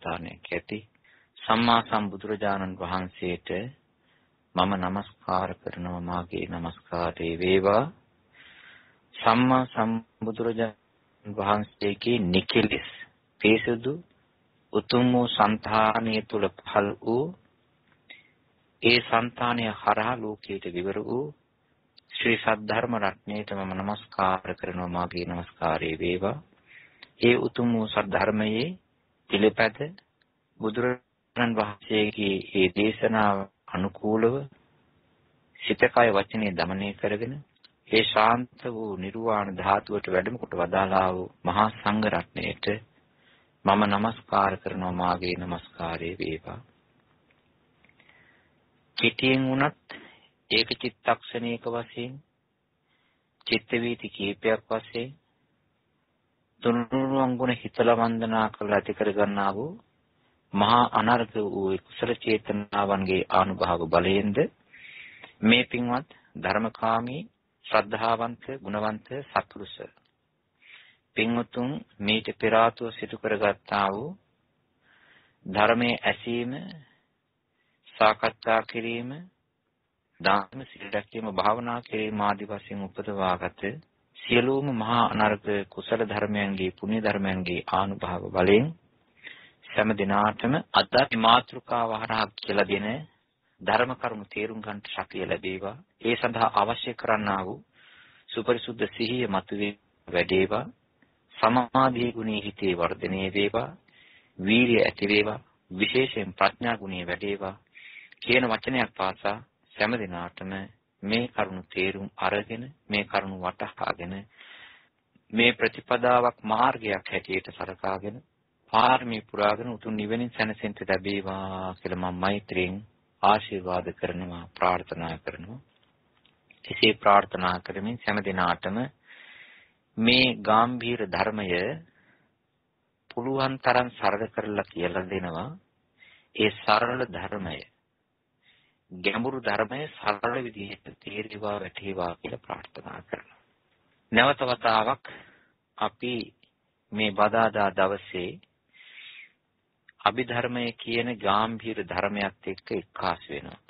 సంతాනයක් ඇති සම්මා සම්බුදුරජාණන් වහන්සේට මම নমස්කාර කරනවා මාගේ নমස්කාරේ වේවා සම්මා සම්බුදුරජාණන් වහන්සේගේ නිකලස් පිරිසුදු උතුම් වූ సంతානය තුල පහළ වූ ඒ సంతානය හරහා ලෝකයට විවර වූ ශ්‍රී සද්ධර්ම රත්නයට මම নমස්කාර කරනවා මාගේ নমස්කාරේ වේවා ඒ උතුම් වූ සද්ධර්මයේ පිළිපැද බුදුරජාණන් වහන්සේගේ ඒ දේශනාව අනුකූලව සිත කය වචනේ දමනය කරගෙන ඒ ශාන්ත වූ නිර්වාණ ධාතුවට වැඩම කොට වදාළා වූ මහා සංඝ රත්නයට මම নমස්කාර කරනවා මාගේ নমස්කාරේ වේවා. කිටියෙන් වුණත් ඒක චිත්තක්ෂණයක වශයෙන් චිත්ත වීති කීපයක් වශයෙන් තුනුරුවන් ගුණ හිතලා වන්දනා කරලා ඇති කර ගන්නා වූ මහා අනර්ග වූ කුසල චේතනාවන්ගේ ආනුභාව බලයෙන්ද මේ පින්වත් ධර්මකාමී ශ්‍රද්ධාවන්ත ගුණවන්ත සත්පුරුෂ පින්වතුන් මේට පෙර ආතුව සිදු කරගත්තා වූ ධර්මයේ ඇසීම සාකච්ඡා කිරීම දාන සිල් රැකීම භාවනා කිරීම ආදී වශයෙන් උපදවාගත සියලුම මහා අනර්ග කුසල ධර්මයන්ගේ පුණ්‍ය ධර්මයන්ගේ ආනුභාව බලයෙන් සෑම දිනාටම අද මාතෘකාව හරහා කියලා දෙන ධර්ම කරුණු තේරුම් ගන්නට ශක්තිය ලැබේවා. ඒ සඳහා අවශ්‍ය කරන්නා වූ සුපරිසුද්ධ සිහිය මතුවේ වැඩේවා. සමාධි ගුණී හිතේ වර්ධනය වේවා. වීරිය ඇති වේවා. විශේෂයෙන් ප්‍රඥා ගුණය වැඩේවා. කියන වචනයක් පාසා සෑම දිනාටම මේ කරුණු තේරුම් අරගෙන මේ කරුණු වටහාගෙන මේ ප්‍රතිපදාවක් මාර්ගයක් හැටියට සලකාගෙන පාරමී පුරාගෙන උතුම් නිවනින් සැනසෙන්න ලැබේවා කියලා මම මෛත්‍රියෙන් ආශිර්වාද කරනවා ප්‍රාර්ථනා කරනවා. එසේ ප්‍රාර්ථනා කරමින් සෑම දිනාටම මේ ගැඹීර ධර්මය පුළුවන් තරම් සරල කරලා කියලා දෙනවා. ඒ සරල ධර්මය ගැඹුරු ධර්මය සරල විදිහට තේරෙවා වැටේවා කියලා ප්‍රාර්ථනා කරනවා. නැවත වතාවක් අපි මේ බදාදා දවසේ අභිධර්මයේ කියන ගැඹීර ධර්මයක් එක්ක එක්කාස් වෙනවා.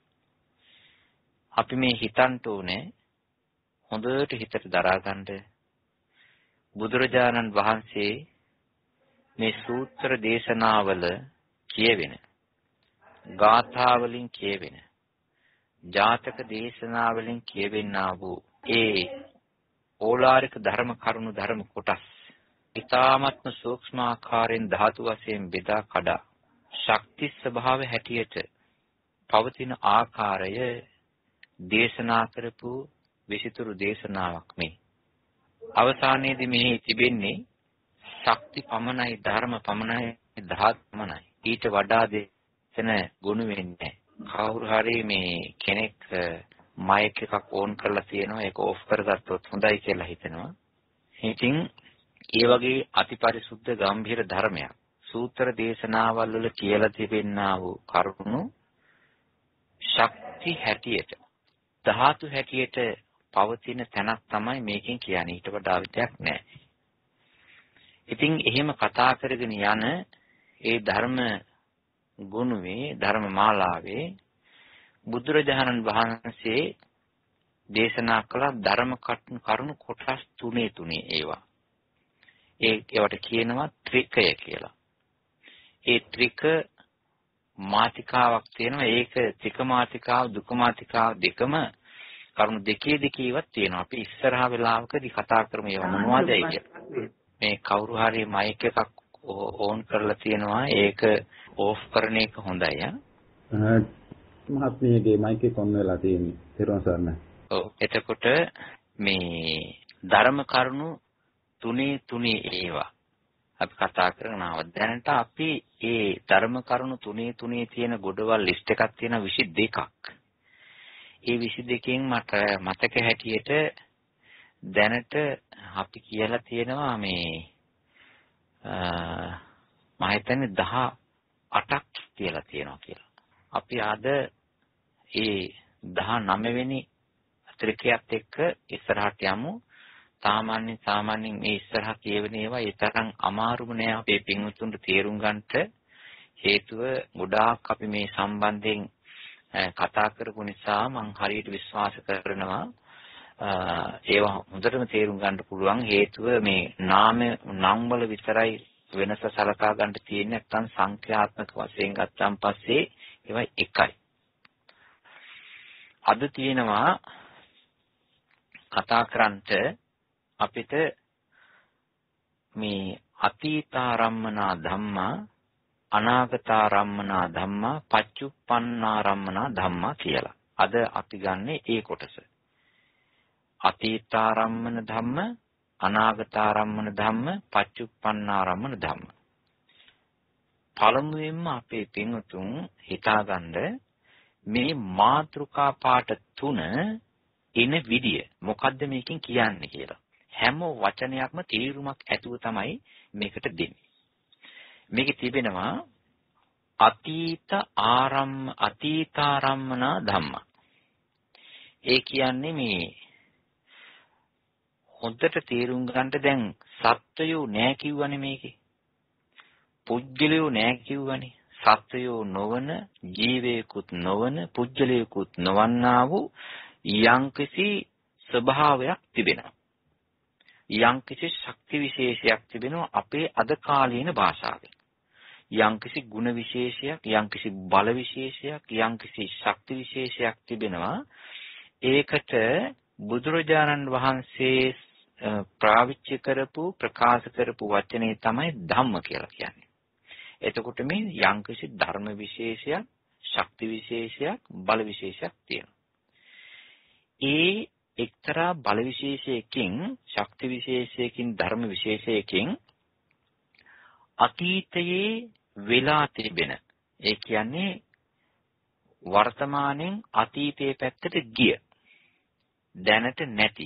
අපි මේ හිතන්න ඕනේ හොඳට හිතට දරාගන්න බුදුරජාණන් වහන්සේ මේ සූත්‍ර දේශනාවල කියවෙන ගාථා වලින් කියවෙන ජාතක දේශනා වලින් කියවෙන්නා වූ ඒ ඕලාරික ධර්ම කරුණු ධර්ම කොටස් ඊ타ත්ම සූක්ෂම ආකාරයෙන් ධාතු වශයෙන් බෙදා කඩා ශක්ති ස්වභාව හැටියට පවතින ආකාරය දේශනා කරපු විසිතුරු දේශනාවක් මේ. අවසානයේදී මෙහි තිබෙන්නේ ශක්ති පමණයි ධර්ම පමණයි ධාතු පමණයි. ඊට වඩා දෙන ගුණ වෙන්නේ. කවුරු හරි මේ කෙනෙක් මයික් එකක් ඕන් කරලා තියෙනවා ඒක ඕෆ් කරගත්තොත් හොඳයි කියලා හිතනවා. ඉතින් ඒ වගේ අතිපරිසුද්ධ ගැඹීර ධර්මයක් සූත්‍ර දේශනාවල් වල කියලා තිබෙනා වූ කරුණු ශක්ති හැටියට ධාතු හැටියට පවතින තැනක් තමයි මේකෙන් කියන්නේ. ඊට වඩා විතයක් නැහැ. ඉතින් එහෙම කතා කරගෙන යන ඒ ධර්ම ගුණවේ ධර්ම මාලාවේ බුදුරජාණන් වහන්සේ දේශනා කළ ධර්ම කරුණු කොටස් තුනේ ඒවා. ඒවට කියනවා ත්‍රිකය කියලා. ඒ ත්‍රික මාතිකාවක් තියෙනවා. ඒක ත්‍රික මාතිකාව දුක මාතිකාව දෙකම කරුණු දෙකේ ඉවත් තියෙනවා. අපි ඉස්සරහා වෙලාවකදී කතා කරමු ඒවා මොනවදයි කියලා. මේ කවුරු හරි මයික් එකක් ඕන් කරලා තියෙනවා. ඒක ඕෆ් කරන එක හොඳයි ආ. මහත්මියගේ මයික් එක ඔන් වෙලා තියෙන්නේ. තේරුම් ගන්න. ඔව්. එතකොට මේ ධර්ම කරුණු තුනේ ඒවා අපි කතා කරනවා. දැනට අපි ඒ ධර්ම කරුණු තුනේ තියෙන ගොඩවල් ලිස්ට් එකක් තියෙන 22ක්. ඒ 22කින් මට මතක හැටියට දැනට අපි කියලා තියෙනවා මේ මම හිතන්නේ 18ක් කියලා තියෙනවා කියලා. අපි අද ඒ 19 වෙනි ත්‍රිකයත් එක්ක ඉස්සරහට යමු. සාමාන්‍යයෙන් මේ ඉස්සරහ කියවෙන ඒවා ඒ තරම් අමාරුම නෑ අපේ පින්වතුන්ට තේරුම් ගන්නට. හේතුව ගොඩාක් අපි මේ සම්බන්ධයෙන් කතා කරපු නිසා මම හරියට විශ්වාස කරනවා ඒවා හොඳටම තේරුම් ගන්න පුළුවන්. හේතුව මේ නම් වල විතරයි වෙනස සලකා ගන්න තියෙන්නේ. නැත්නම් සංඛ්‍යාත්මක වශයෙන් ගත්තාන් පස්සේ ඒවා එකයි. අද තියෙනවා කතා කරන්ට අපිට මේ අතීතාරම්මනා ධම්මා, අනාගතාරම්මනා ධම්මා, පච්චුප්පන්නාරම්මනා ධම්මා කියලා. අද අපි ගන්නෙ ඒ කොටස. අතීතාරම්මන ධම්ම, අනාගතාරම්මන ධම්ම, පච්චුප්පන්නාරම්මන ධම්ම. පළමුවෙන්ම අපේ පින්වතුන් හිතාගන්න මේ මාතෘකා පාඨ 3 එන විදිය මොකද්ද මේකෙන් කියන්නේ කියලා. හැම වචනයක්ම තේරුමක් ඇතුව තමයි මේකට දෙන්නේ. මේකේ තිබෙනවා අතීතාරම්මනා ධම්ම. ඒ කියන්නේ මේ හොඳට තේරුම් ගන්න දැන් සත්වයෝ නෑ කිව්වනේ මේකේ. පුජ්‍යලයෝ නෑ කිව්වනේ. සත්වයෝ නොවන, ජීවේකුත් නොවන, පුජ්‍යලයකුත් නොවන්නා වූ යම්කිසි ස්වභාවයක් තිබෙනවා. යම්කිසි ශක්ති විශේෂයක් තිබෙනවා අපේ අද කාලීන භාෂාවෙන්. යම්කිසි ගුණ විශේෂයක්, යම්කිසි බල විශේෂයක්, යම්කිසි ශක්ති විශේෂයක් තිබෙනවා. ඒකට බුදුරජාණන් වහන්සේ ප්‍රාවිච්‍ය කරපු, ප්‍රකාශ කරපු වචනේ තමයි ධම්ම කියලා කියන්නේ. එතකොට මේ යම්කිසි ධර්ම විශේෂයක්, ශක්ති විශේෂයක්, බල විශේෂයක් තියෙනවා. ඒ එක්තරා බල විශේෂයකින්, ශක්ති විශේෂයකින්, ධර්ම විශේෂයකින් අතීතයේ වෙලා තිබෙන, ඒ කියන්නේ වර්තමානයෙන් අතීතයේ පැත්තට ගිය, දැනට නැති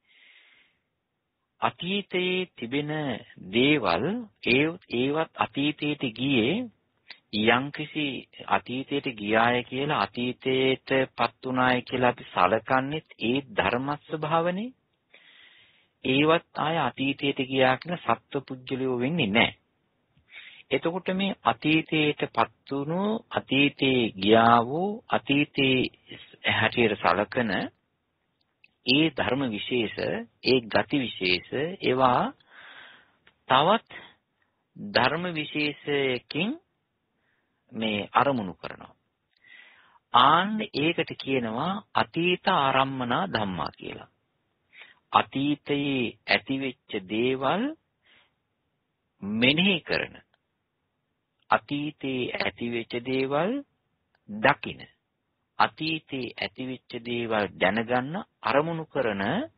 අතීතයේ තිබෙන දේවල් ඒවත් අතීතයට ගියේ යම්කිසි අතීතයට ගියාය කියලා, අතීතයටපත් උනාය කියලා අපි සලකන්නේ ඒ ධර්ම ස්වභාවනේ. ඒවත් ආය අතීතයට ගියා කියන සත්පුජ්‍යලියෝ වෙන්නේ නැහැ. එතකොට මේ අතීතයටපත් වුණු, අතීතේ ගියා වූ, අතීතේ හැටියට සලකන ඒ ධර්ම විශේෂ, ඒ ගති විශේෂ, ඒවා තවත් ධර්ම විශේෂයකින් මේ අරමුණු කරනවා. ආන්න ඒකට කියනවා අතීත ආරම්මනා ධම්මා කියලා. අතීතයේ ඇතිවෙච්ච දේවල් මෙනෙහි කරන, අතීතයේ ඇතිවෙච්ච දේවල් දකින, අතීතයේ ඇතිවෙච්ච දේවල් දැනගන්න අරමුණු කරන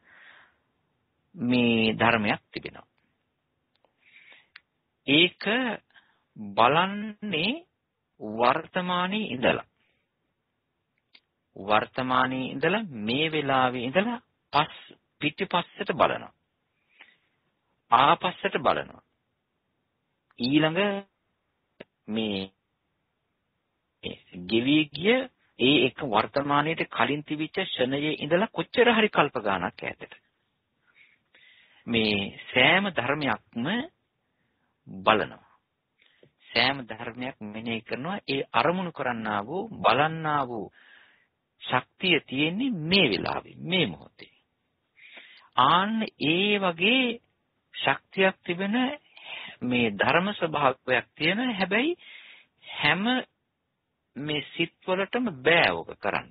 මේ ධර්මයක් තිබෙනවා. ඒක බලන්නේ වර්තමානයේ ඉඳලා. වර්තමානයේ ඉඳලා මේ වෙලාවේ ඉඳලා පිටිපස්සට බලනවා. ආපස්සට බලනවා. ඊළඟ මේ ගෙවි ගිය ඒ එක වර්තමානයේට කලින් තිබිච්ච ෂණයේ ඉඳලා කොච්චර හරි කල්ප ගානක් ඈතට මේ සෑම ධර්මයක්ම බලනවා. සෑම ධර්මයක් මෙනෙහි කරනවා. ඒ අරමුණු කරන්නා වූ, බලන්නා වූ ශක්තිය තියෙන්නේ මේ වෙලාවේ, මේ මොහොතේ. ආන්න ඒ වගේ ශක්තියක් තිබෙන මේ ධර්ම ස්වභාවයක් තියෙන, හැබැයි හැම මේ සිත්වලටම බෑ ඔක කරන්න.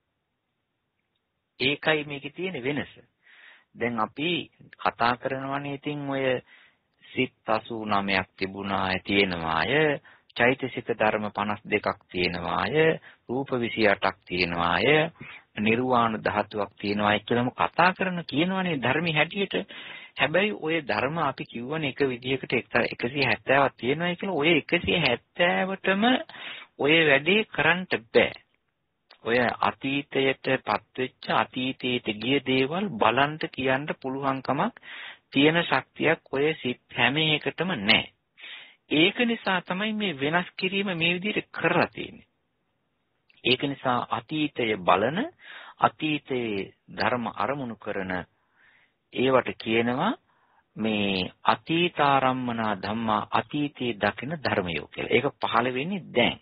ඒකයි මේකේ තියෙන වෙනස. දැන් අපි කතා කරනවානේ ඉතින් ඔය සිත් 89ක් තිබුණාය, තියෙනවාය, චෛතසික ධර්ම 52ක් තියෙනවාය, රූප 28ක් තියෙනවාය, නිර්වාණ ධාතුවක් තියෙනවායි කියලාම කතා කියනවනේ ධර්මයේ හැටියට. හැබැයි ඔය ධර්ම අපි කියවන එක විදිහකට 170ක් තියෙනවායි කියලා ඔය 170ටම ඔය වැඩේ කරන්න බෑ. ඔය අතීතයටපත් වෙච්ච, අතීතයට ගිය දේවල් බලන්න කියන්න පුළුවන්කමක් තියෙන ශක්තියක් ඔය සිත් හැම එකටම නැහැ. ඒක නිසා තමයි මේ වෙනස් කිරීම මේ විදිහට කරලා තියෙන්නේ. ඒක නිසා අතීතය බලන, අතීතයේ ධර්ම අරමුණු කරන ඒවට කියනවා මේ අතීතාරම්මනා ධම්මා අතීතයේ දකින ධර්මයෝ කියලා. ඒක පහළ වෙන්නේ දැන්.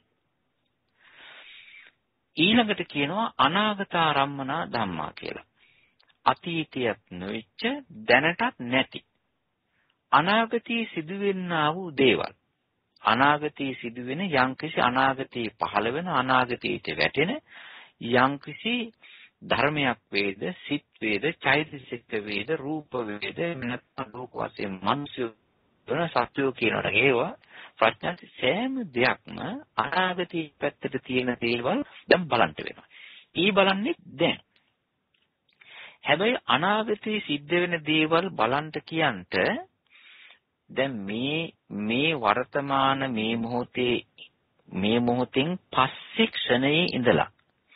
ඊළඟට කියනවා අනාගතාරම්මනා ධම්මා කියලා. අතීතයක් නොවිච්ච දැනටත් නැති අනාගතයේ සිදුවෙන්නා වූ දේවල්. අනාගතයේ සිදුවෙන යම්කිසි අනාගතයේ පහළ වෙන අනාගතයට වැටෙන යම්කිසි ධර්මයක් වේද, සිත් වේද, චෛතසික වේද, රූප වේද, නැත්නම් ලෝක වශයෙන් මනුෂ්‍ය වෙන සත්‍යෝ කියනවා. ඒවා ප්‍රඥාති සෑම දෙයක්ම අනාගතයේ පැත්තට තියෙන දේවල් දැන් බලන්න වෙනවා. ඊ බලන්නේ දැන්. හැබැයි අනාගතයේ සිද්ධ වෙන දේවල් බලන්න කියන්ට දැන් මේ වර්තමාන මේ මොහොතෙන් පස්සේ ක්ෂණයේ ඉඳලා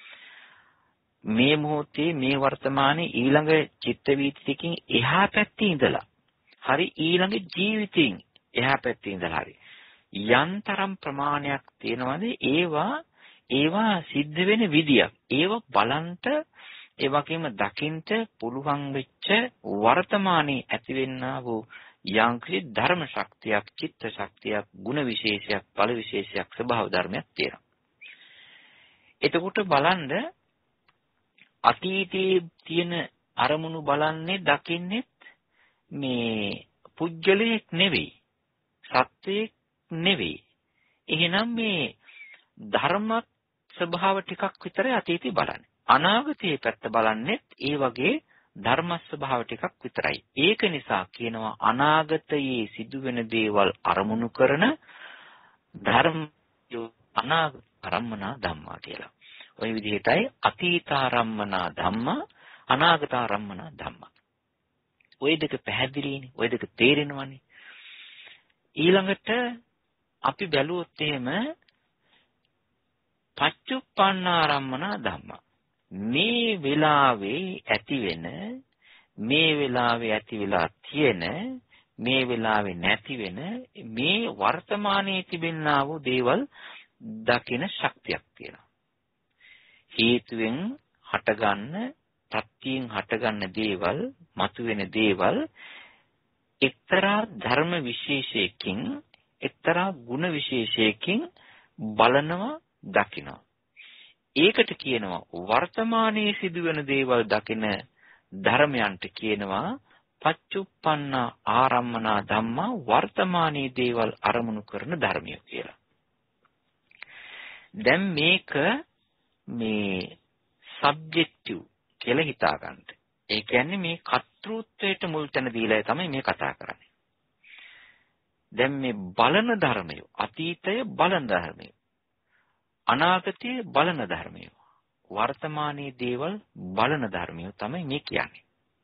මේ මොහොතේ මේ වර්තමානයේ ඊළඟ චිත්ත වීතියකින් එහා පැත්තේ ඉඳලා හරි ඊළඟ ජීවිතෙන් එහා පැත්තේ ඉඳලා හරි යන්තරම් ප්‍රමාණයක් තියෙනවාද ඒවා සිද්ධ වෙන විදියක් ඒවා බලන්ට ඒ වගේම දකින්ට පුළුවන් වෙච්ච වර්තමානයේ ඇතිවෙනා වූ යම්කිසි ධර්ම ශක්තියක්, චිත්ත ශක්තියක්, ගුණ විශේෂයක්, ඵල විශේෂයක්, ස්වභාව ධර්මයක් තියෙනවා. එතකොට බලන්න අතීතයේ තියෙන අරමුණු බලන්නේ දකින්නේ මේ පුජ්‍යලයක් නෙවෙයි, සත්‍යයක් නෙවෙයි. එහෙනම් මේ ධර්ම ස්වභාව ටිකක් විතරයි අතීතේ බලන්නේ. අනාගතයේ පැත්ත බලන්නේ ඒ වගේ ධර්ම ස්වභාව ටිකක් විතරයි. ඒක නිසා කියනවා අනාගතයේ සිදුවෙන දේවල් අරමුණු කරන ධර්ම අනාගතාරම්මනා ධම්මා කියලා. ওই විදිහටයි අතීතාරම්මනා ධම්මා අනාගතාරම්මනා ධම්මා. ওই දෙක පැහැදිලිනේ. ওই දෙක තේරෙනවනේ. ඊළඟට අපි බැලුවොත් එහෙම පච්චුප්පන්නාරම්මනා ධම්මා. මේ වෙලාවේ ඇති වෙලා තියෙන මේ වෙලාවේ නැති වෙන මේ වර්තමානයේ තිබෙනා වූ දේවල් දකින ශක්තියක් තියෙනවා. හේතුවෙන් හටගන්න, ප්‍රත්‍යයෙන් හටගන්න දේවල්, මතුවෙන දේවල් එක්තරා ධර්ම විශේෂයකින්, එක්තරා ගුණ විශේෂයකින් බලනවා, දකිනවා. ඒකට කියනවා වර්තමානයේ සිදුවෙන දේවල් දකින ධර්මයන්ට කියනවා පච්චුප්පන්න ආරම්මනා ධම්මා වර්තමානයේ දේවල් අරමුණු කරන ධර්මිය කියලා. දැන් මේක මේ සබ්ජෙක්ටිව් කියලා හිතා ගන්න. ඒ කියන්නේ මේ කර්තෘත්වයට මුල් තැන දීලා තමයි මේ කතා කරන්නේ. දැන් මේ බලන ධර්මය, අතීතය බලන ධර්මය, අනාගතයේ බලන ධර්මය, වර්තමානයේ දේවල් බලන ධර්මය තමයි මේ කියන්නේ.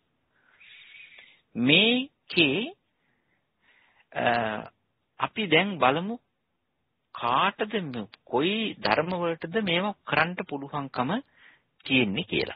මේකේ අපි දැන් බලමු කාටද කොයි ධර්ම වලටද මේව කරන්න පුළුවන්කම තියෙන්නේ කියලා.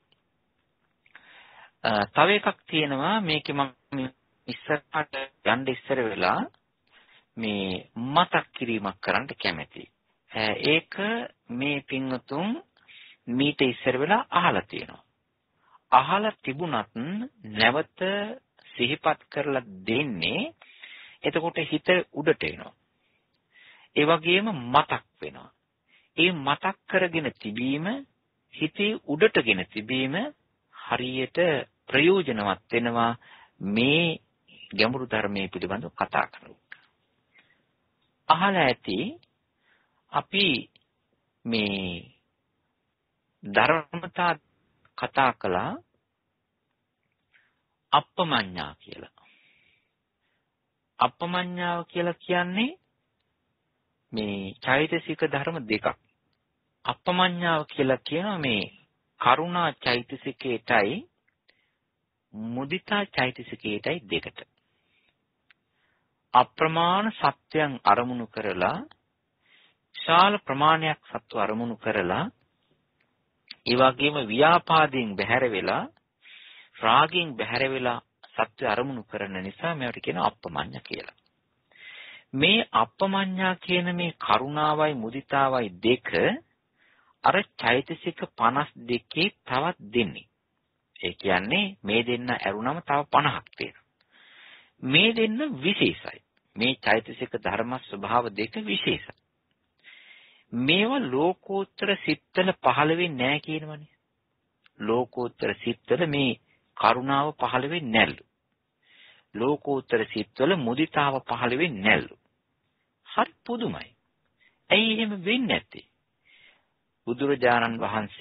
තව එකක් තියෙනවා මේකේ මම ඉස්සරහට යන්න ඉස්සර වෙලා මේ මතක් කිරීමක් කරන්න කැමැතියි. ඒක මේ පින්වතුන් මීට ඉස්සර වෙලා අහලා තියෙනවා. අහලා තිබුණත් නැවත සිහිපත් කරලා දෙන්නේ එතකොට හිත උඩට එනවා. ඒ වගේම මතක් වෙනවා. ඒ මතක් කරගෙන තිබීම හිතේ උඩටගෙන තිබීම හරියට ප්‍රයෝජනවත් වෙනවා මේ ගැඹුරු ධර්මයේ පිළිබඳව කතා කරනකොට. අහලා ඇති අපි මේ ධර්මතා කතා කළා අප්පමඤ්ඤා කියලා. අප්පමඤ්ඤාව කියලා කියන්නේ මේ චෛතසික ධර්ම දෙකක්. අප්පමඤ්ඤාව කියලා කියනවා මේ කරුණා චෛතසිකයටයි මුදිතා චෛතසිකයටයි දෙකට. අප්‍රමාණ සත්‍යයන් අරමුණු කරලා විශාල ප්‍රමාණයක් සත්ව අරමුණු කරලා ඒ වගේම ව්‍යාපාදයෙන් බැහැර වෙලා රාගයෙන් බැහැර වෙලා සත්‍ය අරමුණු කරන නිසා මේවට කියනවා අප්පමඤ්ඤ කියලා. මේ අප්පමඤ්ඤා කියන මේ කරුණාවයි මුදිතාවයි දෙක අර චෛතසික 52 තවත් දෙන්නේ. ඒ කියන්නේ මේ දෙන්න ඇරුණම තව 50ක් තියෙනවා. මේ දෙන්න විශේෂයි. මේ චෛතසික ධර්ම ස්වභාව දෙක විශේෂයි. මේවා ලෝකෝත්තර සිත්වල පහළ වෙන්නේ නැහැ කියනවනේ. ලෝකෝත්තර සිත්වල මේ කරුණාව පහළ වෙන්නේ නැල්ලු. ලෝකෝත්තර සිත්වල මුදිතාව පහළ වෙන්නේ නැල්ලු. හරි පුදුමයි. ඇයි එහෙම වෙන්නේ නැත්තේ? බුදුරජාණන්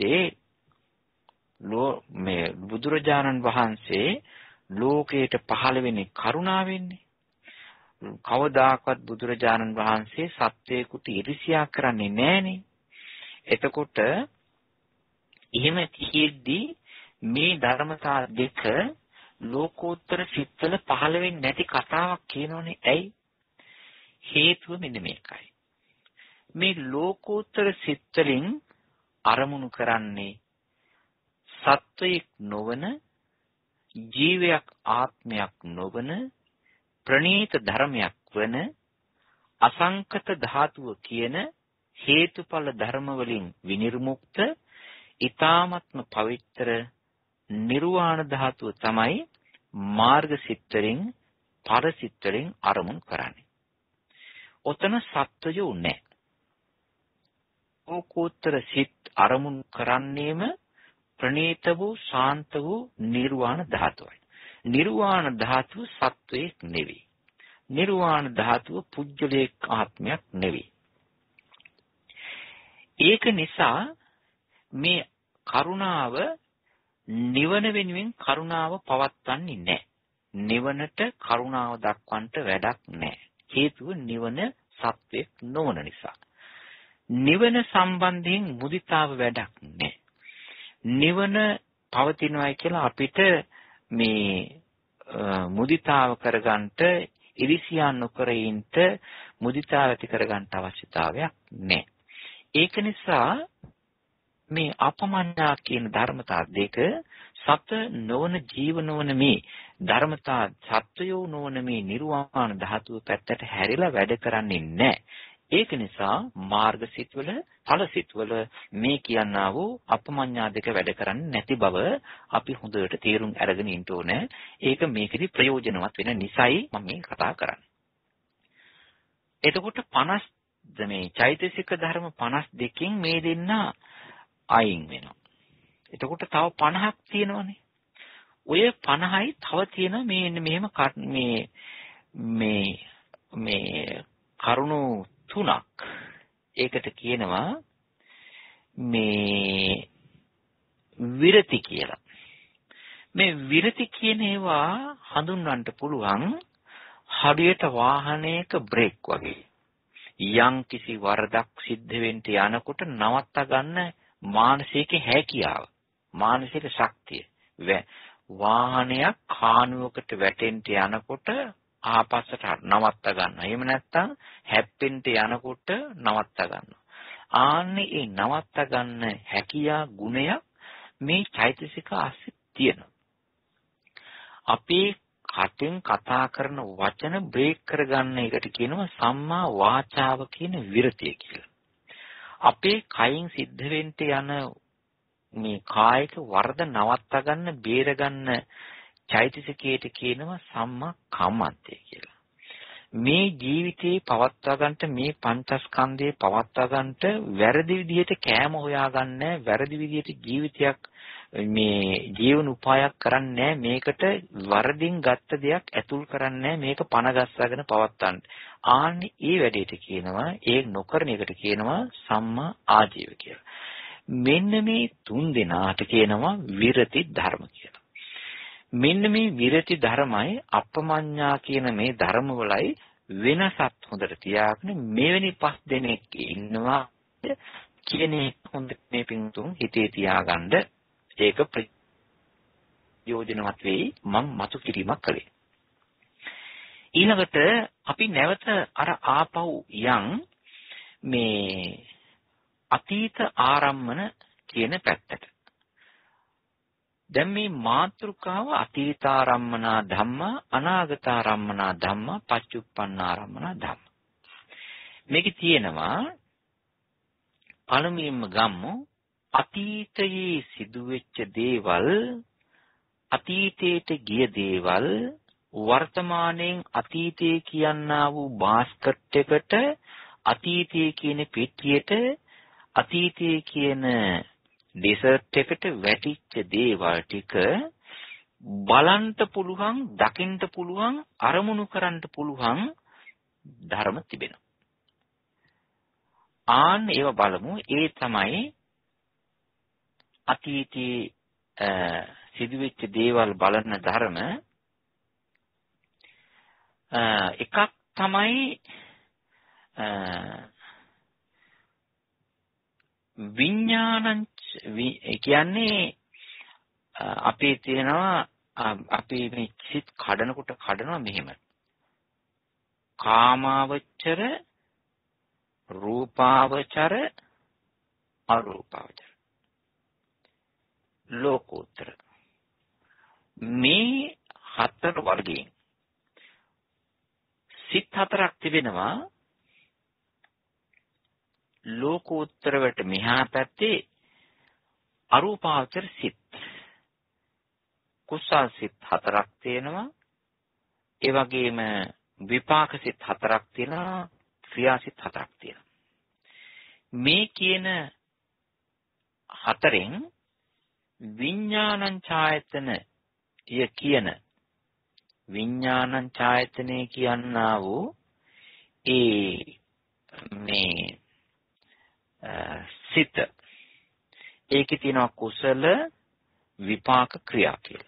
වහන්සේ ලෝකයට පහළ වෙන්නේ කරුණාවෙන්නේ. කවදාකවත් බුදුරජාණන් වහන්සේ සත්වයකට ඊර්ෂ්‍යා කරන්නේ නැහනේ. එතකොට එහෙම තියෙද්දී මේ ධර්මතා දෙක ලෝකෝත්තර සිත්වල පහළ වෙන්නේ නැති කතාවක් කියනෝනේ. ඇයි? හේතුව මෙන්න මේකයි. මේ ලෝකෝත්තර සිත්වලින් අරමුණු කරන්නේ සත්වයක් නොවන, ජීවයක් ආත්මයක් නොවන ප්‍රණීත ධර්මයක් වන අසංකත ධාතුව කියන හේතුඵල ධර්ම වලින් විනිර්මුක්ත ඊ타ත්ම පවිත්‍ර නිර්වාණ ධාතුව තමයි මාර්ග සිත්වලින් පරසිත්වලින් අරමුණු කරන්නේ. ඔතන සත්වයෝ නැහැ. ලෝකෝත්තර සිත් අරමුණු කරන්නේම ප්‍රණීත වූ ශාන්ත වූ නිර්වාණ ධාතුවයි. නිර්වාණ ධාතුව සත්වයක් නෙවෙයි. නිර්වාණ ධාතුව පුජ්‍යලේක ආත්මයක් නෙවෙයි. ඒක නිසා මේ කරුණාව නිවන වෙනුවෙන් කරුණාව පවත්වන්නේ නැහැ. නිවනට කරුණාව දක්වන්නට වැඩක් නැහැ. හේතුව නිවන සත්වයක් නොවන නිසා. නිවන සම්බන්ධයෙන් මුදිතාව වැඩක් නැහැ. නිවන පවතිනවායි කියලා අපිට මේ මුදිතාව කරගන්නට ඉරිසියා නොකර ඉන්න මුදිතාව ඇති කරගන්න අවශ්‍යතාවයක් නැහැ. ඒක නිසා මේ අපමඤ්ඤා කියන ධර්මතා දෙක සත නොවන ජීව නොවන මේ ධර්මතා සත්වයෝ නොවන මේ නිර්වාණ ධාතුව පැත්තට හැරිලා වැඩ කරන්නේ නැහැ. ඒක නිසා මාර්ග සිත්වල ඵල සිත්වල මේ කියනා වූ අපමඤ්ඤා දෙක වැඩ කරන්නේ නැති බව අපි හොඳට තේරුම් අරගෙන ඉන්න ඕනේ. ඒක මේකෙදි ප්‍රයෝජනවත් වෙන නිසායි මම මේ කතා කරන්නේ. එතකොට 50 මේ චෛතසික ධර්ම 52කින් මේ දෙන්න අයින් වෙනවා. එතකොට තව 50ක් තියෙනවනේ. ඔය 50යි තව තියෙන මෙහෙම මේ කරුණු තුනක්. ඒකට කියනවා මේ විරති කියලා. මේ විරති කියන ඒවා හඳුන්වන්න පුළුවන් හරියට වාහනයක බ්‍රේක් වගේ. යම් කිසි වරදක් සිද්ධ වෙන්න යනකොට නවත්තා ගන්න මානසික හැකියාව, මානසික ශක්තිය. වාහනයක් කානුවකට වැටෙන්න යනකොට ආපස්සට නවත්තා ගන්නවා. එහෙම නැත්නම් හැප්පෙන්න යනකොට නවත්තා ගන්නවා. ආන්නේ ඒ නවත්තා ගන්න හැකියා ගුණය මේ චෛතසික ආස්සේ තියෙනවා. අපේ කටෙන් කතා කරන වචන බ්‍රේක් කරගන්න එකට කියනවා සම්මා වාචාව කියන විරතිය කියලා. අපේ කයින් සිද්ධ වෙන්න යන මේ කායික වරද නවත්තා ගන්න, බේර ගන්න චෛතසිකයට කියනවා සම්මා කම්මන්තය කියලා. මේ ජීවිතේ පවත්වා ගන්නට, මේ පංචස්කන්ධේ පවත්වා ගන්නට වැරදි විදිහට කෑම හොයාගන්න, වැරදි විදිහට ජීවිතයක් මේ ජීවන උපායක් කරන්නේ, මේකට වරදින් ගත්ත දෙයක් ඇතුල් කරන්නේ, මේක පණ ගස්සගෙන පවත්වන්න. ආන්නේ ඒ වැඩේට කියනවා, ඒ නොකරන එකට කියනවා සම්මා ආජීව කියලා. මෙන්න මේ තුන් දෙනාට කියනවා විරති ධර්ම කියලා. මෙන්න මේ විරති ධර්මයි අපමඤ්ඤා කියන මේ ධර්ම වලයි වෙනසක් හොඳට තියාගෙන මෙවැනි පස් දෙනෙක් ඉන්නවා කියන හොඳ මේ පින්තුන් හිතේ තියාගන්න. ඒක ප්‍රයෝජනවත් වෙයි මම මතු කිරීමක් කළේ. ඊළඟට අපි නැවත අර ආපහු යන් මේ අතීත ආරම්මන කියන පැත්තට. දැන් මේ මාතෘකාව අතීතාරම්මනා ධම්මා, අනාගතාරම්මනා ධම්මා, පච්චුප්පන්නාරම්මනා ධම්මා. මේකේ තියෙනවා පළමුවෙන්ම ගම්මු අතීතයේ සිදුවෙච්ච දේවල්, අතීතයට ගිය දේවල් වර්තමානයෙන් අතීතයේ කියනා වූ බාස්කට් එකට අතීතයේ කියන පෙට්ටියට අතීතයේ කියන ඩෙසර්ට් එකට වැටිච්ච දේවල් ටික බලන්න පුළුවන්, දකින්න පුළුවන්, අරමුණු කරන්න පුළුවන් ධර්ම තිබෙනවා. ආන් ඒව බලමු. ඒ තමයි අතීතයේ සිදුවෙච්ච දේවල් බලන ධර්ම. එකක් තමයි විඥානං කියන්නේ අපේ තියෙනවා අපි මේ සිත් කඩනවා මෙහෙම. කාමාවචර, රූපාවචර, අරූපාවචර, ලෝකෝත්තර. මේ හතර වර්ගයෙන් සිත් හතරක් තිබෙනවා. ලෝකෝත්තර වලට මෙහා පැත්තේ අරූපාවචර සිත්. කුසල් සිත් හතරක් තියෙනවා. ඒ වගේම විපාක සිත් හතරක් තියෙනවා. ක්‍රියා සිත් හතරක් තියෙනවා. මේ කියන හතරෙන් විඥානං ඡායතන කියන විඥානං ඡායතනේ කියනා වූ මේ සිත ඒකේ තියෙනවා කුසල විපාක ක්‍රියා කියලා.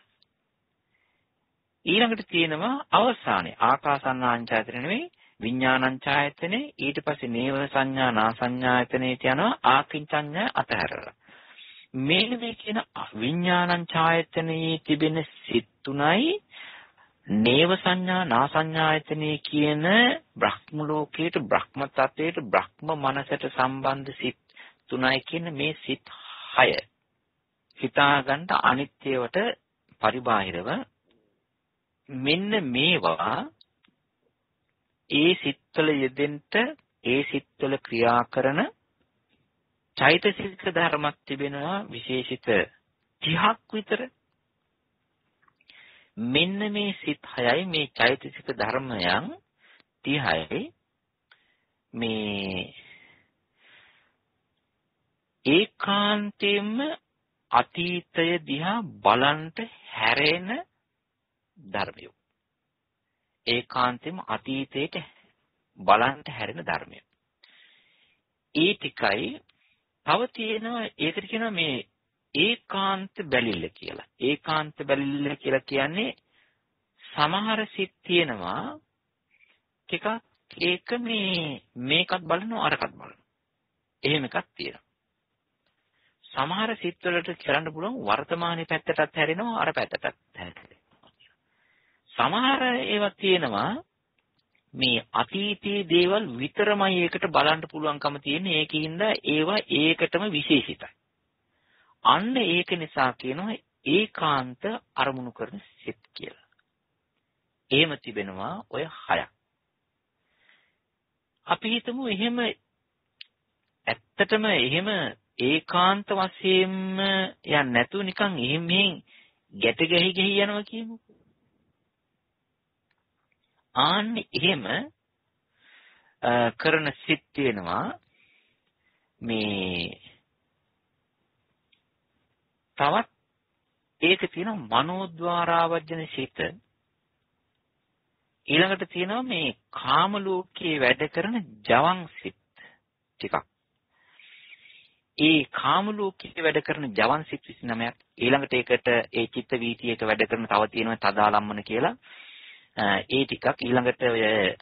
ඊළඟට තියෙනවා අවසානයේ ආකාසානං ඡායතන නෙවෙයි විඥානං ඡායතනේ. ඊට පස්සේ නේව සංඥා නා සංඥායතනේට යනවා ආකින්චඤ්ඤ අතහැරලා. මේ කියන විඥානං ඡායතනයේ තිබෙන සිත් තුනයි නේව සංඥා නා සංඥායතනයේ කියන බ්‍රහ්ම ලෝකයට බ්‍රහ්ම තත්වයට බ්‍රහ්ම මනසට සම්බන්ධ සිත් තුනයි කියන මේ සිත් 6 හිතාගන්න අනිත්‍යවට පරිබාහිරව මෙන්න මේවා ඒ සිත්වල යෙදෙන්න ඒ සිත්වල ක්‍රියා කරන චෛතසික ධර්මයක් තිබෙනවා විශේෂිත 30ක් විතර. මෙන්න මේ සිත් 6යි මේ චෛතසික ධර්මයන් 30යි මේ ඒකාන්තයෙන්ම අතීතය දිහා බලන්ට හැරෙන ධර්මය. ඒකාන්තයෙන්ම අතීතයට බලන්ට හැරෙන ධර්මය. ඒ ටිකයි තව තියෙනවා. ඒකට කියනවා මේ ඒකාන්ත බැලිල්ල කියලා. ඒකාන්ත බැලිල්ල කියලා කියන්නේ සමහර සිත් තියෙනවා ටිකක් ඒක මේකත් බලනවා අරකත් බලනවා. එහෙම එකක් තියෙනවා. සමහර සිත් වලට කරන්න පුළුවන් වර්තමානයේ පැත්තටත් හැරෙනවා අර පැත්තටත් හැරෙනවා. සමහර ඒවා තියෙනවා මේ අතීතයේ දේවල් විතරමයි ඒකට බලන්න පුළුවන්කම තියෙන්නේ. ඒකින්ද ඒවා ඒකටම විශේෂිතයි. අන්න ඒක නිසා කියනවා ඒකාන්ත අරමුණු කරන සිත් කියලා. එහෙම තිබෙනවා ඔය 6ක්. අපි හිතමු එහෙම ඇත්තටම එහෙම ඒකාන්ත වශයෙන්ම යන්නේ නැතුව නිකන් එහෙම ගැට ගැහි යනවා කියමු. ආන්නේ එහෙම කරන සිත් තියෙනවා. මේ තවත් ඒක තියෙනවා මනෝද්වාරාවජන සිත. ඊළඟට තියෙනවා මේ කාම ලෝකයේ වැඩ කරන ජවන් සිත් ටිකක්. ඒ කාම ලෝකයේ වැඩ කරන ජවන් සිත් 29ක්. ඊළඟට ඒකට ඒ චිත්ත වීතියක වැඩ කරන තව තියෙනවා තදාලම්මන කියලා. ඒ ටිකක් ඊළඟට ඔය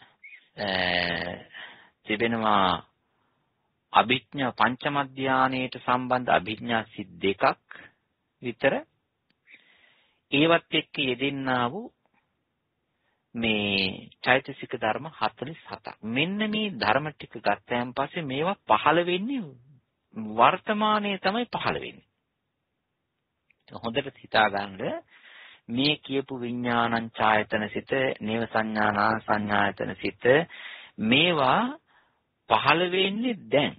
තිබෙනවා අභිඥා පංචම ධානයේට සම්බන්ධ අභිඥා සිත් 2ක් විතර. ඒවත් එක්ක යෙදෙන්නා වූ මේ චෛතසික ධර්ම 47ක්. මෙන්න මේ ධර්ම ටික ගත්තයන් පස්සේ මේවා පහළ වෙන්නේ වර්තමානයේ තමයි පහළ වෙන්නේ. හොඳට හිතා ගන්න මේ කියපු විඥානං ඡායතන සිත, නේව සංඥානා සංඥායතන සිත මේවා පහළ වෙන්නේ දැන්.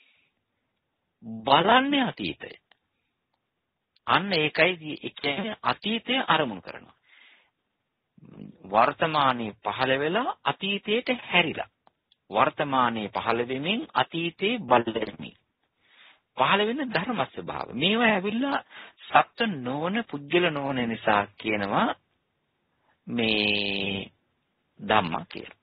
බලන්නේ අතීතය. අන්න ඒකයි ඒ කියන්නේ අතීතය අරමුණු කරනවා. වර්තමානයේ පහළ වෙලා අතීතයට හැරිලා. වර්තමානයේ පහළ වෙමින් අතීතේ බලමින්. පහළ වෙන ධර්ම ස්වභාව. මේවා ඇවිල්ලා සත්‍ය නොවන පුද්ගල නොවන නිසා කියනවා මේ ධම්ම කියලා.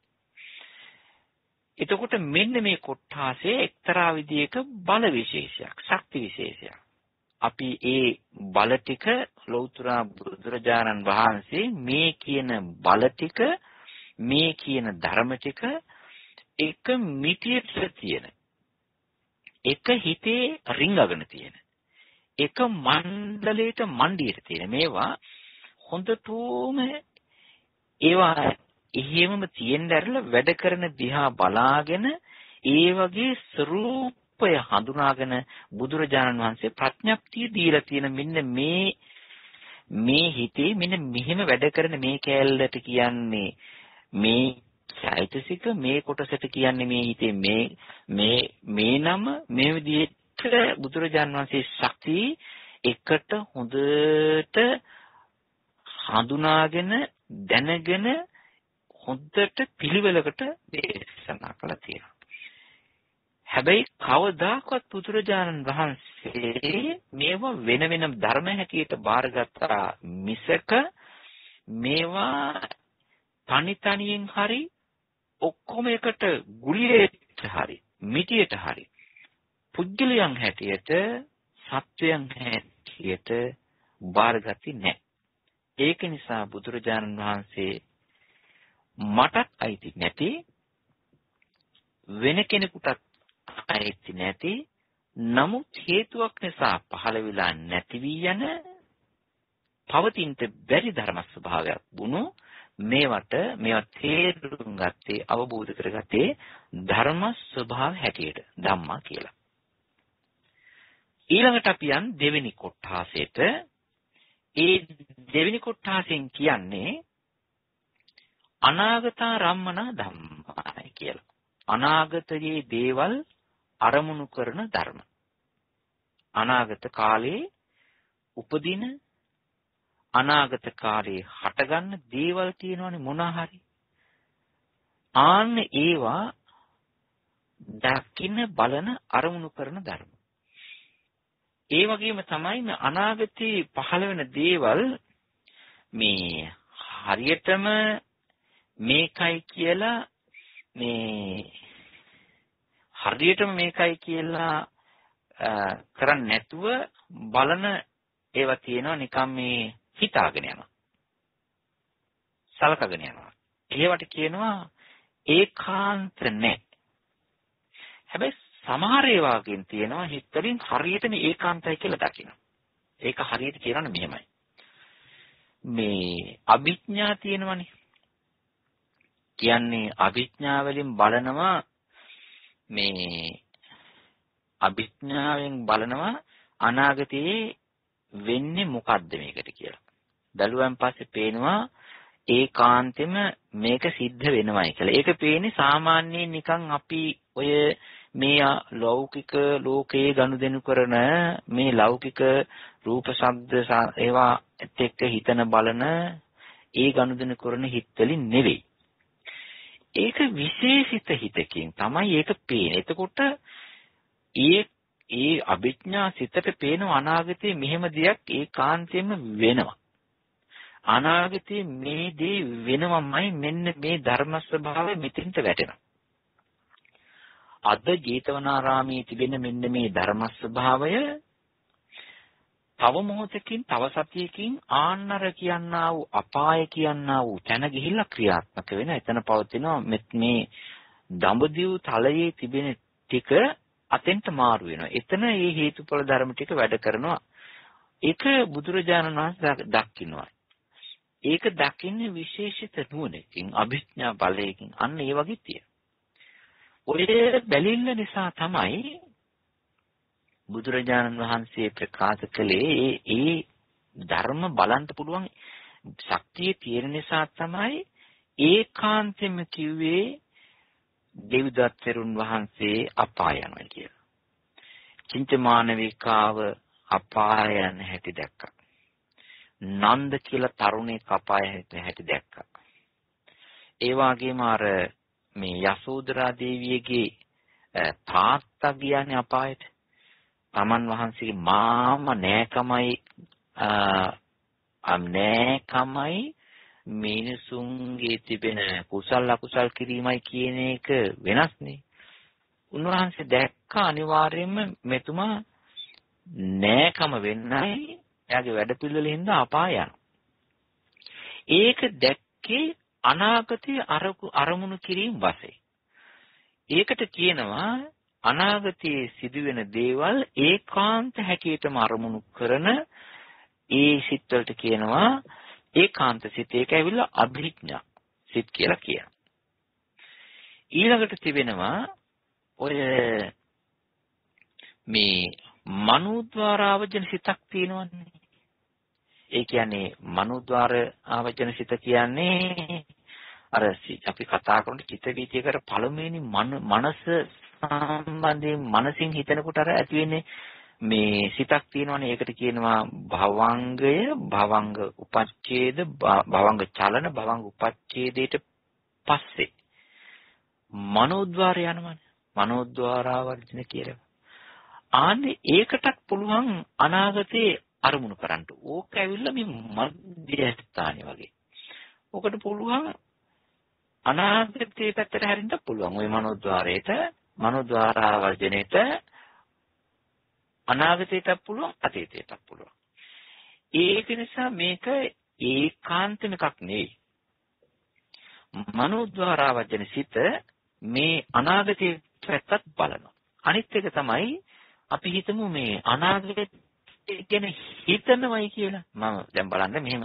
එතකොට මෙන්න මේ කොට්ඨාසයේ එක්තරා විදියක බල විශේෂයක්, ශක්ති විශේෂයක්. අපි ඒ බල ටික ලෞතර බුදුරජාණන් වහන්සේ මේ කියන බල ටික, මේ කියන ධර්ම ටික එක මිටියට තියෙන, එක හිතේ රිංගගෙන තියෙන, එක මණ්ඩලයට මණ්ඩියට තියෙන මේවා හොඳටම ඒවා එහෙමම තියෙන්න ඇරලා වැඩ කරන දිහා බලාගෙන ඒ වගේ ස්වરૂපය හඳුනාගෙන බුදුරජාණන් වහන්සේ ප්‍රඥප්තිය දීලා තියෙන මෙන්න මේ හිතේ මෙන්න මෙහෙම වැඩ කරන මේ කැලලට කියන්නේ මේ චෛතසික, මේ කොටසට කියන්නේ මේ හිතේ මේ නම මේ විදිහට බුදුරජාණන් වහන්සේ ශක්තිය එකට හොඳට හඳුනාගෙන දැනගෙන හොඳට පිළිවෙලකට දේශනා කළා තියෙනවා. හැබැයි කවදාකවත් බුදුරජාණන් වහන්සේ මේවා වෙන වෙනම ධර්ම හැටියට බාරගත්තා මිසක මේවා තනි තනියෙන් හරි ඔක්කොම එකට ගුලියට හරි මිටියට හරි පුද්ගලයන් හැටියට සත්වයන් හැටියට බාරගත්තේ නැහැ. ඒක නිසා බුදුරජාණන් වහන්සේ මටත් අයිති නැති වෙන කෙනෙකුටත් අයිති නැති නමුත් හේතුවක් නිසා පහළ වෙලා නැති වී යන පවතින්ට බැරි ධර්ම ස්වභාවයක් වුණු මේවා තේරුම් ගත්තේ අවබෝධ කරගත්තේ ධර්ම ස්වභාව හැටියට ධම්මා කියලා. ඊළඟට අපි යන් දෙවෙනි කොට්ඨාසයට. ඒ දෙවෙනි කොට්ඨාසෙන් කියන්නේ අනාගතාරම්මන ධම්මයි කියලා. අනාගතයේ දේවල් අරමුණු කරන ධර්ම. අනාගත කාලේ උපදින අනාගත කාලේ හටගන්න දේවල් තියෙනවනේ මොනවා හරි. ආන්න ඒවා දකින්න බලන අරමුණු කරන ධර්ම. ඒ වගේම තමයි මේ අනාගතේ පහළ වෙන දේවල් මේ හරියටම මේකයි කියලා කරන්නේ නැතුව බලන ඒවා තියෙනවා නිකම් මේ හිතාගෙන යනවා. සලකගෙන යනවා. ඒවට කියනවා ඒකාන්ත නැහැ. හැබැයි සමහර ඒවාකින් තියෙනවා හිතවලින් හරියට මේ ඒකාන්තයි කියලා දකිනවා. ඒක හරියට කියනවනේ මෙහෙමයි. මේ අභිඥා තියෙනවනේ. කියන්නේ අභිඥාවලින් බලනවා අනාගතයේ වෙන්නේ මොකද්ද මේකට කියලා. බැලුවන් පස්සේ පේනවා ඒකාන්තෙම මේක සිද්ධ වෙනවයි කියලා. ඒක පේන්නේ සාමාන්‍යයෙන් නිකන් අපි ඔය මේ ලෞකික ලෝකයේ ගනුදෙනු කරන මේ ලෞකික රූප ශබ්ද ඒවා එක්ක හිතන බලන ඒ ගනුදෙනු කරන හිතවලින් නෙවෙයි. ඒක විශේෂිත හිතකින් තමයි ඒක පේන්නේ. එතකොට ඒ අභිඥා සිතට පේන අනාගතයේ මෙහෙම දෙයක් ඒකාන්තයෙන්ම වෙනවා. අනාගතයේ මේ දේ වෙනවමයි මෙන්න මේ ධර්ම ස්වභාවය මෙතෙන්ට වැටෙනවා. අද ජේතවනාරාමයේ තිබෙන මෙන්න මේ ධර්ම ස්වභාවය තව මොහොතකින් තව සතියකින් ආන්නර කියනා වූ අපාය කියනා වූ තැන ගිහිල්ලා ක්‍රියාත්මක වෙන එතන පවතිනවා මේ දඹදිව් තලයේ තිබෙන ටික අතෙන්ට මාරු වෙනවා. එතන මේ හේතුඵල ධර්ම ටික වැඩ කරනවා. ඒක බුදුරජාණන් වහන්සේ දක්ිනවා. ඒක දකින්නේ විශේෂිත නුවණකින් අභිඥා බලයෙන් අන්න ඒ වගේ තියෙනවා. ඔය බැලිල්ල නිසා තමයි බුදුරජාණන් වහන්සේ ප්‍රකාශ කළේ ඒ ධර්ම බලන්න පුළුවන් ශක්තිය තියෙන නිසා තමයි ඒකාන්තෙම කිව්වේ දෙවිදත් තෙරුන් වහන්සේ අපාය යනවා කියලා. චින්තමානවිකාව අපාය යන හැටි දැක්කා. නන්ද කියලා තරුණයෙක් අපාය හැටි දැක්කා. ඒ වගේම අර මේ යසෝදරා දේවියගේ තාත්තා ගියානේ අපායට. තමන් වහන්සේගේ මාම නෑකමයි මිනිසුන්ගේ තිබෙන කුසල අකුසල් කිරීමයි කියන එක වෙනස්නේ. උන්වහන්සේ දැක්ක අනිවාර්යයෙන්ම මෙතුමා නෑකම වෙන්නයි එයාගේ වැඩපිළිවෙලින්ද අපාය යනවා. ඒක දැක්කේ අනාගතයේ අරමුණු කිරීම වශයෙන්. ඒකට කියනවා අනාගතයේ සිදුවෙන දේවල් ඒකාන්ත හැටියටම අරමුණු කරන ඒ සිත්වලට කියනවා ඒකාන්ත සිත්. ඒක ඇවිල්ලා අභිඥා සිත් කියලා කියනවා. ඊළඟට තිබෙනවා ඔය මේ මනෝද්වාර ආවජන සිතක් තියෙනවනේ. ඒ කියන්නේ මනෝද්වාර ආවජන සිත කියන්නේ අර අපි කතා කරන චිත්ත වීතියකට පළමුවෙනි මනස සම්බන්ධයෙන් මනසින් හිතනකොට අර ඇති වෙන්නේ මේ සිතක් තියෙනවනේ. ඒකට කියනවා භවංගය, භවංග උපච්ඡේද, භවංග චලන, භවංග උපච්ඡේදයට පස්සේ මනෝද්වාර යනවනේ. මනෝද්වාරාවර්ජන කියලා. ආන්නේ ඒකටත් පුළුවන් අනාගතේ අරමුණු කරන්න. ඕක ඇවිල්ලා මේ මධ්‍යස්ථානේ වගේ. ඕකට පුළුවන් අනාගතේ පැත්තට හැරෙන්න පුළුවන්. ওই මනෝද්වාරයට, මනෝද්වාරාවර්ජනයට අනාගතේටත් පුළුවන්, අතීතයටත් පුළුවන්. ඒක නිසා මේක ඒකාන්තම එකක් නෙවෙයි. මනෝද්වාරාවර්ජන සිත මේ අනාගතේ පැත්තත් බලනවා. අනිත් එක තමයි අපි හිතමු මේ අනාගතය ගැන හිතනවයි කියලා. මම දැන් බලන්න මෙහෙම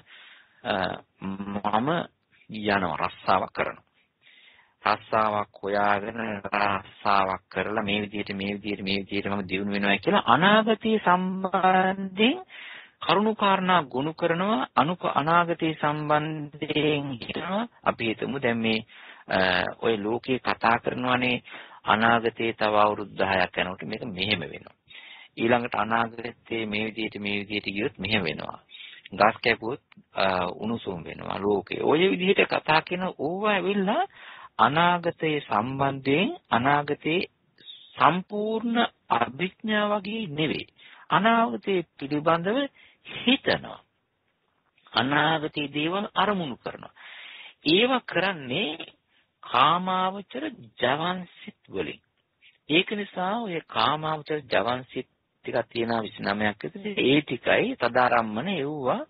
මම යනවා රස්සාවක් කරනවා. රස්සාවක් හොයාගෙන රස්සාවක් කරලා මේ විදිහට මම දියුණු වෙනවා කියලා අනාගතයේ සම්බන්ධයෙන් කරුණු කාරණා ගොනු කරනවා. අනාගතයේ සම්බන්ධයෙන් හිතනවා. අපි හිතමු දැන් මේ ඔය ලෝකේ කතා කරනවානේ අනාගතයේ තව අවුරුදු 10ක් යනකොට මේක මෙහෙම වෙනවා. ඊළඟට අනාගතයේ මේ විදිහට ගියොත් මෙහෙම වෙනවා. ගස් කැපුවොත් උණුසුම් වෙනවා ලෝකේ. ඔය විදිහට කතා කරන ඕවා ඇවිල්ලා අනාගතයේ සම්බන්ධයෙන් අනාගතයේ සම්පූර්ණ අභිඥා වගේ නෙවෙයි. අනාගතයේ පිළිබඳව හිතනවා. අනාගතයේ දේවල් අරමුණු කරනවා. ඒව කරන්නේ කාමාවචර ජවන්සිත වලින්. ඒක නිසා ඔය කාමාවචර ජවන්සිත ටිකක් තියෙනවා 29ක් විතර. ඒ ටිකයි තදාරම්මන එව්වා.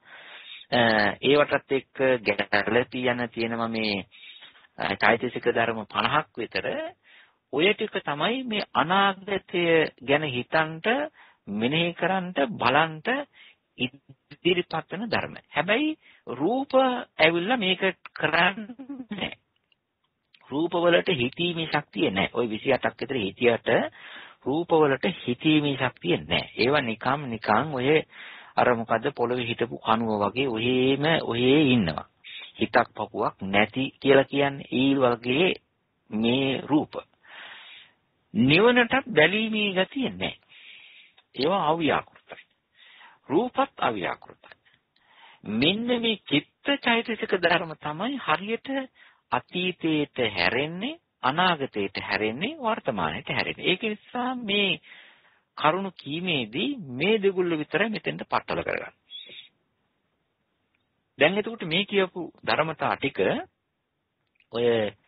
ඒවටත් එක්ක ගැළපී යන තියෙනවා මේ චෛතසික ධර්ම 50ක් විතර. ඔය ටික තමයි මේ අනාගතය ගැන හිතන්ට, මෙනෙහි කරන්ට, බලන්ට ඉදිරිපත් වෙන ධර්ම. හැබැයි රූප ඇවිල්ලා මේක කරන්නේ රූපවලට හිතීමේ ශක්තිය නැහැ. ওই 28ක් විතර හිතියට රූපවලට හිතීමේ ශක්තිය නැහැ. ඒවා නිකන් ඔය අර මොකද්ද පොළවේ හිටපු කණුව වගේ ඔහේ ඉන්නවා. හිතක් පපුවක් නැති කියලා කියන්නේ ඊ වගේ මේ රූප. නිවනට බැලීමේ ගතිය නැහැ. ඒවා අව්‍යාකෘතයි. රූපත් අව්‍යාකෘතයි. මෙන්න මේ චිත්ත චෛතසික ධර්ම තමයි හරියට අතීතයට හැරෙන්නේ, අනාගතයට හැරෙන්නේ, වර්තමානයට හැරෙන්නේ. ඒක නිසා මේ කරුණු කීමේදී මේ දෙගුල්ල විතරයි මෙතෙන්ට පట్టල කරගන්න. දැන් එතකොට මේ කියපු ධර්මතා ටික ඔය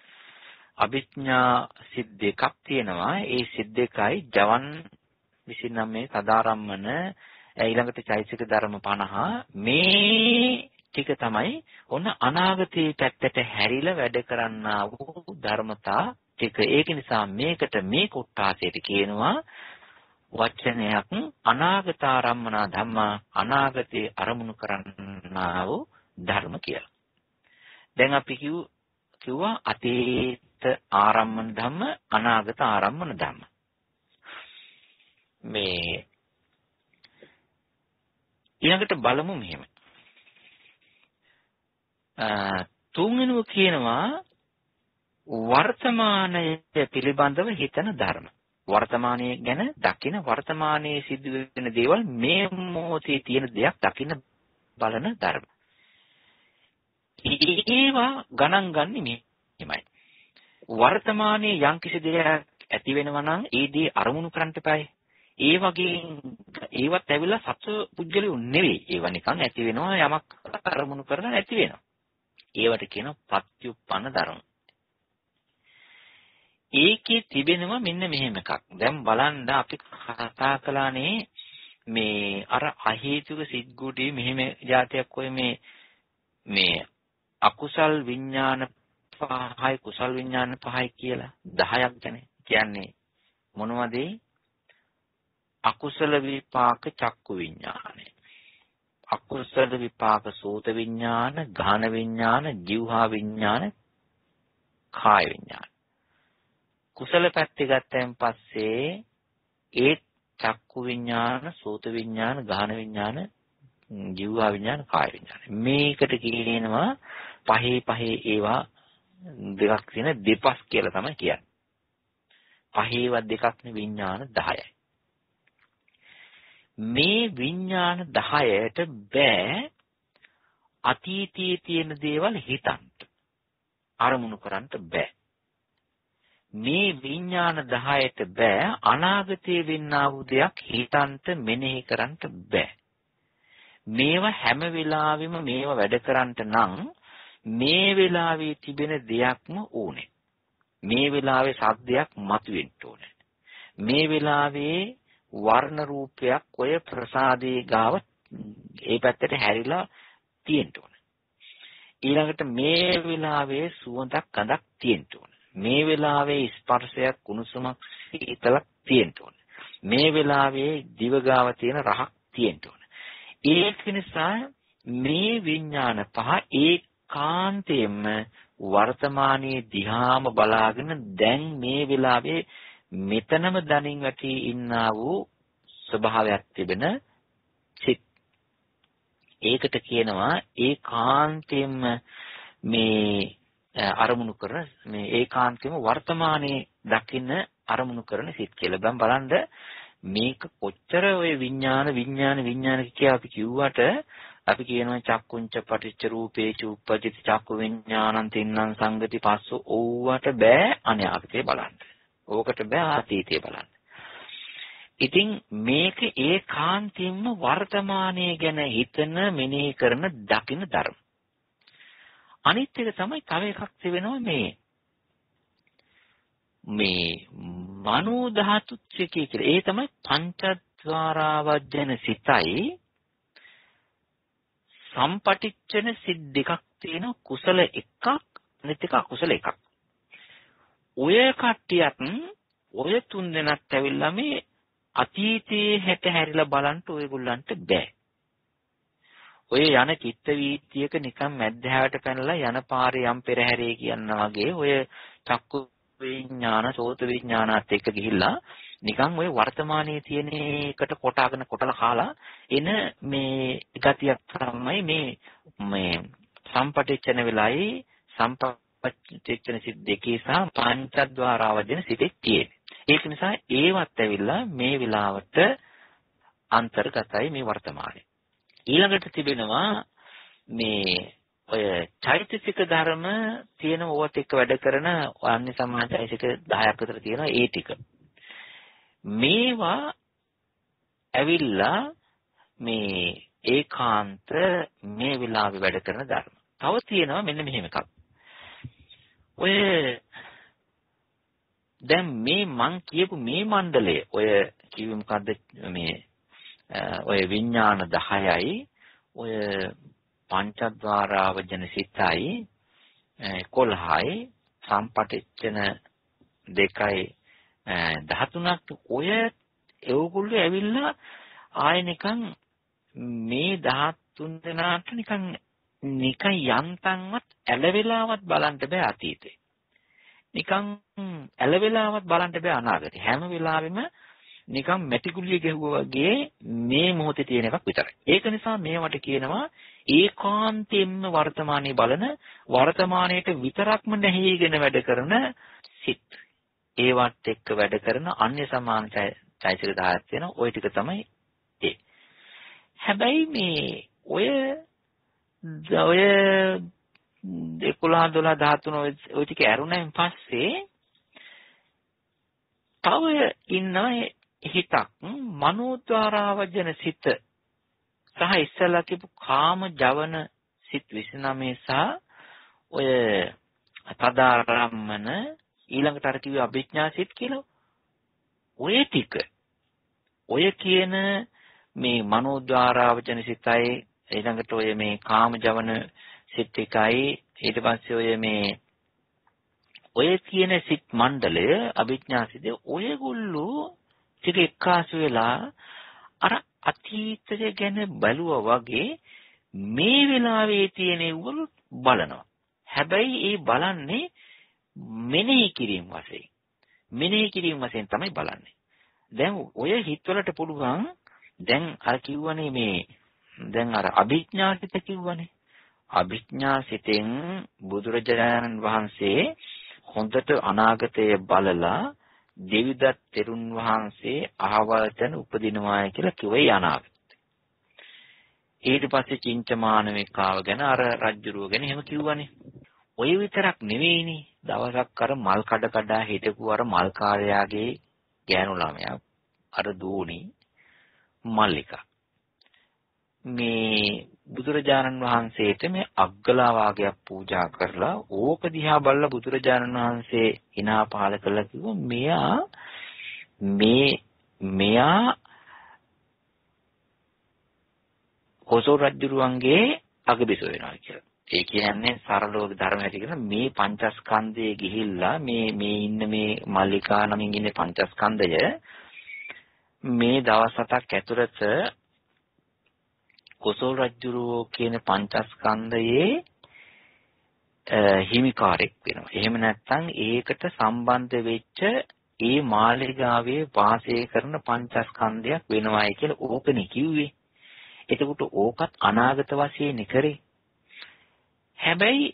අභිඥා සිත් දෙකක් තියෙනවා. ඒ සිත් දෙකයි ජවන් 29 සදාරම්මන ඊළඟට චෛතසික ධර්ම 50 මේ ටික තමයි ඔන්න අනාගතයේ පැත්තට හැරිලා වැඩ කරන්නා වූ ධර්මතා ටික. ඒක නිසා මේකට මේ කොටාසයට කියනවා වචනයක් අනාගතාරම්මනා ධම්මා, අනාගතේ අරමුණු කරන්නා වූ ධර්ම කියලා. දැන් අපි කිව්වා අතීත ආරම්මන ධම්ම, අනාගත ආරම්මන ධම්ම. මේ ඊළඟට බලමු මෙහෙම. තුන්වෙනුව කියනවා වර්තමානය පිළිබඳව හිතන ධර්ම. වර්තමානයේ ගැන දකින, වර්තමානයේ සිදුවෙන දේවල් මේ මොහොතේ තියෙන දෙයක් දකින බලන ධර්ම. ඒවා ගණන් ගන්න මෙහෙමයි. වර්තමානයේ යම්කිසි දෙයක් ඇති වෙනවා නම් ඒ දේ අරමුණු කරන්න එපායි. ඒ වගේ ඒවත් ඇවිල්ලා සත්ව පුද්ගලියු නෙවෙයි. ඒවා නිකන් ඇති වෙනවා යමක් අරමුණු කරලා නැති වෙනවා. ඒවට කියනවා පත්‍යුප්පන්න ධර්ම. ඒකේ තිබෙනවා මෙන්න මෙහෙම එකක්. දැන් බලන්න අපි කතා කළානේ මේ අර අහේතුක සිද්ගුටි මෙහෙම જાතියක් ඔය මේ අකුසල් විඥාන පහයි කුසල් විඥාන පහයි කියලා 10ක් ගැන කියන්නේ මොනවද? අකුසල විපාක චක්කු විඥානය, අකුසල විපාක සෝත විඥාන, ගාන විඥාන, જીවහා විඥාන, කාය විඥාන. කුසල පැත්තේ ගත්තයින් පස්සේ ඒ චක්කු විඥාන, සෝත විඥාන, ගාන විඥාන, જીවහා විඥාන, කාය විඥාන. මේකට කියනවා පහේ ඒවා දෙකක් තියෙන දෙපස් කියලා තමයි කියන්නේ. පහේවත් දෙකක් නේ විඥාන 10යි. මේ විඥාන 10ට බෑ අතීතයේ තියෙන දේවල් හිතන්න. අරමුණු කරන්න බෑ. මේ විඥාන 10ට බෑ අනාගතයේ වෙන්නා වූ දෙයක් හිතන්න මෙනෙහි කරන්න බෑ. මේවා හැම වෙලාවෙම මේවා වැඩ කරන්න නම් මේ වෙලාවේ තිබෙන දෙයක්ම ඕනේ. මේ වෙලාවේ සද්දයක් මතුවෙන්න ඕනේ. මේ වෙලාවේ වර්ණ රූපයක් ඔය ප්‍රසාදේ ගාව ඒ පැත්තට හැරිලා තියෙන්න ඕනේ. ඊළඟට මේ වෙලාවේ සුවඳක් ගඳක් තියෙන්න ඕනේ. මේ වෙලාවේ ස්පර්ශයක් කුණුසුමක් සීතලක් තියෙන්න ඕනේ. මේ වෙලාවේ දිව ගාව තියෙන රහක් තියෙන්න ඕනේ. ඒක නිසා මේ විඥාන පහ ඒකාන්තයෙන්ම වර්තමානයේ දිහාම බලාගෙන දැන් මේ වෙලාවේ මෙතනම දනින් වැටි ඉන්නා වූ ස්වභාවයක් තිබෙන සිත්. ඒකට කියනවා ඒකාන්තයෙන්ම මේ අරමුණු කරන මේ ඒකාන්තයෙන්ම වර්තමානයේ දකින්න අරමුණු කරන සිත් කියලා. දැන් බලන්න මේක කොච්චර ඔය විඥාන කියලා අපි කිව්වට අපි කියනවා චක්කුංච පටිච්ච රූපේච උප්පජිත චක්කු විඥානං තින්නම් සංගති පස්සෝ ඕවට බෑ අනාගතේ බලන්න. ඕකට බෑ අතීතේ බලන්න. ඉතින් මේක ඒකාන්තයෙන්ම වර්තමානයේ ගැන හිතන මෙනෙහි කරන දකින ධර්ම. අනිත් එක තමයි තව එකක් තිබෙනවා මේ මනෝ ධාතුච්චකේ කියලා. ඒ තමයි පංචද්වාරාවජන සිතයි සම්පටිච්ඡන සිත් දෙකක් තියෙන කුසල එකක් අනිත් එක අකුසල එකක්. ඔය කට්ටියත් ඔය තුන් දෙනාත් ඇවිල්ලා මේ අතීතයේ හැට හැරිලා බලන්න ඔයගොල්ලන්ට බෑ. ඔය යන චිත්ත වීතියක නිකන් මැද්දහැවට පැනලා යන පාරේ යම් පෙරහැරේ කියන වගේ ඔය චක්කු විඥාන සෝත විඥානත් එක්ක ගිහිල්ලා නිකන් ඔය වර්තමානයේ තියෙන එකට කොටලා කාලා එන මේ ගතියක් තමයි මේ සම්පටිච්ඡන වෙලයි සම්පටිච්ඡන සිත් දෙකේ සහ පංචද්වාරාවජන සිතේ තියෙන්නේ. ඒක නිසා ඒවත් ඇවිල්ලා මේ වෙලාවට අන්තර්ගතයි මේ වර්තමානයේ. ඊළඟට තිබෙනවා මේ ඔය චෛතසික ධර්ම තියෙන ඕවත් එක්ක වැඩ කරන අන්‍ය සමාජයිසික 10ක් විතර තියෙනවා ඒ ටික. මේවා ඇවිල්ලා මේ ඒකාන්ත මේ වෙලාවේ වැඩ කරන ධර්ම. තව තියෙනවා මෙන්න මෙහෙම එකක්. ඔය දැන් මේ මං කියපු මේ මණ්ඩලය ඔය කිව්වේ මොකද්ද මේ ඔය විඥාන 10යි ඔය පංචද්වාරාවජන සිතයි 11යි සම්පටිච්ඡන 2යි 13ක් ඔය ඒගොල්ලෝ ඇවිල්ලා ආයෙ නිකන් මේ 13 දෙනාට නිකන් යන්තම්වත් ඇලවෙලාවත් බලන්න බෑ අතීතේ. නිකන් ඇලවෙලාවත් බලන්න බෑ අනාගතේ. හැම වෙලාවෙම නිකන් මැටිකුලිය ගැහුවා වගේ මේ මොහොතේ තියෙන එකක් විතරයි. ඒක නිසා මේවට කියනවා ඒකාන්තයෙන්ම වර්තමානයේ බලන වර්තමානයේට විතරක්ම නැහිගෙන වැඩ කරන සිත්. ඒවත් එක්ක වැඩ කරන අන්‍ය සමාන චෛතසික 10ක් තියෙනවා. ওই ටික තමයි ඒ. හැබැයි මේ ඔය ඔය 11 12 13 ඔය ටික ඇරුණෙන් පස්සේ තව ඉන්නවා හිතක් මනෝද්වාරාවජන සිත සහ ඉස්සලා කියපු කාම ජවන සිත් 29 සහ ඔය තදාරම්මන ඊළඟට අර කිව්වේ අභිඥා සිත් කියලා ඔය ටික ඔය කියන මේ මනෝද්වාරාවචන සිතයි ඊළඟට ඔය මේ කාම ජවන සිත් එකයි ඊට පස්සේ ඔය මේ ඔය කියන සිත් මණ්ඩලය අභිඥා සිත ඔයගොල්ලෝ ටික එක්කාසු වෙලා අර අතීතය ගැන බැලුවා වගේ මේ වෙලාවේ තියෙන ඒවලු බලනවා. හැබැයි ඒ බලන්නේ මෙනෙහි කිරීම වශයෙන්. මෙනෙහි කිරීම වශයෙන් තමයි බලන්නේ. දැන් ඔය හිතවලට පුළුවන් දැන් අර කිව්වනේ මේ දැන් අර අභිඥා සිත කිව්වනේ. අභිඥා සිතෙන් බුදුරජාණන් වහන්සේ හොඳට අනාගතය බලලා දෙවිදත් තෙරුන් වහන්සේ අහවල් තැන උපදිනවායි කියලා කිව්වේ අනාගතය. ඊට පස්සේ චින්චමානවිකාව ගැන අර රජ්ජුරුව ගැන එහෙම කිව්වනේ. ඔය විතරක් නෙවෙයිනේ. දවසක් අර මල් කඩ කඩා හිටපු අර මල් කාර්යාගේ ගෑනු ළමයා අර දෝණි මල්ලිකා මේ බුදුරජාණන් වහන්සේට මේ අග්ගලා වාගයක් පූජා කරලා ඕක දිහා බලලා බුදුරජාණන් වහන්සේ hina පහල කළා කිව්වා මෙයා කොසල් රජුරුවන්ගේ අගබිසෝ වෙනවා කියලා. ඒ කියන්නේ සරලව ධර්ම හැටි කියන මේ පංචස්කන්ධයේ ගිහිල්ලා මේ ඉන්න මේ මල්ලිකා නමින් ඉන්නේ පංචස්කන්ධය මේ දවස් 7ක් ඇතුළත කොසල් රජුරෝ කියන පංචස්කන්ධයේ හිමිකාරෙක් වෙනවා. එහෙම නැත්නම් ඒකට සම්බන්ධ වෙච්ච ඒ මාලිගාවේ වාසය කරන පංචස්කන්ධයක් වෙනවායි කියලා ඕකනේ කිව්වේ. එතකොට ඕකත් අනාගත වශයෙන් කරේ. හැබැයි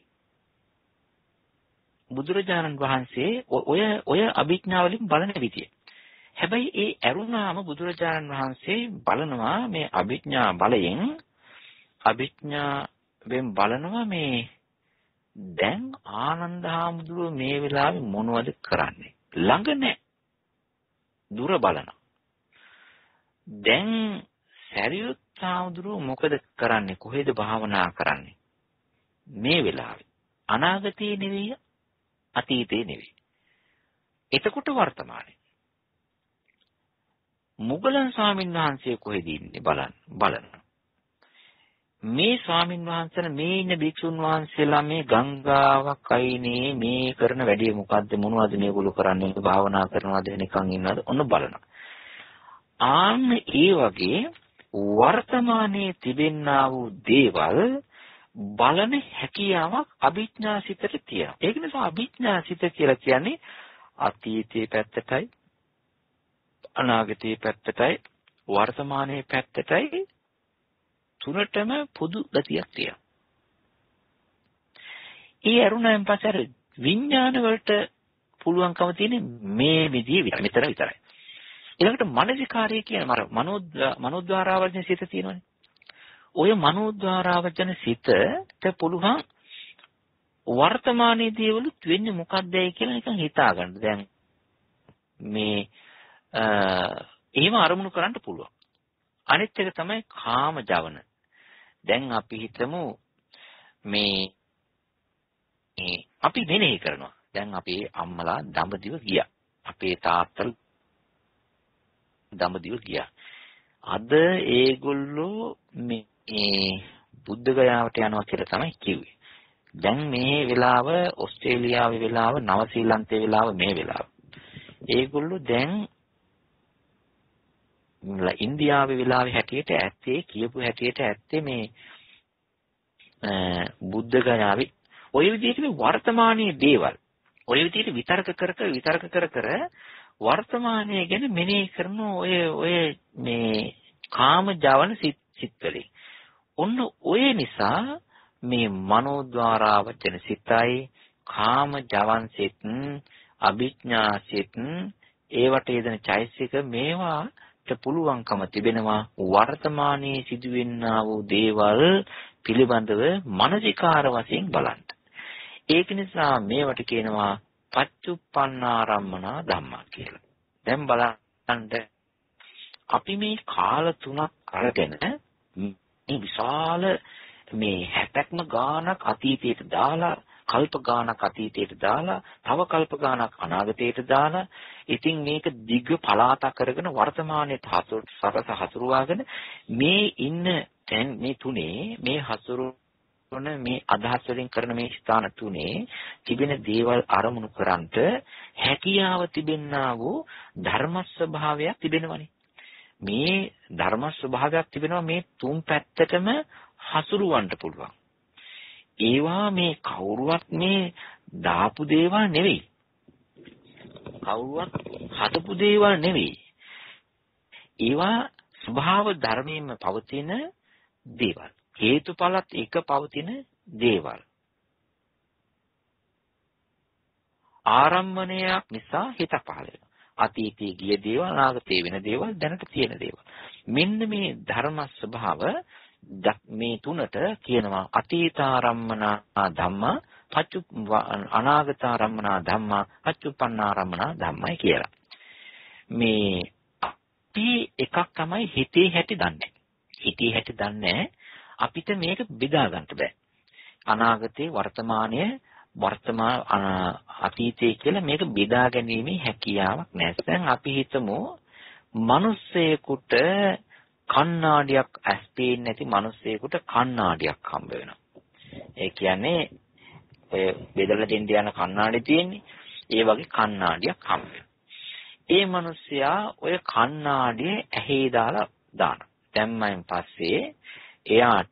බුදුරජාණන් වහන්සේ ඔය අභිඥාවලින් බලන විදිය. හැබැයි ඒ ඇරුණාම බුදුරජාණන් වහන්සේ බලනවා මේ අභිඥා බලයෙන් අභිඥාවෙන් බලනවා මේ දැන් ආනන්ද හාමුදුරුවෝ මේ වෙලාවේ මොනවද කරන්නේ? ළඟ නැහැ. දුර බලනවා. දැන් සරියුත් හාමුදුරුවෝ මොකද කරන්නේ? කොහෙද භාවනා කරන්නේ? මේ වෙලාවේ අනාගතේ නෙවෙයි අතීතේ නෙවෙයි. එතකොට වර්තමානයේ මුගලන් ස්වාමීන් වහන්සේ කොහෙද ඉන්නේ බලන්න. මේ ස්වාමීන් වහන්සේලා මේ ඉන්න භික්ෂුන් වහන්සේලා මේ ගංගාවක් අයිනේ මේ කරන වැඩේ මොකද්ද මොනවද මේගොල්ලෝ කරන්නේ භාවනා කරනවද නිකන් ඉන්නවද ඔන්න බලනවා. ආන්න ඒ වගේ වර්තමානයේ තිබෙන්නා වූ දේවල් බලන හැකියාවක් අභිඥා සිතට තියෙනවා. ඒක නිසා අභිඥා සිත කියලා කියන්නේ අතීතයේ පැත්තටයි අනාගතයේ පැත්තටයි වර්තමානයේ පැත්තටයි තුනටම පොදු ගතියක් තියෙනවා. ඒ අරුණයන් පස්සේ විඥාන වලට පුළුවන්කම තියෙන්නේ මේ විදිහේ මෙතන විතරයි. ඊළඟට මනසිකාරය කියන මනෝද්වාරාවර්ජන සිත තියෙනවනේ. ඔය මනෝද්වාරාවර්ජන සිතට පුළුවන් වර්තමානයේ දේවලුත් වෙන්නේ මොකක්දයි කියලා නිකන් හිතා ගන්න. දැන් මේ එහෙම අරමුණු කරන්න පුළුවන්. අනිත් එක තමයි කාම ජවන. දැන් අපි හිතමු මේ අපි මෙනෙහි කරනවා. දැන් අපේ අම්මලා දඹදිව ගියා. අපේ තාත්තලා දඹදිව ගියා. අද ඒගොල්ලෝ මේ බුද්ධ ගයාවට යනවා කියලා තමයි කිව්වේ. දැන් මේ වෙලාව ඕස්ට්‍රේලියාවේ වෙලාව නව ශ්‍රී ලංකාවේ වෙලාව මේ වෙලාව. ඒගොල්ලෝ දැන් ඉන්දියාවේ වෙලාවේ හැටියට ඇත්තේ කියපු හැටියට ඇත්තේ මේ බුද්ධ ගයාවේ ඔය විදිහට මේ වර්තමානයේ දේවල් ඔය විදිහට විතර්ක කර වර්තමානයේ ගැන මෙනෙහි කරන ඔය මේ කාම ජවන සිත්වලින් ඔන්න ඔය නිසා මේ මනෝද්වාරාවචන සිතයි කාම ජවන් සිත් අභිඥා සිත් ඒවට යෙදෙන චෛසික මේවා පුළුවන්කම තිබෙනවා වර්තමානයේ සිදුවෙනා වූ දේවල් පිළිබඳව මානසිකාර වශයෙන් බලන්න. ඒක නිසා මේවට කියනවා පච්චුප්පන්නාරම්මනා ධම්මා කියලා. දැන් බලන්න අපි මේ කාල තුනක් අරගෙන මේ විශාල මේ 60ක්ම ගානක් අතීතයට දාලා කල්ප ගානක් අතීතයට දාලා තව කල්ප ගානක් අනාගතයට දාලා ඉතින් මේක දිග්ග පලාතක් කරගෙන වර්තමානයේ සරස හසුරුවාගෙන මේ ඉන්න දැන් මේ තුනේ මේ හසුරුවන මේ අදහස් වලින් කරන මේ ස්ථාන තුනේ තිබෙන දේවල් අරමුණු කරන්ට හැකියාව තිබෙන්නා වූ ධර්ම ස්වභාවයක් තිබෙනවනේ. මේ ධර්ම ස්වභාවයක් තිබෙනවා මේ තුන් පැත්තටම හසුරුවන්න පුළුවන්. ඒවා මේ කවුරුවත් මේ දාපු දේවල් නෙවෙයි. කවුරුවත් හදපු දේවල් නෙවෙයි. ඒවා ස්වභාව ධර්මයෙන්ම පවතින දේවල්. හේතුඵලත් එක පවතින දේවල්. ආරම්මණයක් නිසා හිත පහළ වෙනවා. අතීතයේ ගිය දේවල්, අනාගතයේ වෙන දේවල්, දැනට තියෙන දේවල්. මෙන්න මේ ධර්ම ස්වභාව මේ තුනට කියනවා අතීතාරම්මනා ධම්මා, අනාගතාරම්මනා ධම්මා, පච්චුප්පන්නාරම්මනා ධම්මයි කියලා. මේ අපි එකක් තමයි හිතේ හැටි දන්නේ. හිතේ හැටි දන්නේ අපිට මේක බෙදා ගන්න බෑ. අනාගතේ වර්තමානයේ අතීතයේ කියලා මේක බෙදා ගැනීමේ හැකියාවක් නැහැ. දැන් අපි හිතමු මිනිස්සෙකුට කණ්ණාඩියක් ඇස් පේන්නේ නැති මිනිස්සෙකුට කණ්ණාඩියක් හම්බ වෙනවා. ඒ කියන්නේ ඔය බෙදලා දෙන්න යන කණ්ණාඩි තියෙන්නේ. ඒ වගේ කණ්ණාඩියක් හම්බ වෙනවා. ඒ මිනිස්සයා ඔය කණ්ණාඩිය ඇහි දාලා දානවා. දැම්මයින් පස්සේ එයාට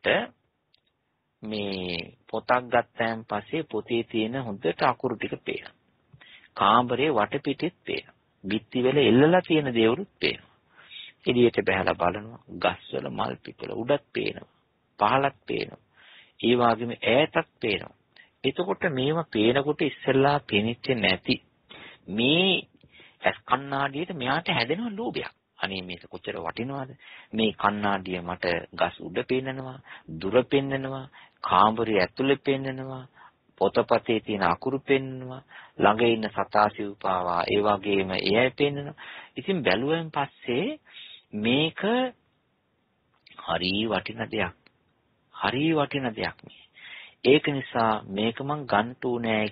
මේ පොතක් ගත්තයින් පස්සේ පොතේ තියෙන හොඳට අකුරු ටික පේනවා. කාමරේ වටපිටෙත් පේනවා. බිත්ති වල එල්ලලා තියෙන දේවලුත් පේනවා. එළියට බහලා බලනවා. ගස්වල මල් පිපිල උඩත් පේනවා. පහලත් පේනවා. ඒ වගේම ඈතත් පේනවා. එතකොට මේවා පේනකොට ඉස්සෙල්ලා පෙනෙන්නේ නැති මේ ඇස් කණ්ණාඩියට මෙයාට හැදෙන ලෝභයක්. අනේ මේක කොච්චර වටිනවද? මේ කණ්ණාඩිය මට ගස් උඩ පේන්නනවා, දුර පේන්නනවා, කාමරේ ඇතුලේ පේන්නනවා, පොතපතේ තියෙන අකුරු පේන්නනවා, ළඟ ඉන්න සතා සිව්පාවා ඒ වගේම එයයි පේන්නනවා. ඉතින් බැලුවෙන් පස්සේ මේක හරි වටින දෙයක්. හරි වටින දෙයක් මේ. ඒක නිසා මේක මං ගන්ටු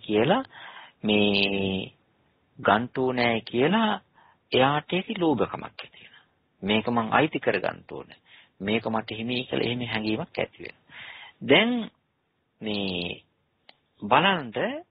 නෑ කියලා එයාට ඒක ලෝභකමක් ඇති වෙනවා. මේක මං අයිති කර ගන්න ඕනේ. මේක මට හිමි කියලා එහෙම හැඟීමක් ඇති වෙනවා. දැන් මේ බලන්න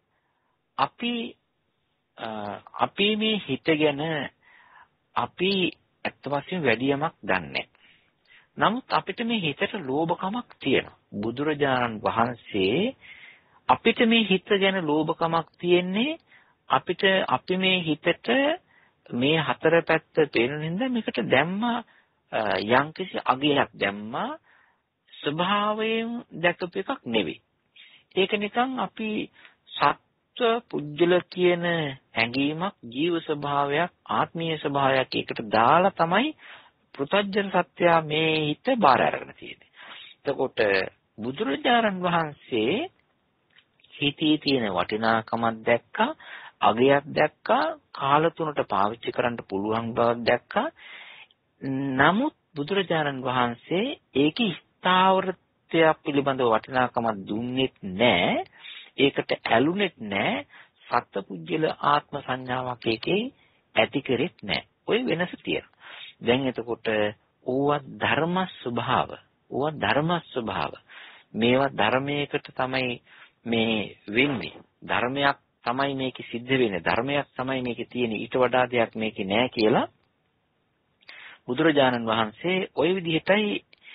අපි මේ හිත ගැන අපි ඇත්ත වශයෙන්ම වැඩි යමක් දන්නේ. නමුත් අපිට මේ හිතට ලෝභකමක් තියෙනවා. බුදුරජාණන් වහන්සේ අපිට මේ හිත ගැන ලෝභකමක් තියෙන්නේ අපි මේ හිතට මේ හතර පැත්ත පේන හින්දා මේකට දැම්මා යම්කිසි අගයක් දැම්මා ස්වභාවයෙන් දැකපු එකක් නෙවෙයි. ඒක නිකන් අපි සත්ව පුජ්‍යල කියන හැඟීමක් ජීව ස්වභාවයක් ආත්මීය ස්වභාවයක් එකට දාලා තමයි පෘථග්ජන සත්‍ය මේ හිත බාර අරගෙන තියෙන්නේ. එතකොට බුදුරජාණන් වහන්සේ හිතේ තියෙන වටිනාකමක් දැක්කා, අගයක් දැක්කා, කාල තුනට පාවිච්චි කරන්න පුළුවන් බවක් දැක්කා. නමුත් බුදුරජාණන් වහන්සේ ඒකේ ස්ථාවරත්වය පිළිබඳව වටිනාකමක් දුන්නෙත් නැහැ. ඒකට ඇලුනෙත් නැහැ. සත්පුජ්‍යල ආත්ම සංඥාවක් ඒකේ ඇති කරෙත් නැහැ. ওই වෙනස තියෙනවා. දැන් එතකොට ඕවා ධර්ම ස්වභාව. මේවා ධර්මයකට තමයි මේ වෙන්නේ. ධර්මයක් තමයි මේක සිද්ධ වෙන්නේ. ධර්මයක් තමයි මේකේ තියෙන්නේ. ඊට වඩා දෙයක් මේකේ නැහැ කියලා බුදුරජාණන් වහන්සේ ওই විදිහටයි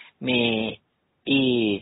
මේ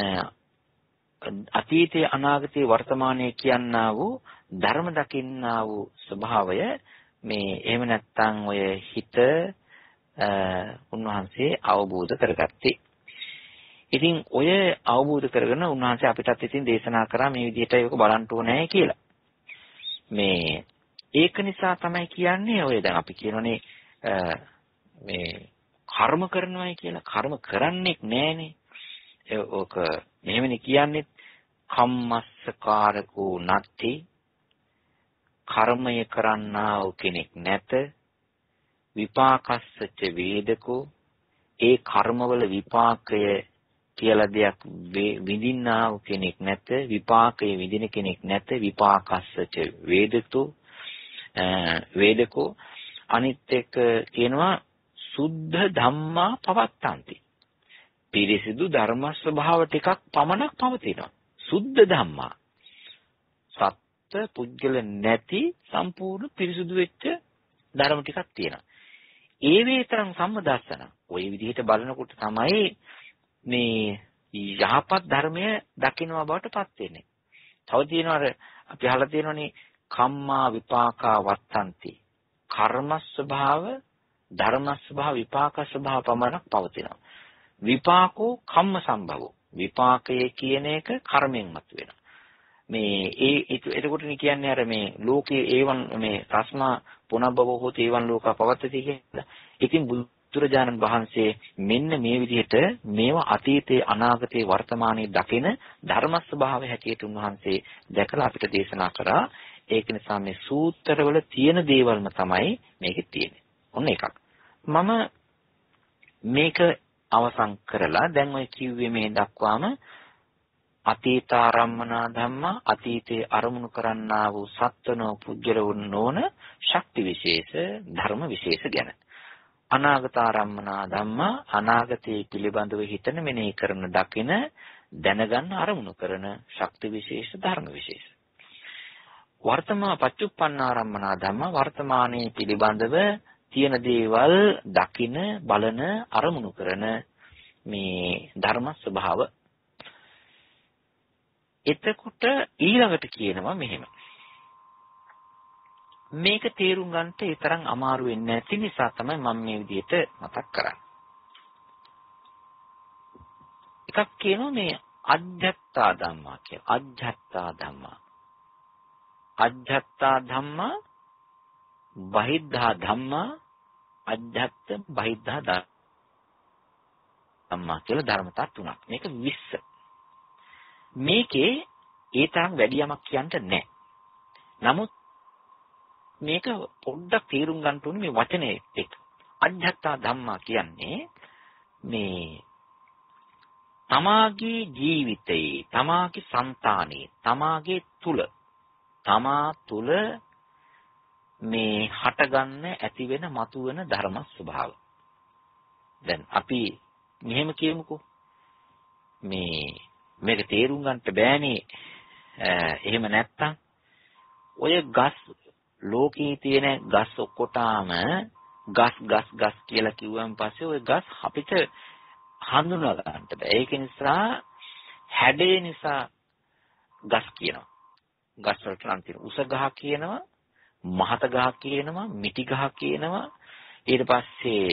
අතීතයේ අනාගතයේ වර්තමානයේ කියනා වූ ධර්ම දකින්නා වූ ස්වභාවය මේ එහෙම නැත්නම් ඔය හිත උන්වහන්සේ අවබෝධ කරගත්තේ. ඉතින් ඔය අවබෝධ කරගෙන උන්වහන්සේ අපිටත් ඉතින් දේශනා කරා මේ විදිහට ඒක බලන්න ඕනේ කියලා. මේ ඒක නිසා තමයි කියන්නේ ඔය දැන් අපි කියනනේ මේ කර්ම කරනවායි කියලා කර්ම කරන්නේ නෑනේ. ඕක මෙහෙමනේ කියන්නේ කම්මස්සකාරකෝ නැති කර්මය කරන්නා වූ කෙනෙක් නැත. විපාකස්සච වේදකෝ ඒ කර්මවල විපාකය කියලා දෙයක් විඳින්නා වූ කෙනෙක් නැත. විපාකය විඳින කෙනෙක් නැත. විපාකස්සච වේදකෝ අනිත් එක කියනවා සුද්ධ ධම්මා පවත්තන්ති. පිරිසිදු ධර්ම ස්වභාව ටිකක් පමණක් පවතිනවා. සුද්ධ ධම්මා සත්‍ය පුද්ගල නැති සම්පූර්ණ පිරිසිදු වෙච්ච ධර්ම ටිකක් තියෙනවා. ඒ වේතරම් සම්මදස්සන ওই විදිහට බලනකොට තමයි මේ යහපත් ධර්මය දකින්නවා බවට පත් වෙන්නේ. තව තියෙනවා අර අපි අහලා තියෙනවනේ කම්මා විපාකා වත්තන්ති. කර්ම ස්වභාව, ධර්ම ස්වභාව, විපාක ස්වභාව පමණක් පවතිනවා. විපාකෝ කම්ම සම්භවෝ. විපාකය කියන එක කර්මයෙන් මතුවෙනවා. මේ එතකොට කියන්නේ අර මේ ලෝකයේ ඒවන් මේ රස්මා පුනබ්බව හොත ඒවන් ලෝක පවත්තති කියලා. ඉතින් බුදුරජාණන් වහන්සේ මෙන්න මේ විදිහට මේවා අතීතයේ අනාගතයේ වර්තමානයේ දකින ධර්ම ස්වභාවය හැටියට උන්වහන්සේ දැකලා අපිට දේශනා කරා. ඒක නිසා මේ සූත්‍රවල තියෙන දේවල්ම තමයි මේකේ තියෙන්නේ. ඔන්න එකක්. මම මේක අවසන් කරලා දැන් ඔය කිව්වේ මේ දක්වාම අතීතාරම්මනා ධම්මා අතීතයේ අරමුණු කරන්නා වූ සත්වනෝ පුජ්‍යලවුන් නොවන ශක්ති විශේෂ ධර්ම විශේෂ ගැන. අනාගතාරම්මනා ධම්මා අනාගතයේ පිළිබඳව හිතන මෙනෙහි කරන දකින දැනගන්න අරමුණු කරන ශක්ති විශේෂ ධර්ම විශේෂ. වර්තමා පච්චුප්පන්නාරම්මනා ධම්මා වර්තමානයේ පිළිබඳව තියෙන දේවල් දකින බලන අරමුණු කරන මේ ධර්ම ස්වභාව. එතකොට ඊළඟට කියනවා මෙහෙම. මේක තේරුම් ගන්නට ඒ තරම් අමාරු වෙන්නේ නැති නිසා තමයි මම මේ විදිහට මතක් කරන්නේ. එකක් කියනවා මේ අජ්ජත්තා ධම්මා කියලා. අජ්ජත්තා ධම්මා. අජ්ජත්තා ධම්මා බහිද්ධා ධම්මා අජ්ජත් බහිද්ධා ධම්මා කියලා ධර්මතා තුනක්. මේක 20. මේකේ ඒ තරම් වැඩි යමක් කියන්න නැහැ. නමුත් මේක පොඩ්ඩක් තේරුම් ගන්න ඕනේ මේ වචනේ එක්ක. අජ්ජත්තා ධම්මා කියන්නේ මේ තමාගේ ජීවිතයේ, තමාගේ సంతානයේ, තමාගේ තමා තුල මේ හටගන්න ඇති වෙන මතුවෙන ධර්ම ස්වභාව. දැන් අපි මෙහෙම කියමුකෝ. මේක තේරුම් ගන්නට බෑනේ. එහෙම නැත්තම් ඔය ගස් ලෝකයේ තියෙන ගස් ඔක්කොටම ගස් කියලා කිව්වන් පස්සේ ඔය ගස් අපිට හඳුනා ගන්නට බෑ. ඒක නිසා හැඩේ නිසා ගස් කියනවා. ගස් වලට නම් තියෙන උස ගහ කියනවා, මහත ගහ කියනවා, මිටි ගහ කියනවා. ඊට පස්සේ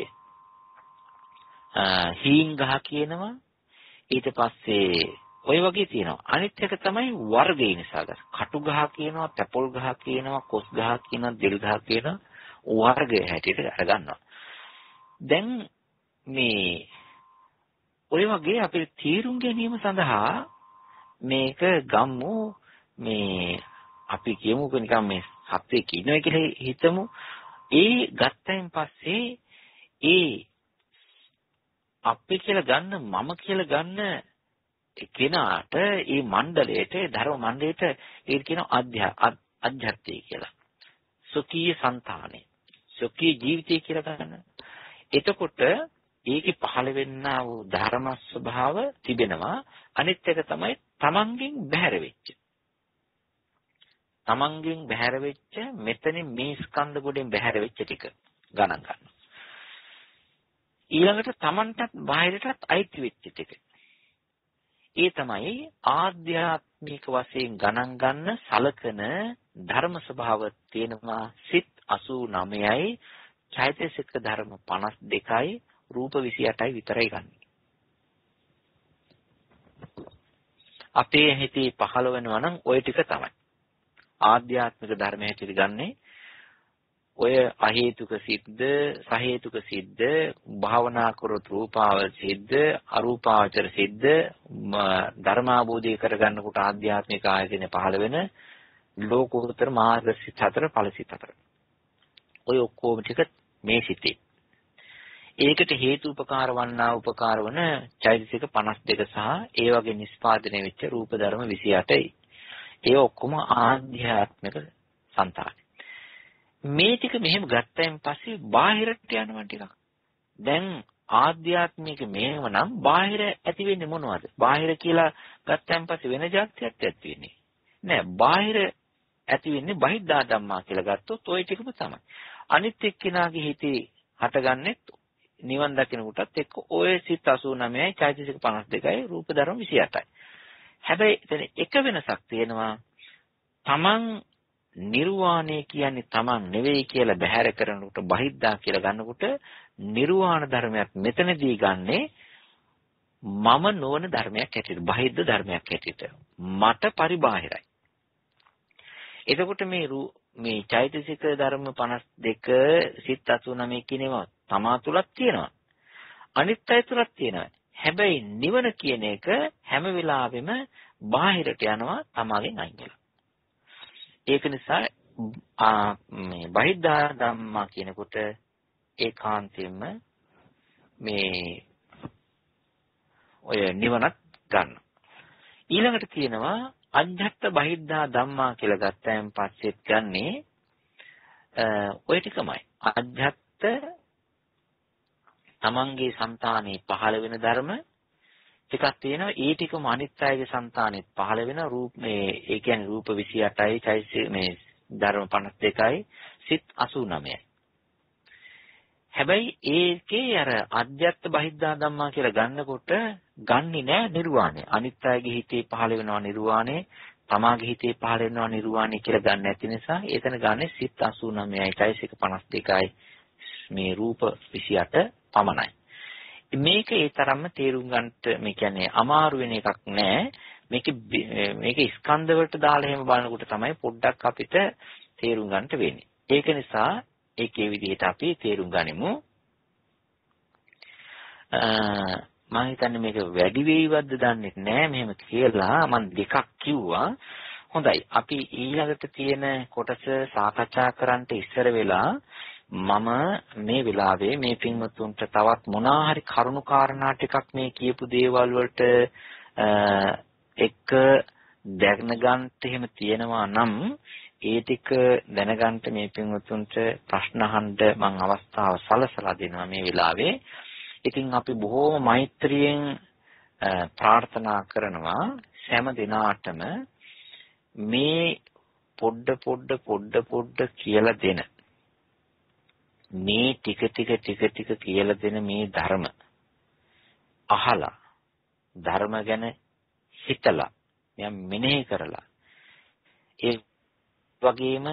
හීන් ගහ කියනවා. ඊට පස්සේ ඔය වගේ තියෙනවා. අනිත් එක තමයි වර්ගය නිසා ගස්. කටු ගහ කියනවා, පැපොල් ගහ කියනවා, කොස් ගහ කියනවා, දෙල් ගහ කියනවා. වර්ගය හැටියට අරගන්නවා. දැන් මේ ඔය වගේ අපේ තීරුම් ගැනීම සඳහා මේක ගම්මු. මේ අපි කියමුකෝ නිකන් මේ සත්‍යයක් ඉන්නවා කියලා හිතමු. ඒ ගත්තයින් පස්සේ ඒ අපි කියලා ගන්න මම කියලා ගන්න කෙනාට ඒ මණ්ඩලයට ධර්ම මණ්ඩලයට ඒ කියනවා අධ්‍යාත්මය කියලා. සුඛී సంతානේ. සුඛී ජීවිතය කියලා ගන්න. එතකොට ඒකේ පහළ වෙන්නා වූ ධර්ම ස්වභාව තිබෙනවා. අනිත් එක තමයි තමන්ගෙන් බැහැර වෙච්ච. තමන්ගෙන් බැහැර වෙච්ච මෙතනින් මේ ස්කන්ධ ගොඩෙන් බැහැර වෙච්ච ටික ගණන් ගන්නවා. ඊළඟට තමන්ටත් බාහිරටත් අයිති වෙච්ච ටික. ඒ තමයි ආධ්‍යාත්මික වශයෙන් ගණන් ගන්න සලකන ධර්ම ස්වභාව තියෙනවා. සිත් 89යි, චෛතසික ධර්ම 52යි, රූප 28යි විතරයි ගන්න. අපේ හිතේ පහළ වෙනවා නම් ওই ටික තමයි. ආධ්‍යාත්මික ධර්ම හැටියට ගන්නේ ඔය අහේතුක සිද්ධ, සහේතුක සිද්ධ, භාවනා කරොත් රූපාවචර සිද්ධ, අරූපාවචර සිද්ධ, ධර්මාභෝධය කරගන්නකොට ආධ්‍යාත්මික ආයතන පහළ වෙන ලෝකෝත්තර මාර්ග සිත් 4 ඵල සිත් 4. ඔය ඔක්කොම ටික මේ සිතේ. ඒකට හේතු උපකාර වන්නා උපකාර වන චෛතසික 52 සහ ඒ වගේ නිස්පාදනය වෙච්ච රූප ධර්ම 28යි. ඒ ඔක්කොම ආධ්‍යාත්මික సంతාන. මේ ටික මෙහෙම ගත්තයින් පස්සේ බාහිරට යනවා ටිකක්. දැන් ආධ්‍යාත්මික මේව නම් බාහිර ඇති වෙන්නේ මොනවද? බාහිර කියලා ගත්තයින් පස්සේ වෙන જાතියක් ඇති වෙන්නේ නෑ. බාහිර ඇති වෙන්නේ බහිද්ධා ධම්මා කියලා ගත්තොත් ওই ටිකම තමයි. අනිත් එක්කිනාගේ හිතේ හටගන්නේ නිවන් දකින්න කොටත් එක්ක ඔය සිත් 89යි චෛතසික 52යි රූප ධර්ම 28යි. හැබැයි එතන එක වෙනසක් තියෙනවා. තමන් නිර්වාණය කියන්නේ තමන් නෙවෙයි කියලා බැහැර කරනකොට බහිද්ධා කියලා ගන්නකොට නිර්වාණ ධර්මයක් මෙතනදී ගන්නෙ මම නොවන ධර්මයක් හැටියට, බහිද්ධ ධර්මයක් හැටියට. මට පරිබාහිරයි. එතකොට මේ චෛතසික ධර්ම 52 සිත් 89 කියනවා තමා තුලක් තියෙනවා. අනිත් අය තුලක් තියෙනවා. හැබැයි නිවන කියන එක හැම වෙලාවෙම බාහිරට යනවා තමාගෙන් අයින් වෙලා. ඒක නිසා මේ බහිද්ධා ධම්මා කියනකොට ඒකාන්තයෙන්ම මේ ඔය නිවනත් ගන්න. ඊළඟට කියනවා අජ්ජත් බහිද්ධා ධම්මා කියලා ගත්තයන් පස්සෙත් ගන්නේ ඔය ටිකමයි. අජ්ජත් තමන්ගේ సంతානේ පහළ වෙන ධර්ම ටිකක් තියෙනවා. ඒ ටිකම අනිත් අයගේ సంతානෙත් පහළ වෙන රූප මේ ඒ කියන්නේ රූප 28යි චෛතසික මේ ධර්ම 52යි සිත් 89යි. හැබැයි ඒකේ අර අධ්‍යාත්ම බහිද්ධා ධම්මා කියලා ගන්නකොට ගන්නෙ නෑ නිර්වාණය. අනිත් අයගේ හිතේ පහළ වෙනවා නිර්වාණය, තමාගේ හිතේ පහළ වෙනවා නිර්වාණය කියලා ගන්න නැති නිසා එතන ගන්නෙ සිත් 89යි චෛතසික 52යි මේ රූප 28 පමණයි. මේක ඒ තරම්ම තේරුම් ගන්නට මේ කියන්නේ අමාරු වෙන එකක් නෑ. මේක ස්කන්ධ වලට දාලා එහෙම බලනකොට තමයි පොඩ්ඩක් අපිට තේරුම් ගන්නට වෙන්නේ. ඒක නිසා ඒකේ විදිහට අපි තේරුම් ගනිමු. මම හිතන්නේ මේක වැඩි වේවිවත්ද දන්නේ නැහැ මෙහෙම කියලා මම දෙකක් කිව්වා. හොඳයි. අපි ඊළඟට තියෙන කොටස සාකච්ඡා කරන්නට ඉස්සර වෙලා මම මේ වෙලාවේ මේ පින්වත්තුන්ට තවත් මොනවා හරි කරුණු කාරණා ටිකක් මේ කියපු දේවල් වලට එක දැනගන්න එහෙම තියෙනවා නම් ඒ ටික දැනගන්න මේ පින්වත්තුන්ට ප්‍රශ්න අහන්න මම අවස්ථාව සලසලා දෙනවා මේ වෙලාවේ. ඉතින් අපි බොහෝම මෛත්‍රියෙන් ප්‍රාර්ථනා කරනවා හැම දිනාටම මේ පොඩ කියලා දෙන මේ ටික කියලා දෙන මේ ධර්ම අහලා ධර්ම ගැන හිතලා මම මෙනෙහි කරලා ඒ වගේම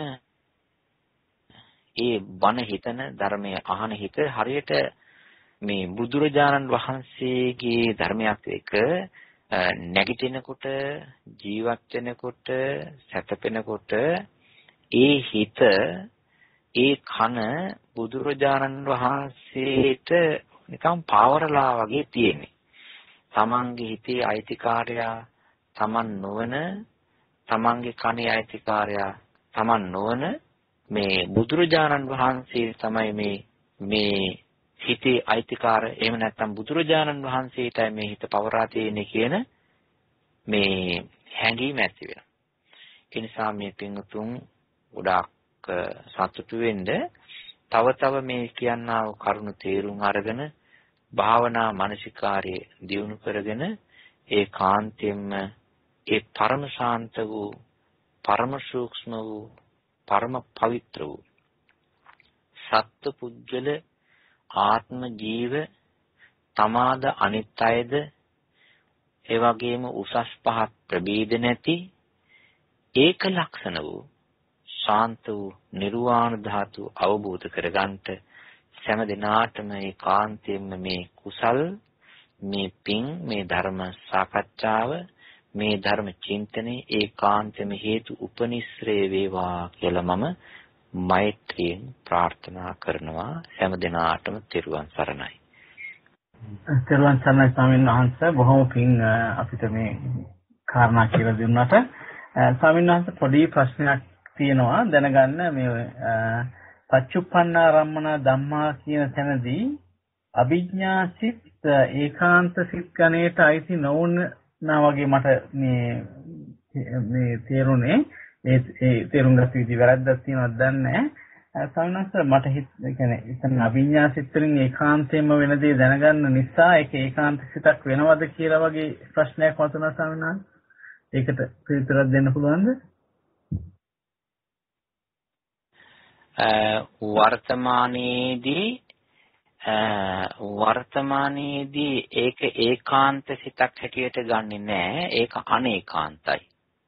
ඒ බණ හිතන ධර්මයේ අහන හිත හරියට මේ බුදුරජාණන් වහන්සේගේ ධර්මයක් එක්ක නැගිටිනකොට ජීවත් වෙනකොට සැතපෙනකොට ඒ හිත ඒ කන බුදුරජාණන් වහන්සේට නිකම් පාවරලා වගේ තියෙන්නේ. තමන්ගේ හිතේ අයිතිකාරයා තමන් නොවන, තමන්ගේ කනේ අයිතිකාරයා තමන් නොවන මේ බුදුරජාණන් වහන්සේ තමයි මේ හිතේ අයිතිකාර. එහෙම නැත්නම් බුදුරජාණන් වහන්සේටයි මේ හිත පවරා තියෙන්නේ කියන මේ හැඟීම ඇති වෙනවා. ඒ නිසා මේ පින්තුන් ගොඩාක් සතුටු වෙන්න තව මේ කියනා වූ කරුණු තේරුම් අරගෙන භාවනා මානසිකාර්යය දියුණු කරගෙන ඒ කාන්තෙන්ම ඒ පරම ශාන්ත වූ පරම සූක්ෂම වූ පරම පවිත්‍ර වූ සත්ත්ව පුජ්‍යල ආත්ම ජීව තමාද අනිත්‍යයද ඒ වගේම උසස් පහත් ප්‍රභේද නැති ඒක ලක්ෂණ වූ ශාන්ත වූ නිර්වාණ ධාතු අවබෝධ කරගන්නට සෑම දිනාටම ඒකාන්තයෙන්ම මේ කුසල් මේ පිං මේ ධර්ම සාකච්ඡාව මේ ධර්ම චින්තනයේ ඒකාන්තයෙන්ම හේතු උපනිශ්‍රේ වේවා කියලා මම මෛත්‍රියෙන් ප්‍රාර්ථනා කරනවා හැම දිනාටම තෙරුවන් සරණයි. තෙරුවන් සරණයි ස්වාමීන් වහන්සේ. බොහොම පිං අපිට මේ කාරණා කියලා දුන්නාට. ස්වාමීන් වහන්සේ පොඩි ප්‍රශ්නයක් තියෙනවා දැනගන්න මේ පච්චුප්පන්නාරම්මන ධම්මා කියන තැනදී අභිඥා සිත් ඒකාන්ත සිත් ගණයට අයිති නොවුනා වගේ මට මේ තේරුනේ. ඒ තේරුම් ගන්න විදි වැරද්දක් තියෙනවද දන්නේ නැහැ. ස්වාමීන් වහන්සේ මට කියන්නේ ඉතින් අභිඥා සිත් වලින් ඒකාන්තයෙන්ම වෙන දේ දැනගන්න නිසා ඒක ඒකාන්ත සිතක් වෙනවද කියලා වගේ ප්‍රශ්නයක් වතුනා ස්වාමීන් වහන්සේ. ඒකට පිළිතුරක් දෙන්න පුළුවන්ද? වර්තමානයේදී ඒක ඒකාන්ත සිතක් හැටියට ගන්නෙ නෑ. ඒක අනේකාන්තයි.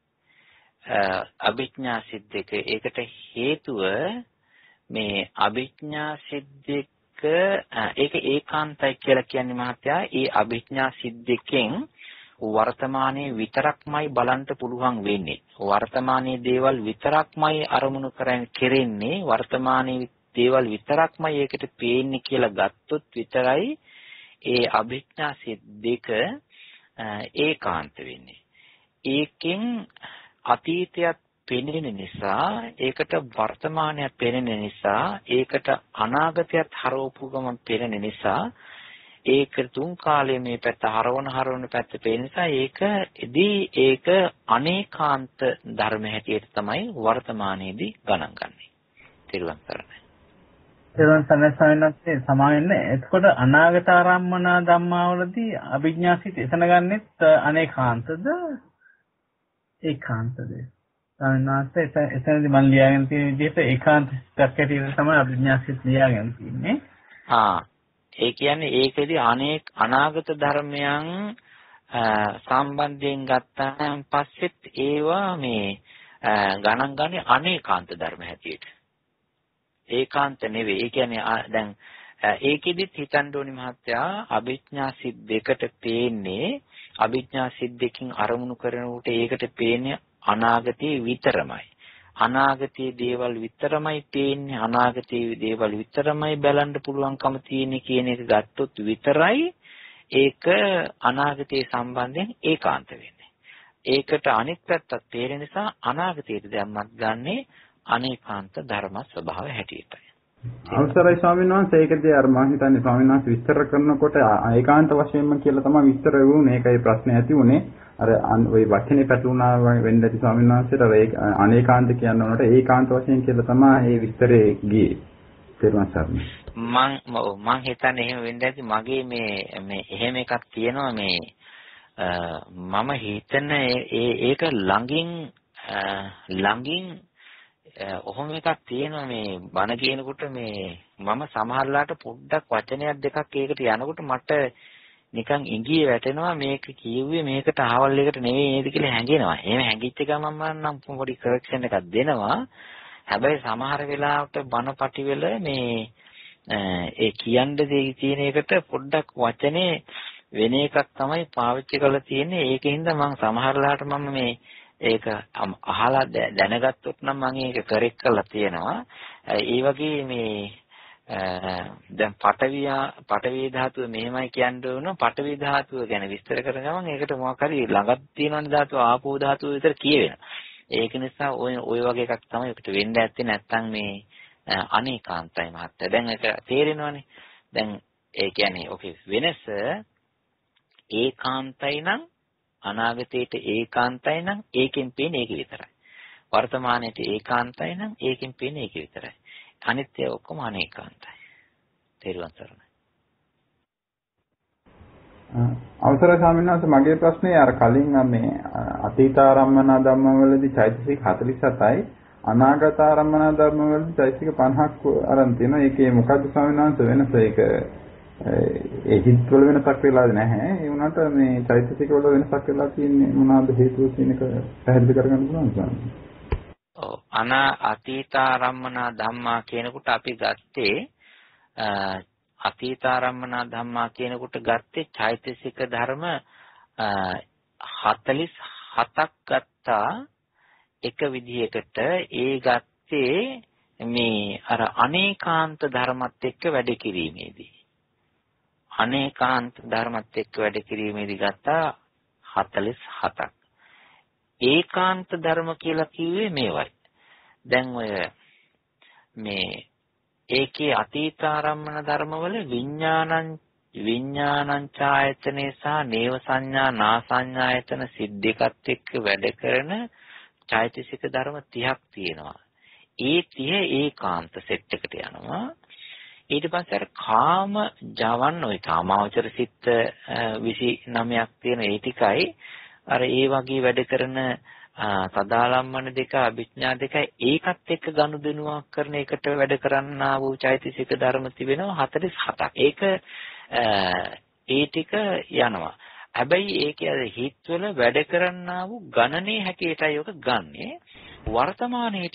අභිඥා සිත් දෙක. ඒකට හේතුව මේ අභිඥා සිත් දෙක ඒක ඒකාන්තයි කියලා කියන්නේ මහත්තයා ඒ අභිඥා සිත් දෙකෙන් වර්තමානයේ විතරක්මයි බලන්න පුළුවන් වෙන්නේ. වර්තමානයේ දේවල් විතරක්මයි අරමුණු කරන්නේ වර්තමානයේ දේවල් විතරක්මයි ඒකට පේන්නේ කියලා ගත්තොත් විතරයි ඒ අභිඥා සිත් දෙක ඒකාන්ත වෙන්නේ. ඒකෙන් අතීතයත් පෙනෙන නිසා ඒකට වර්තමානයක් පෙනෙන නිසා ඒකට අනාගතයත් හරවපු ගමන් පෙනෙන නිසා ඒක තුන් කාලයේ මේ පැත්ත හරවන පැත්ත පේන නිසා ඒක අනේකාන්ත ධර්ම හැටියට තමයි වර්තමානයේදී ගණන් ගන්නේ. තිරුවන් සරණයි. තිරුවන් සරණයි ස්වාමීන් වහන්සේ සමාවෙන්න. එතකොට අනාගත ආරම්මන ධම්මාවලදී අභිඥා සිත් එතන ගන්නෙත් අනේකාන්තද ඒකාන්තද? ස්වාමීන් වහන්සේ එතනදී මම ලියාගෙන තියෙන විදිහට ඒකාන්ත සිතක් හැටියට තමයි අභිඥා සිත් ලියාගෙන තියෙන්නේ. ඒ කියන්නේ ඒකෙදි අනාගත ධර්මයන් සම්බන්ධයෙන් ගත්තාන් පස්සෙත් ඒවා මේ ගණන් ගන්නේ අනේකාන්ත ධර්ම හැටියට. ඒකාන්ත නෙවෙයි. ඒ කියන්නේ දැන් ඒකෙදිත් හිතන්න ඕනි මහත්තයා අභිඥා සිත් දෙකට පේන්නේ අභිඥා සිත් දෙකකින් අරමුණු කරනකොට ඒකට පේන්නේ අනාගතයේ විතරමයි. අනාගතයේ දේවල් විතරමයි පේන්නේ. අනාගතයේ දේවල් විතරමයි බලන්න පුළුවන්කම තියෙන්නේ කියන එක ගත්තොත් විතරයි ඒක අනාගතයේ සම්බන්ධයෙන් ඒකාන්ත වෙන්නේ. ඒකට අනිත් පැත්තත් තේරෙන නිසා අනාගතයේ දැම්මත් ගන්නේ අනේකාන්ත ධර්ම ස්වභාවය හැටියටයි. අවසරයි ස්වාමීන් වහන්සේ ඒකදී අර මම හිතන්නේ ස්වාමීන් වහන්සේ විස්තර කරනකොට ඒකාන්ත වශයෙන්ම කියලා තමයි විස්තර වුනේ. ඒකයි ප්‍රශ්නේ ඇති වුනේ. අර ওই වචනේ පැටලුණා වෙන්න ඇති ස්වාමීන් වහන්සේට අර අනේකාන්ත කියන උනට ඒකාන්ත වශයෙන් කියලා තමයි මේ විස්තරේ ගියේ. තේරුම් ගන්න. මම හිතන්නේ එහෙම වෙන්න ඇති. මගේ මේ එහෙම එකක් තියෙනවා මේ මම හිතන ඒක ළඟින් ඔහොම එකක් තියෙනවා මේ බණ කියනකොට මේ මම සමහරලාට පොඩ්ඩක් වචනයක් දෙකක් ඒකට යනකොට මට නිකන් ඉඟියේ වැටෙනවා මේක කියුවේ මේකට අහවල් එකට නෙවෙයි නේද කියලා හැඟෙනවා. එහෙම හැඟිච්ච ගමන් මම නම් පොඩි කරෙක්ෂන් එකක් දෙනවා. හැබැයි සමහර වෙලාවට බණපටි වල මේ ඒ කියන්න දෙය තියෙන එකට පොඩ්ඩක් වචනේ වෙන එකක් තමයි පාවිච්චි කරලා තියෙන්නේ. ඒකින්ද මම සමහරලාට මම මේ ඒක අහලා දැනගත්තොත් නම් මම ඒක කරෙක්ට් කරලා තියෙනවා. ඒ වගේ මේ දැන් පඨවි ධාතුව මෙහෙමයි කියන්න ඕන. පඨවි ධාතුව ගැන විස්තර කරන ගමන් ඒකට මොකක් හරි ළඟක් තියෙනවනේ ධාතුව ආපෝ ධාතුව විතර කියවෙනවා. ඒක නිසා ওই වගේ එකක් තමයි ඒකට වෙන්න ඇත්තේ. නැත්තම් මේ අනේකාන්තයි මහත්තයා. දැන් ඒක තේරෙනවනේ. දැන් ඒ කියන්නේ ඔකේ වෙනස ඒකාන්තයි නම් අනාගතයට ඒකාන්තයි නම් ඒකෙන් පේන්නේ ඒක විතරයි. වර්තමානයේට ඒකාන්තයි නම් ඒකෙන් පේන්නේ ඒක විතරයි. අනිත්‍ය ඔක්කොම අනේකාන්තයි. තේරුවන් සරණයි. අවසරයි ස්වාමීන් වහන්සේ මගේ ප්‍රශ්නේ අර කලින් මේ අතීතාරම්මන ධම්මවලදී චෛතසික 47යි අනාගතාරම්මන ධම්මවලදී චෛතසික 50ක් අරන් තියෙනවා. ඒකේ මොකද්ද ස්වාමීන් වහන්සේ වෙනස? ඒක ඒ හිත්වල වෙනසක් වෙලාද නැහැ. ඒ වුණාට මේ චෛතසික වල වෙනසක් වෙලා තියෙන්නේ මොනවාද හේතුව කියන එක පැහැදිලි කරගන්න පුළුවන්ද ස්වාමීන්? ඔව් අතීතාරම්මන ධම්මා කියනකොට අපි ගත්තේ අතීතාරම්මන ධම්මා කියනකොට ගත්තේ චෛතසික ධර්ම 47ක් ගත්තා එක විදිහකට. ඒ ගත්තේ මේ අර අනේකාන්ත ධර්මත් එක්ක වැඩ කිරීමේදී අනේකාන්ත ධර්මත් එක්ක වැඩ කිරීමේදී ගත්තා 47ක්. ඒකාන්ත ධර්ම කියලා කිව්වේ මේවයි. දැන් ඔය මේ ඒකේ අතීතාරම්මන ධර්මවල විඥානං ඡායතනේ සහ නේව සංඥා නා සංඥායතන සිද්දෙකත් එක්ක වැඩ කරන චෛතසික ධර්ම 30ක් තියෙනවා. ඒ 30 ඒකාන්ත සෙට් එකට යනවා. ඊට පස්සේ අර කාම ජවන් ඔය කාමාවචර සිත් 29ක් තියෙන ඒ ටිකයි අර ඒ වගේ වැඩ කරන සදාලම්මන දෙක අභිඥා දෙක ඒකත් එක්ක ගනුදෙනුවක් කරන එකට වැඩ කරන්නා වූ චෛතසික ධර්ම තිබෙනවා 47ක්. ඒක ඒ ටික යනවා. හැබැයි ඒකේ අර හිත්වල වැඩ කරන්නා වූ ගණනේ හැටියටයි ඔක ගන්නෙ. වර්තමානයේට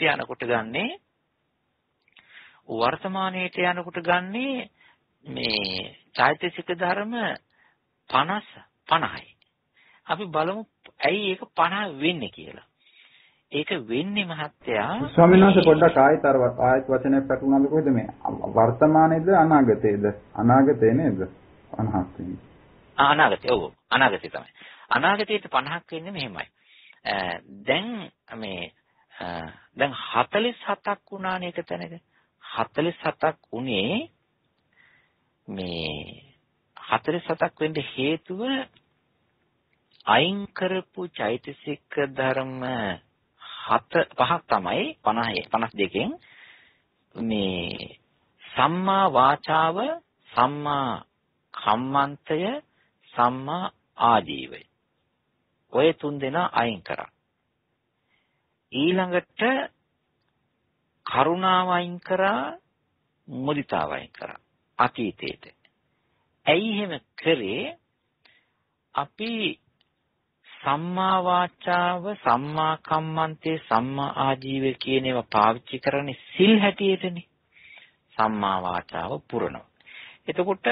යනකොට ගන්නේ මේ චෛතසික ධර්ම 50යි. අපි බලමු ඇයි ඒක 50 වෙන්නේ කියලා. ඒක වෙන්නේ මහත්තයා ස්වාමීන් වහන්සේ පොඩ්ඩක් ආයත වචනයක් පැටලුණාද කොහෙද මේ වර්තමානයේද අනාගතයේද? අනාගතේ නේද? 50ක් වෙන්නේ. අනාගතේ ඔව් අනාගතේ තමයි. අනාගතයට 50ක් වෙන්නේ මෙහෙමයි. දැන් 47ක් වුණානේ එක තැනක. 47ක් උනේ මේ 47ක් වෙන්න හේතුව අයින් කරපු චෛතසික ධර්ම 5ක් තමයි 52කින් මේ සම්මා වාචාව, සම්මා කම්මන්තය, සම්මා ආජීවය. ඔය තුන් දෙනා අයින් කරා. ඊළඟට කරුණාව අයින් කරා, මුදිතාව අයින් කරා අතීතයේට. ඇයි එහෙම කරේ? අපි සම්මා වාචාව, සම්මා කම්මන්තේ, සම්මා ආජීවය කියන ඒවා පාවිච්චි කරන්නේ සිල් හැටියටනේ. සම්මා වාචාව පුරනවා. එතකොට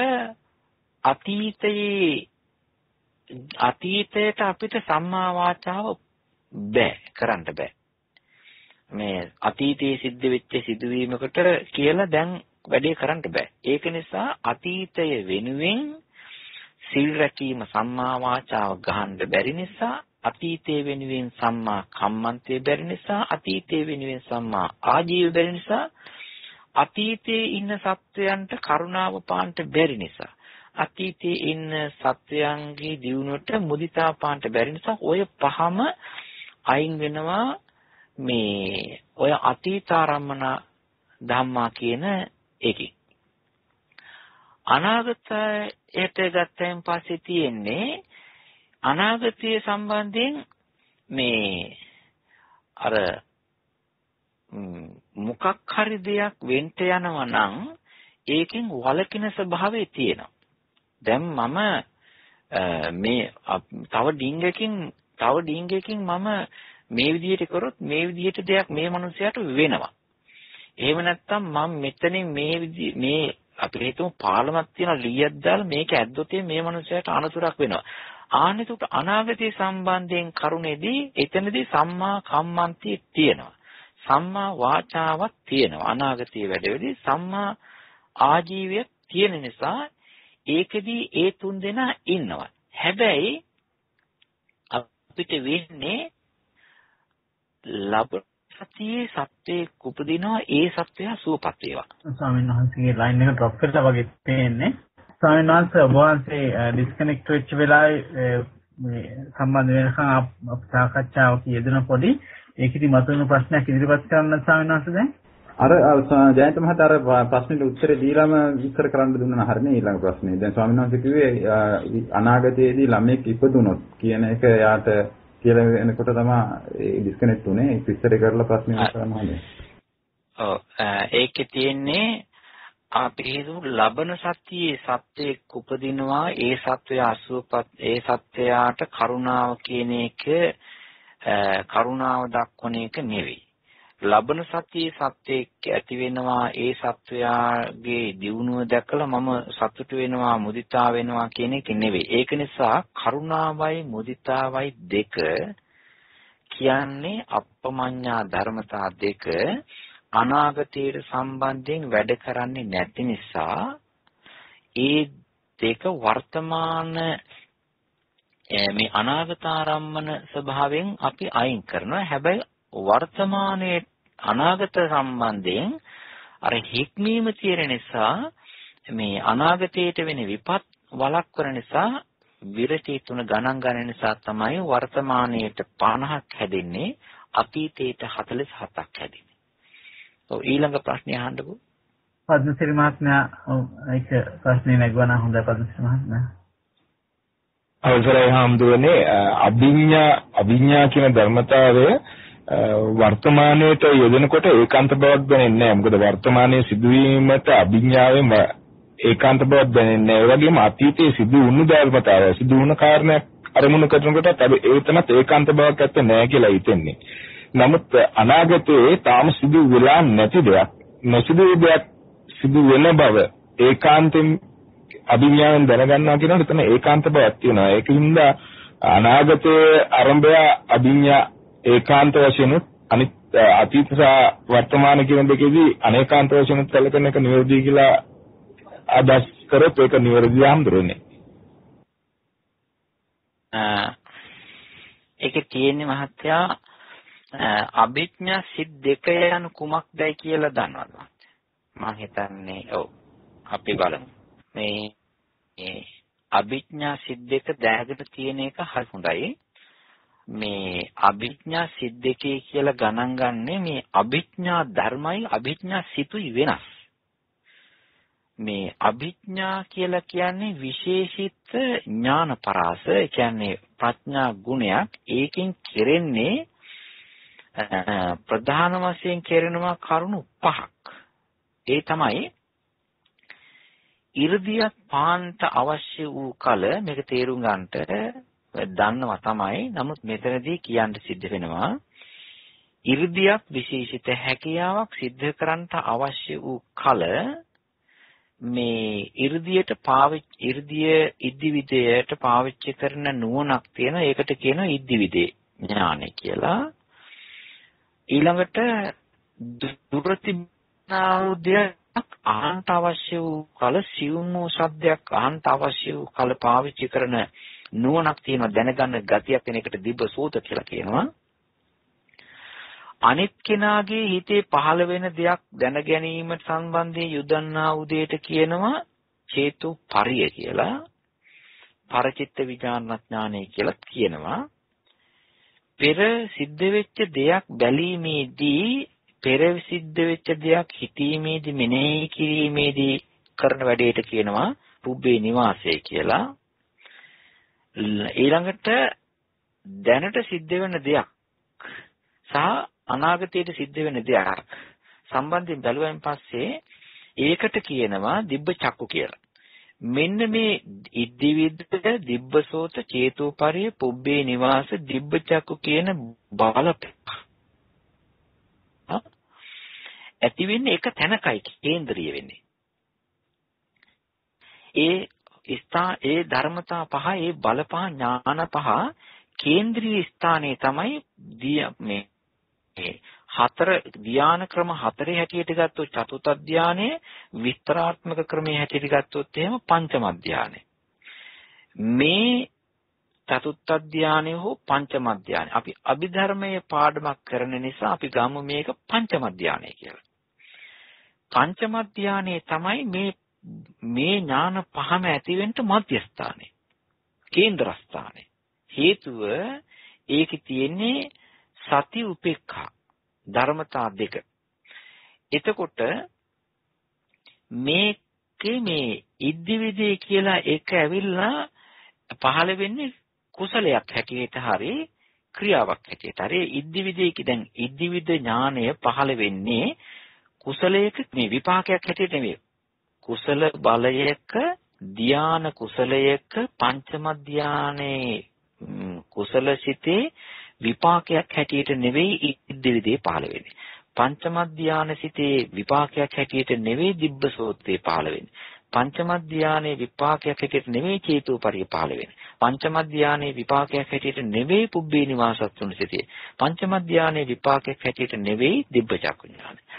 අතීතයට අපිට සම්මා වාචාව කරන්න බෑ. මේ අතීතයේ සිද්ධ වෙච්ච සිදුවීමකට කියලා දැන් වැඩේ කරන්න බෑ. ඒක නිසා අතීතය වෙනුවෙන් සිල් රැකීම සම්මා වාචාව ගහන්න බැරි නිසා, අතීතයේ වෙනුවෙන් සම්මා කම්මන්තේ බැරි නිසා, අතීතයේ වෙනුවෙන් සම්මා ආජීව බැරි නිසා, අතීතයේ ඉන්න සත්වයන්ට කරුණාව පාන්න බැරි නිසා, අතීතයේ ඉන්න සත්වයන්ගේ දියුණුවට මුදිතා පාන්න බැරි නිසා ඔය පහම අයින් වෙනවා. මේ ඔය අතීතාරම්මන ධම්මා කියන එකේ අනාගතයට ගත්තයින් පස්සේ තියෙන්නේ අනාගතය සම්බන්ධයෙන් මේ අර මොකක් හරි දෙයක් වෙන්න යනවා නම් ඒකෙන් වළකින ස්වභාවය තියෙනවා. දැන් මම මේ තව ඩිංගකින් මම මේ විදිහට කරොත් මේ විදිහට දෙයක් මේ මනුස්සයාට වෙනවා. එහෙම නැත්නම් මම මෙතනින් මේ අපි හිතමු පාලමක් තියෙන ලීයක් දාලා මේක ඇද්දොත් මේ මනුස්සයාට අනතුරක් වෙනවා. ආනෙතුට අනාගතයේ සම්බන්ධයෙන් කරුණේදී එතනදී සම්මා කම්මන්තිය තියෙනවා. සම්මා වාචාවක් තියෙනවා. අනාගතයේ වැඩවලදී සම්මා ආජීවයක් තියෙන නිසා ඒකෙදී ඒ තුන් දෙනා ඉන්නවා. හැබැයි අපිට වෙන්නේ ලබ සතියේ සත්‍යයේ උපදිනවා. ඒ සත්‍යය සුවපත් වේවා. ස්වාමීන් වහන්සේගේ ලයින් එක ඩ්‍රොප් වෙලා වගේ පේන්නේ. ස්වාමීන් වහන්සේ ඔබ වහන්සේ ඩිස්කනෙක්ට් වෙච්ච වෙලාවේ මේ සම්බන්ධ වෙනකන් අප සාකච්ඡාවක යෙදෙන පොඩි ඒකෙදි මතුවෙන ප්‍රශ්නයක් ඉදිරිපත් කරන්න ස්වාමීන් වහන්සේ දැන් අර ජයන්ත මහතා අර ප්‍රශ්නෙට උත්තර දීලාම විස්තර කරන්න දුන්නා හරිනේ ඊළඟ ප්‍රශ්නේ. දැන් ස්වාමීන් වහන්සේ කිව්වේ අනාගතයේදී ළමෙක් ඉපදුනොත් කියන එක යාට කියලා වෙනකොට තමයි ඩිස්කනෙක්ට් උනේ. ඒක විස්තර කරලා ප්‍රශ්නේ කරන්න ඕනේ. ඔව් ඒකේ තියෙන්නේ අපි හිතමු ලබන සත්‍යයේ සත්‍යයක් උපදිනවා. ඒ සත්‍යය අසුවපත් ඒ සත්‍යයට කරුණාව කියන එක කරුණාව දක්වන එක නෙවෙයි. ලබන සතියේ සත්‍යයක් ඇති වෙනවා. ඒ සත්වයාගේ දියුණුව දැකලා මම සතුටු වෙනවා, මුදිතා වෙනවා කියන එක නෙවෙයි. ඒක නිසා කරුණාවයි මුදිතාවයි දෙක කියන්නේ අප්පමඤ්ඤා ධර්මතා දෙක. අනාගතයට සම්බන්ධයෙන් වැඩ කරන්නේ නැති නිසා ඒ දෙක වර්තමාන මේ අනාගතාරම්මන ස්වභාවයෙන් අපි අයින් කරනවා. හැබැයි වර්තමානයේ අනාගත සම්බන්ධයෙන් අර හික්මීම තියෙන නිසා මේ අනාගතයට වෙන විපත් වළක්වන නිසා විරති තුන ගණන් ගන්න නිසා තමයි වර්තමානයේට 50ක් හැදෙන්නේ අතීතයට 47ක් හැදෙන්නේ. ඔව් ඊළඟ ප්‍රශ්නේ අහන්නකෝ. පද්මසිරි මහත්මයා ඒක ප්‍රශ්නේ නැගුණා හොඳයි පද්මසිරි මහත්මයා. අවසරයි හාමුදුරනේ අභිඥා කියන ධර්මතාවය වර්තමානයේට යෙදෙනකොට ඒකාන්ත බවක් දැනෙන්නේ නැහැ. මොකද වර්තමානයේ සිදුවීමට අභිඥාවෙන් ඒකාන්ත බවක් දැනෙන්නේ නැහැ. ඒ වගේම අතීතයේ සිදු වුණු ධර්මතාවය සිදු වුණ කාරණයක් අරමුණු කරනකොට ඒකනත් ඒකාන්ත බවක් ඇත්ත නැහැ කියලා හිතෙන්නේ. නමුත් අනාගතයේ තාම සිදු වෙලා නැති දෙයක් නොසිදු දෙයක් සිදු වෙන බව ඒකාන්තයෙන් අභිඥාවෙන් දැනගන්නවා කියනකොට එතන ඒකාන්ත බවක් තියෙනවා. ඒකින්ද අනාගතයේ ආරම්භය අභිඥා ඒකාන්ත වශයෙන් අනිත් අතීත සහ වර්තමාන කියන දෙකේදී අනේකාන්ත වශයෙන් කලකන එක නිවැරදි කියලා අදහස් කරොත් ඒක නිවැරදි හම්දුරන්නේ. ඒකේ තියෙන්නේ මහත්තයා අභිඥා සිත් දෙක යන කුමක්දයි කියලා දන්නවද මහත්තයා? මම හිතන්නේ ඔව් අපි බලමු. මේ අභිඥා සිත් දෙක දැනගෙන තියෙන එක හරි හොඳයි. මේ අභිඥා සිත් දෙකේ කියලා ගණන් ගන්නේ මේ අභිඥා ධර්මයි අභිඥා සිතුයි වෙනස්. මේ අභිඥා කියලා කියන්නේ විශේෂිත ඥාන පරාස, ඒ කියන්නේ ප්‍රඥා ගුණයක්. ඒකෙන් කෙරෙන්නේ ප්‍රධාන වශයෙන් කෙරෙනවා කරුණු 5ක්. ඒ තමයි 이르දියක් පාන්ත අවශ්‍ය වූ කල මේක තේරුම් ගන්නට දන්නවා තමයි. නමුත් මෙතනදී කියන්න සිද්ධ වෙනවා 이르දියක් විශේෂිත හැකියාවක් සිද්ධ කරන්නට අවශ්‍ය වූ කල මේ 이르දියට ඉද්ධිවිදයට පාවිච්චි කරන නුවණක් තියෙන. ඒකට කියනවා ඉද්ධිවිදේ ඥානය කියලා. ඊළඟට දුරතිනාවුදයක් අහන්ත අවශ්‍ය වූ කල සියුම් වූ ශබ්දයක් අහන්ත අවශ්‍ය වූ කල පාවිච්චි කරන නුවණක් තියෙනවා. දැනගන්න ගතියක් වෙන එකට දිබ්බ සෝත කියලා කියනවා. අනිත් කෙනාගේ හිතේ පහළ වෙන දෙයක් දැන ගැනීමට සම්බන්ධයෙන් යොදන්නා උදේට කියනවා චේතු පරිය කියලා. පරචිත්ත විඥානඥානය කියලා කියනවා. පෙර සිද්ධ වෙච්ච දෙයක් බැලීමේදී පෙර සිද්ධ වෙච්ච දෙයක් හිතීමේදී මෙනෙහි කිරීමේදී කරන වැඩේට කියනවා පුබ්බේ නිවාසය කියලා. ඊළඟට දැනට සිද්ධ වෙන දෙයක් සහ අනාගතයට සිද්ධ වෙන දෙයක් සම්බන්ධයෙන් බැලුවෙන් පස්සේ ඒකට කියනවා දිබ්බ චක්කු කියලා. මෙන්න මේ ඉද්ධිවිද දිබ්බසෝත චේතෝපරිය පුබ්බේ නිවාස දිබ්බ චක්කු කියන බල ඇති වෙන්නේ එක තැනකයි කේන්ද්‍රීය වෙන්නේ. ඒ ධර්මතා පහ ඒ බල පහ ඥාන පහ කේන්ද්‍රීය ස්ථානයේ තමයි මේ හතර ධ්‍යාන ක්‍රම හතරේ හැටියට ගත්තොත් චතුත් ධ්‍යානය, විස්තරාත්මක ක්‍රමයේ හැටියට ගත්තොත් එහෙම පංචම ධ්‍යානය. මේ චතුත් ධ්‍යානය හෝ පංචම ධ්‍යානය අපි අභිධර්මයේ පාඩමක් කරන නිසා අපි ගමු මේක පංචම ධ්‍යානය කියලා. පංචම ධ්‍යානයේ තමයි මේ ඥාන පහම ඇතිවෙන්න මධ්‍යස්ථානේ, කේන්ද්‍රස්ථානේ. හේතුව ඒකේ තියෙන්නේ සති උපේක්ඛා ධර්මතා දෙක. එතකොට මේකේ මේ ඉද්ධිවිදේ කියලා එක ඇවිල්ලා පහළ වෙන්නේ කුසලයක් හැටියට හරි ක්‍රියාවක් හැටියට. හරි ඉද්ධිවිදේ දැන් ඉද්ධිවිද ඥානය පහළ වෙන්නේ කුසලයක මේ විපාකයක් හැටියට නෙවෙයි. කුසල බලයක ධ්‍යාන කුසලයක පංචම ධ්‍යානයේ කුසල සිතේ විපාකයක් හැටියට නෙවෙයි ඉද්ධිවිදේ පහළ වෙන්නේ. පංචම ධ්‍යාන සිතේ විපාකයක් හැටියට නෙවෙයි දිබ්බසෝතේ පහළ වෙන්නේ. පංචම ධ්‍යානයේ විපාකයක් හැටියට නෙවෙයි චේතෝපරිය පහළ වෙන්නේ. පංචම ධ්‍යානයේ විපාකයක් හැටියට නෙවෙයි පුබ්බේ නිවාසත්තුන් සිතේ. පංචම ධ්‍යානයේ විපාකයක් හැටියට නෙවෙයි දිබ්බ චක්කු ඥානය.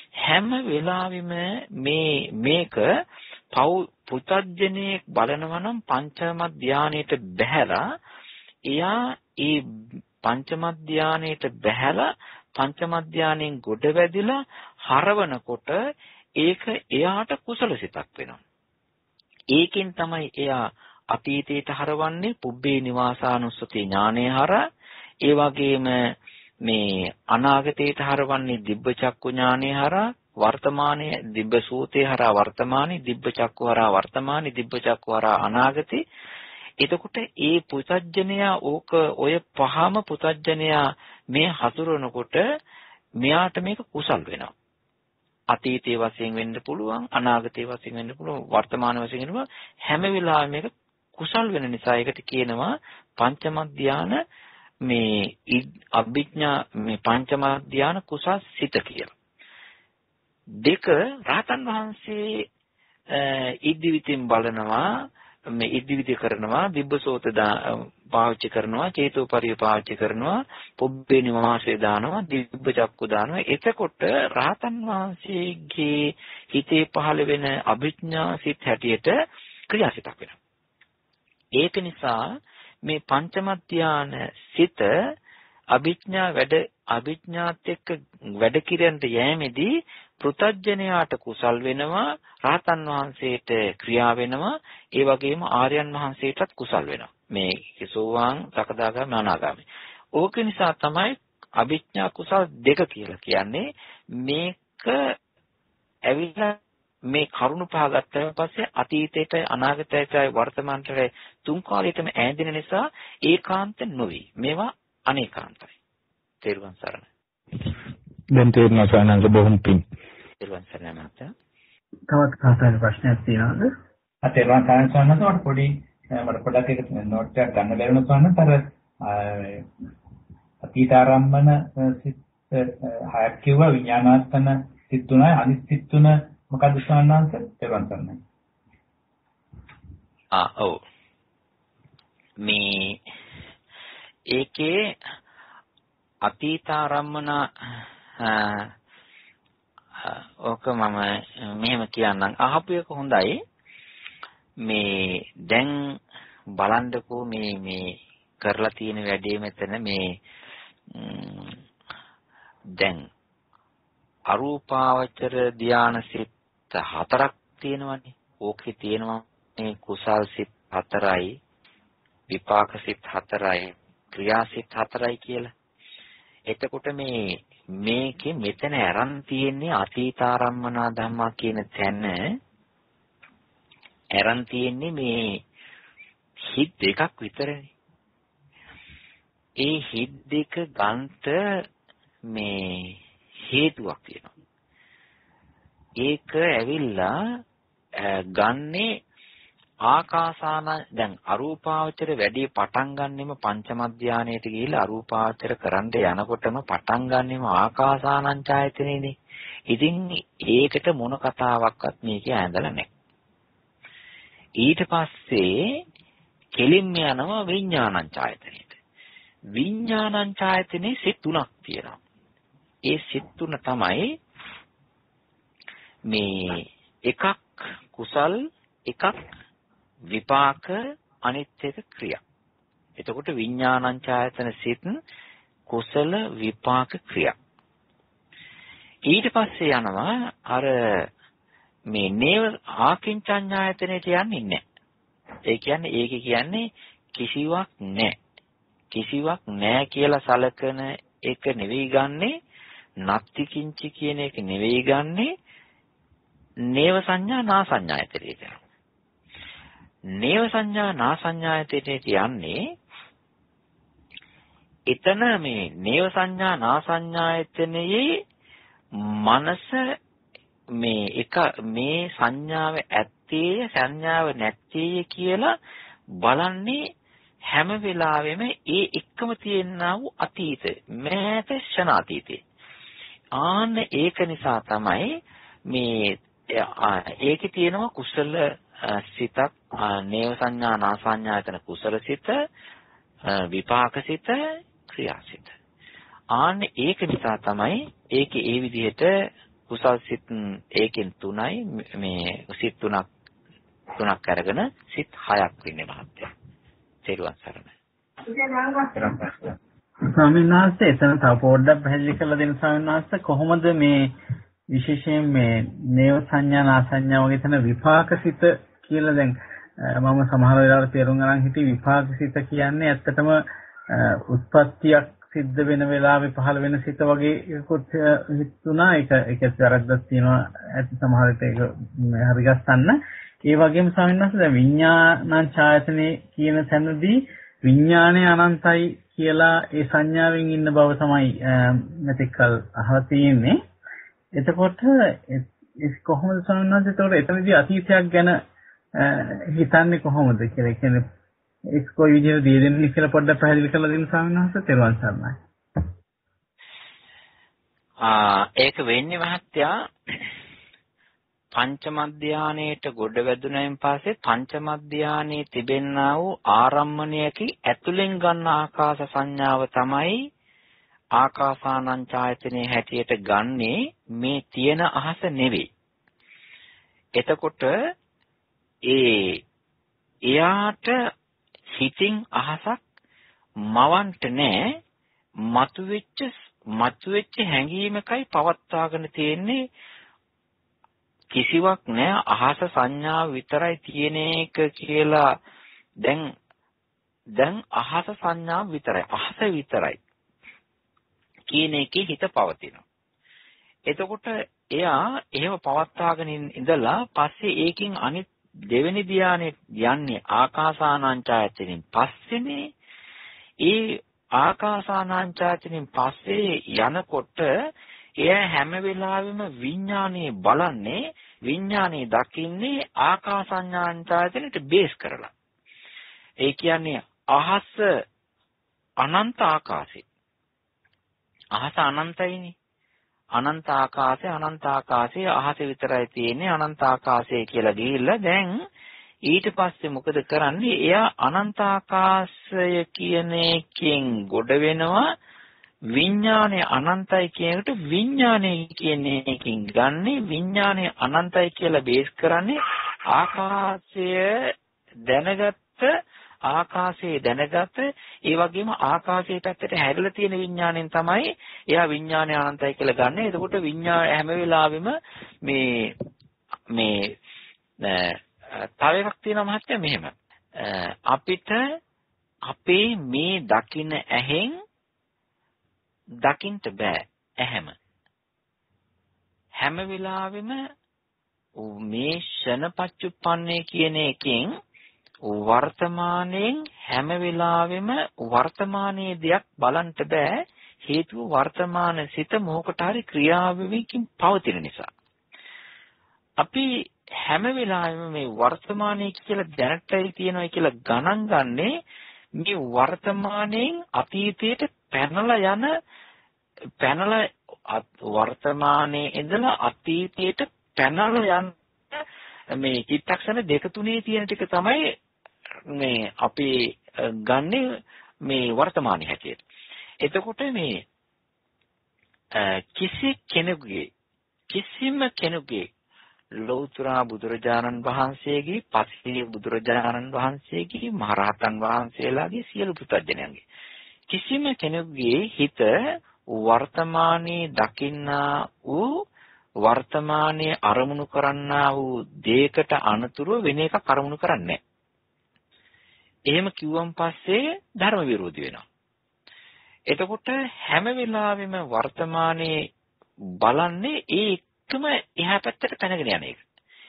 හැම වෙලාවෙම මේක පුතග්ජනේ බලනවා නම් පංචම ධානයේට බැහැලා එයා ඒ පංචම ධානයේට බැහැලා පංචම ධානයෙන් ගොඩ වැදිලා හරවනකොට ඒක එයාට කුසලසිතක් වෙනවා. ඒකෙන් තමයි එයා අතීතයට හරවන්නේ පුබ්බේ නිවාසානුස්සති ඥානය හරහා. ඒ වගේම මේ අනාගතයට හරවන්නේ දිබ්බ චක්කු ඥානය හරහා. වර්තමානයේ දිබ්බ සූතේ හරහා වර්තමානයේ දිබ්බ චක්කු හරහා වර්තමානයේ දිබ්බ චක්කු හරහා අනාගතේ. එතකොට ඒ පුතග්ජනයා ඔය පහම පුතග්ජනයා මේ හසුරනකොට මෙයාට මේක කුසල් වෙනවා. අතීතයේ වශයෙන් වෙන්න පුළුවන්, අනාගතයේ වශයෙන් වෙන්න පුළුවන්, වර්තමාන වශයෙන් වෙන්න පුළුවන්. හැම වෙලාවෙම මේක කුසල් වෙන නිසා ඒකට කියනවා පංචම ධාන මේ අභිඥා මේ පංචම ධාන කුසල් සිත කියලා. දෙක රහතන් වහන්සේ ඉදිවිතින් බලනවා මේ ඉදිවිති කරනවා දිබ්බසෝත පාවිච්චි කරනවා චේතෝපරිය පාවිච්චි කරනවා පුබ්බේ නිවාසේ දානවා දිබ්බ චක්කු දානවා. එතකොට රහතන් වහන්සේගේ හිතේ පහළ වෙන අභිඥා සිත් හැටියට ක්‍රියාසිතක් වෙනවා. ඒක නිසා මේ පංචම ධාන සිත අභිඥාත් එක්ක වැඩ කිරෙන්ට යෑමේදී පෘතජ්ජනයාට කුසල් වෙනවා, රහතන් වහන්සේට ක්‍රියා වෙනවා, ඒ වගේම ආර්යයන් වහන්සේටත් කුසල් වෙනවා. මේ සෝවාන් සකදාගාමී අනාගාමී. ඕක නිසා තමයි අභිඥා කුසල් දෙක කියලා කියන්නේ. මේක ඇවිල්ලා මේ කරුණ පහ ගත්තාන් පස්සේ අතීතයට අනාගතයට වර්තමානයට තුන් කාලයටම ඈඳින නිසා ඒකාන්ත නොවේ. මේවා අනේකාන්තයි. තේරුවන් සරණයි. දැන් තේරුණා සානංග බොහොම පිං. තේරුවන් සරණයි මහත්තයා. තවත් කාටද ප්‍රශ්නයක් තියෙනවද? තේරුවන් සරණයි සානංග මට පොඩ්ඩක් එක නෝට් එකක් ගන්න බැරිුණා සානංග. අර අතීතාරම්මන සිත් හයක් කිව්වා විඥානාත්මන සිත් තුනයි අනිත් සිත් තුන මොකද්ද සානංග? තේරුවන් සරණයි. ඔව්. මේ ඒකේ අතීතාරම්මන ඕක මම මෙහෙම කියන්නම්. අහපු එක හොඳයි. මේ දැන් බලන්නකෝ මේ කරලා තියෙන වැඩේ මෙතන මේ දැන් අරූපාවචර ධාන සිත් 4ක් තියෙනවනේ. ඕකේ තියෙනවා මේ කුසල් සිත් 4යි, විපාක සිත් 4යි, ක්‍රියා සිත් 4යි කියලා. එතකොට මේකේ මෙතන අරන් තියෙන්නේ අතීතාරම්මනා ධම්මා කියන තැන අරන් තියෙන්නේ මේ හිත් දෙකක් විතරනේ. ඒ හිත් දෙක ගන්ත මේ හේතුවක් තියෙනවා. ඒක ඇවිල්ලා ගන්නේ ආකාසාන දැන් අරූපාවචර වැඩි පටන් ගන්නෙම පංචම ධානයට ගිහිල්ලා අරූපාවචර කරන්න යනකොටම පටන් ගන්නෙම ආකාසානං ඡායතනෙනේ. ඉතින් ඒකට මොන කතාවක්වත් මේකේ ඇඳලා නැහැ. ඊට පස්සේ කෙලින්ම යනවා විඥානං ඡායතනෙට. විඥානං ඡායතනේ සිත් තුනක් තියෙනවා. ඒ සිත් තුන තමයි මේ එකක් කුසල්, එකක් විපාක, අනිත් එක ක්‍රියා. එතකොට විඥානං ඡායතන සිත් කුසල විපාක ක්‍රියා. ඊට පස්සේ යනවා අර මේ නේව ආකින්චඤ්ඤායතනෙට යන්නේ නැහැ. ඒ කියන්නේ කිසිවක් නැහැ. කිසිවක් නැහැ කියලා සලකන එක නෙවෙයි ගන්නෙ, නත්ති කිංචි කියන එක නෙවෙයි ගන්නෙ, නේව සංඥා නා සංඥායතනෙට. නේව සංඥා නා සංඥායතනෙට යන්නේ එතන මේ නේව සංඥා නා සංඥායතනයේ මනස මේ සංඥාව ඇත්තේ සංඥාව නැත්තේ කියලා බලන්නේ හැම වෙලාවෙම ඒ එක්කම තියෙනා වූ අතීත මෑත ක්ෂණාතීතේ. ආන්න ඒක නිසා තමයි මේ ඒකේ තියෙනවා කුසල සිතක්, නේව සංඥා නා සංඥායතන කුසල සිත, විපාක සිත, ක්‍රියා සිත. ආන්න ඒක නිසා තමයි ඒකේ ඒ විදිහට කුසල් සිත් ඒකෙන් 3යි මේ සිත් 3ක් අරගෙන සිත් 6ක් වෙන්නේ මහත්තයා. තෙරුවන් සරණයි. ස්වාමීන් වහන්සේ එතන තව පොඩ්ඩක් පැහැදිලි කරලා දෙන්න ස්වාමීන් වහන්සේ කොහොමද මේ විශේෂයෙන් මේ නේව සංඥා නාසඤ්ඤා වගේ තන විපාකසිත කියලා දැන් මම සමහර වෙලාවට තේරුම් ගන්න හිතේ විපාකසිත කියන්නේ ඇත්තටම උත්පත්තියක් සිද්ධ වෙන වෙලාවේ පහළ වෙන සිත වගේ එකකුත් හිතුණා. ඒක වැරද්දක් තියෙනවා ඇති සමහර විට ඒක හරි ගස්සන්න. ඒ වගේම ස්වාමීන් වහන්සේ දැන් විඥානං ඡායතනේ කියන තැනදී විඥානය අනන්තයි කියලා ඒ සංඥාවෙන් ඉන්න බව තමයි මෙතෙක්කල් අහලා තියෙන්නේ. එතකොට කොහොමද ස්වාමීන් වහන්සේ ඒතකොට එතනදී අතීතයක් ගැන හිතන්නේ කොහොමද කියලා කියන්නේ ඒක කොයි විදිහට දී දෙන්නේ කියලා පොඩ්ඩක් පැහැදිලි කරලා දෙන්න ස්වාමීන් වහන්සේ. තෙරුවන් සරණයි. ඒක වෙන්නේ මහත්තයා පංචම ධානයේට ගොඩ වැදුණෙන් පස්සේ පංචම ධානයේ තිබෙනා වූ ආරම්මණයකි ඇතුලෙන් ගන්න ආකාශ සංඥාව තමයි ආකාසානං ඡායතනයේ හැටියට ගන්නේ මේ තියෙන අහස නෙවෙයි. එතකොට එයාට හිතින් අහසක් මවන්ට නෑ, මතුවෙච්ච හැඟීමකයි පවත්වාගෙන තියෙන්නේ. කිසිවක් නෑ අහස සංඥාව විතරයි තියෙන එක කියලා. දැන් අහස සංඥාව විතරයි, අහස විතරයි කියන එකේ හිත පවතිනවා. එතකොට එයා එහෙම පවත්වාගෙන ඉඳලා පස්සේ ඒකින් අනිත් දෙවෙනි ධානයේ යන්නේ ආකාසානං ඡායතනෙන් පස්සේනේ. ඒ ආකාසානං ඡායතනෙන් පස්සේ යනකොට එයා හැම වෙලාවෙම විඥානේ බලන්නේ, විඥානේ දකින්නේ ආකාසඤ්ඤාන් ඡායතනෙට බේස් කරලා. ඒ කියන්නේ අහස අනන්ත ආකාශේ. අහස අනන්තයිනේ. අනන්ත ආකාශයේ අහස විතරයි තියෙන්නේ. අනන්ත ආකාශය කියලා ගිහිල්ලා දැන් ඊට පස්සේ මොකද කරන්නේ? එයා අනන්ත ආකාශය කියන එකෙන් ගොඩ වෙනවා. විඥානය අනන්තයි කියනකොට විඥානය කියන එකකින් ගන්නේ විඥානය අනන්තයි කියලා බේස් කරන්නේ ආකාශයේ දැනගත්ත ඒ වගේම ආකාශයේ පැත්තට හැරිලා තියෙන විඥාණයෙන් තමයි එයා විඥානය අනන්තයි කියලා ගන්න. එතකොට විඥාන හැම වෙලාවෙම මේ තව එකක් තියෙනවා මහත්තයා මෙහෙම. අපිට අපේ මේ දකින්න ඇහෙන් දකින්ට බෑ ඇහැම. හැම වෙලාවෙම මේ ෂණපච්චුප්පන්නේ කියන එකෙන් වර්තමානයෙන් හැම වෙලාවෙම වර්තමානයේ දෙයක් බලන්න බෑ. හේතුව වර්තමාන සිත මොහොකට හරි ක්‍රියාවකින් පවතින නිසා. අපි හැම වෙලාවෙම මේ වර්තමානයේ කියලා දැනටයි තියෙනවා කියලා ගණන් ගන්නේ මේ වර්තමානයෙන් අතීතයට පැනලා වර්තමානයේ ඉඳලා අතීතයට පැනලා යන මේ චිත්තක්ෂණ දෙක තුනේ තියෙන ටික තමයි මේ අපි ගන්නෙ මේ වර්තමානයේ හැටියට. එතකොට මේ කිසිම කෙනෙකුගේ ලෞතර බුදුරජාණන් වහන්සේගේ පස්සේ බුදුරජාණන් වහන්සේගේ මහරහතන් වහන්සේලාගේ සියලු පුතඥයන්ගේ කිසිම කෙනෙකුගේ හිත වර්තමානයේ දකින්නා වූ වර්තමානයේ අරමුණු කරන්නා වූ දෙයකට අනුතුරු වෙන එකක් අරමුණු කරන්නේ නැහැ. එහෙම කිව්වන් පස්සේ ධර්ම විරෝධී වෙනවා. එතකොට හැම වෙලාවෙම වර්තමානයේ බලන්නේ ඒකම එහා පැත්තට පැනගෙන යන එක.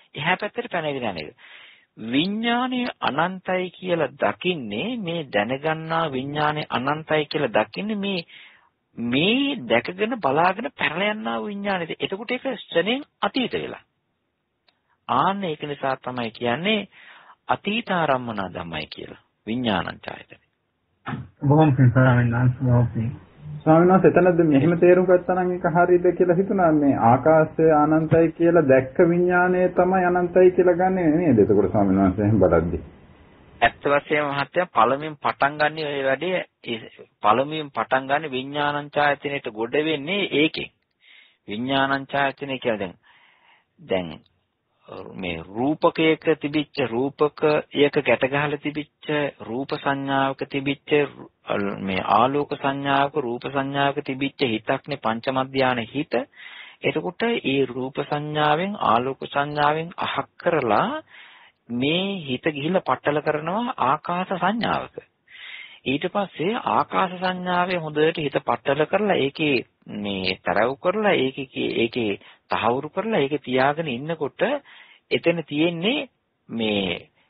විඥානය අනන්තයි කියලා දකින්නේ මේ දැනගන්නා විඥානය අනන්තයි කියලා දකින්නේ මේ දැකගෙන බලාගෙන පැනලා යනා වූ විඥානෙද. එතකොට ඒක ශ්‍රණයෙන් අතීත වෙලා. ආන්න ඒක නිසා තමයි කියන්නේ අතීතාරම්මනා ධම්මයි කියලා. විඥානං ඡායතනෙ. බොහොම ස්වාමීන් වහන්සේ එතනද මෙහෙම තේරුම් ගත්තා නම් ඒක හරියද කියලා හිතුණා. මේ ආකාශය අනන්තයි කියලා දැක්ක විඥානය තමයි අනන්තයි කියලා ගන්නෙ නේද? එතකොට ස්වාමීන් වහන්සේ එහෙම බලද්දී ඇත්ත වශයෙන්ම මහත්තයා පළමුවෙන් පටන් ගන්න ඔය වැඩේ පළමුවෙන් පටන් ගන්න විඥානං ඡායතනෙට ගොඩ වෙන්නේ ඒකෙන්. විඥානංචායතනෙ කියලා දැන් මේ රූපකයක තිබිච්ච රූපකයක ගැට ගහලා තිබිච්ච රූප සංඥාවක තිබිච්ච මේ ආලෝක සංඥාවක රූප සංඥාවක තිබිච්ච හිතක්නේ පංචම ධානය හිත. එතකොට ඒ රූප සංඥාවෙන් ආලෝක සංඥාවෙන් අහක් කරලා මේ හිත ගිහිල්ලා පట్టල කරනවා ආකාශ සංඥාවක. ඊට පස්සේ ආකාශ සංඥාවේ හොඳට හිත පట్టල කරලා ඒකේ මේ තරව් කරලා ඒකේ තහවුරු කරලා ඒකේ තියාගෙන ඉන්නකොට එතන තියෙන්නේ මේ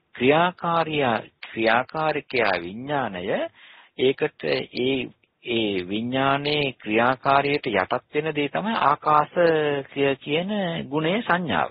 ක්‍රියාකාරිකයා විඥාණය. ඒකට ඒ විඥානයේ ක්‍රියාකාරියට යටත් වෙන දේ තමයි ආකාශ කියන ගුණයේ සංඥාව.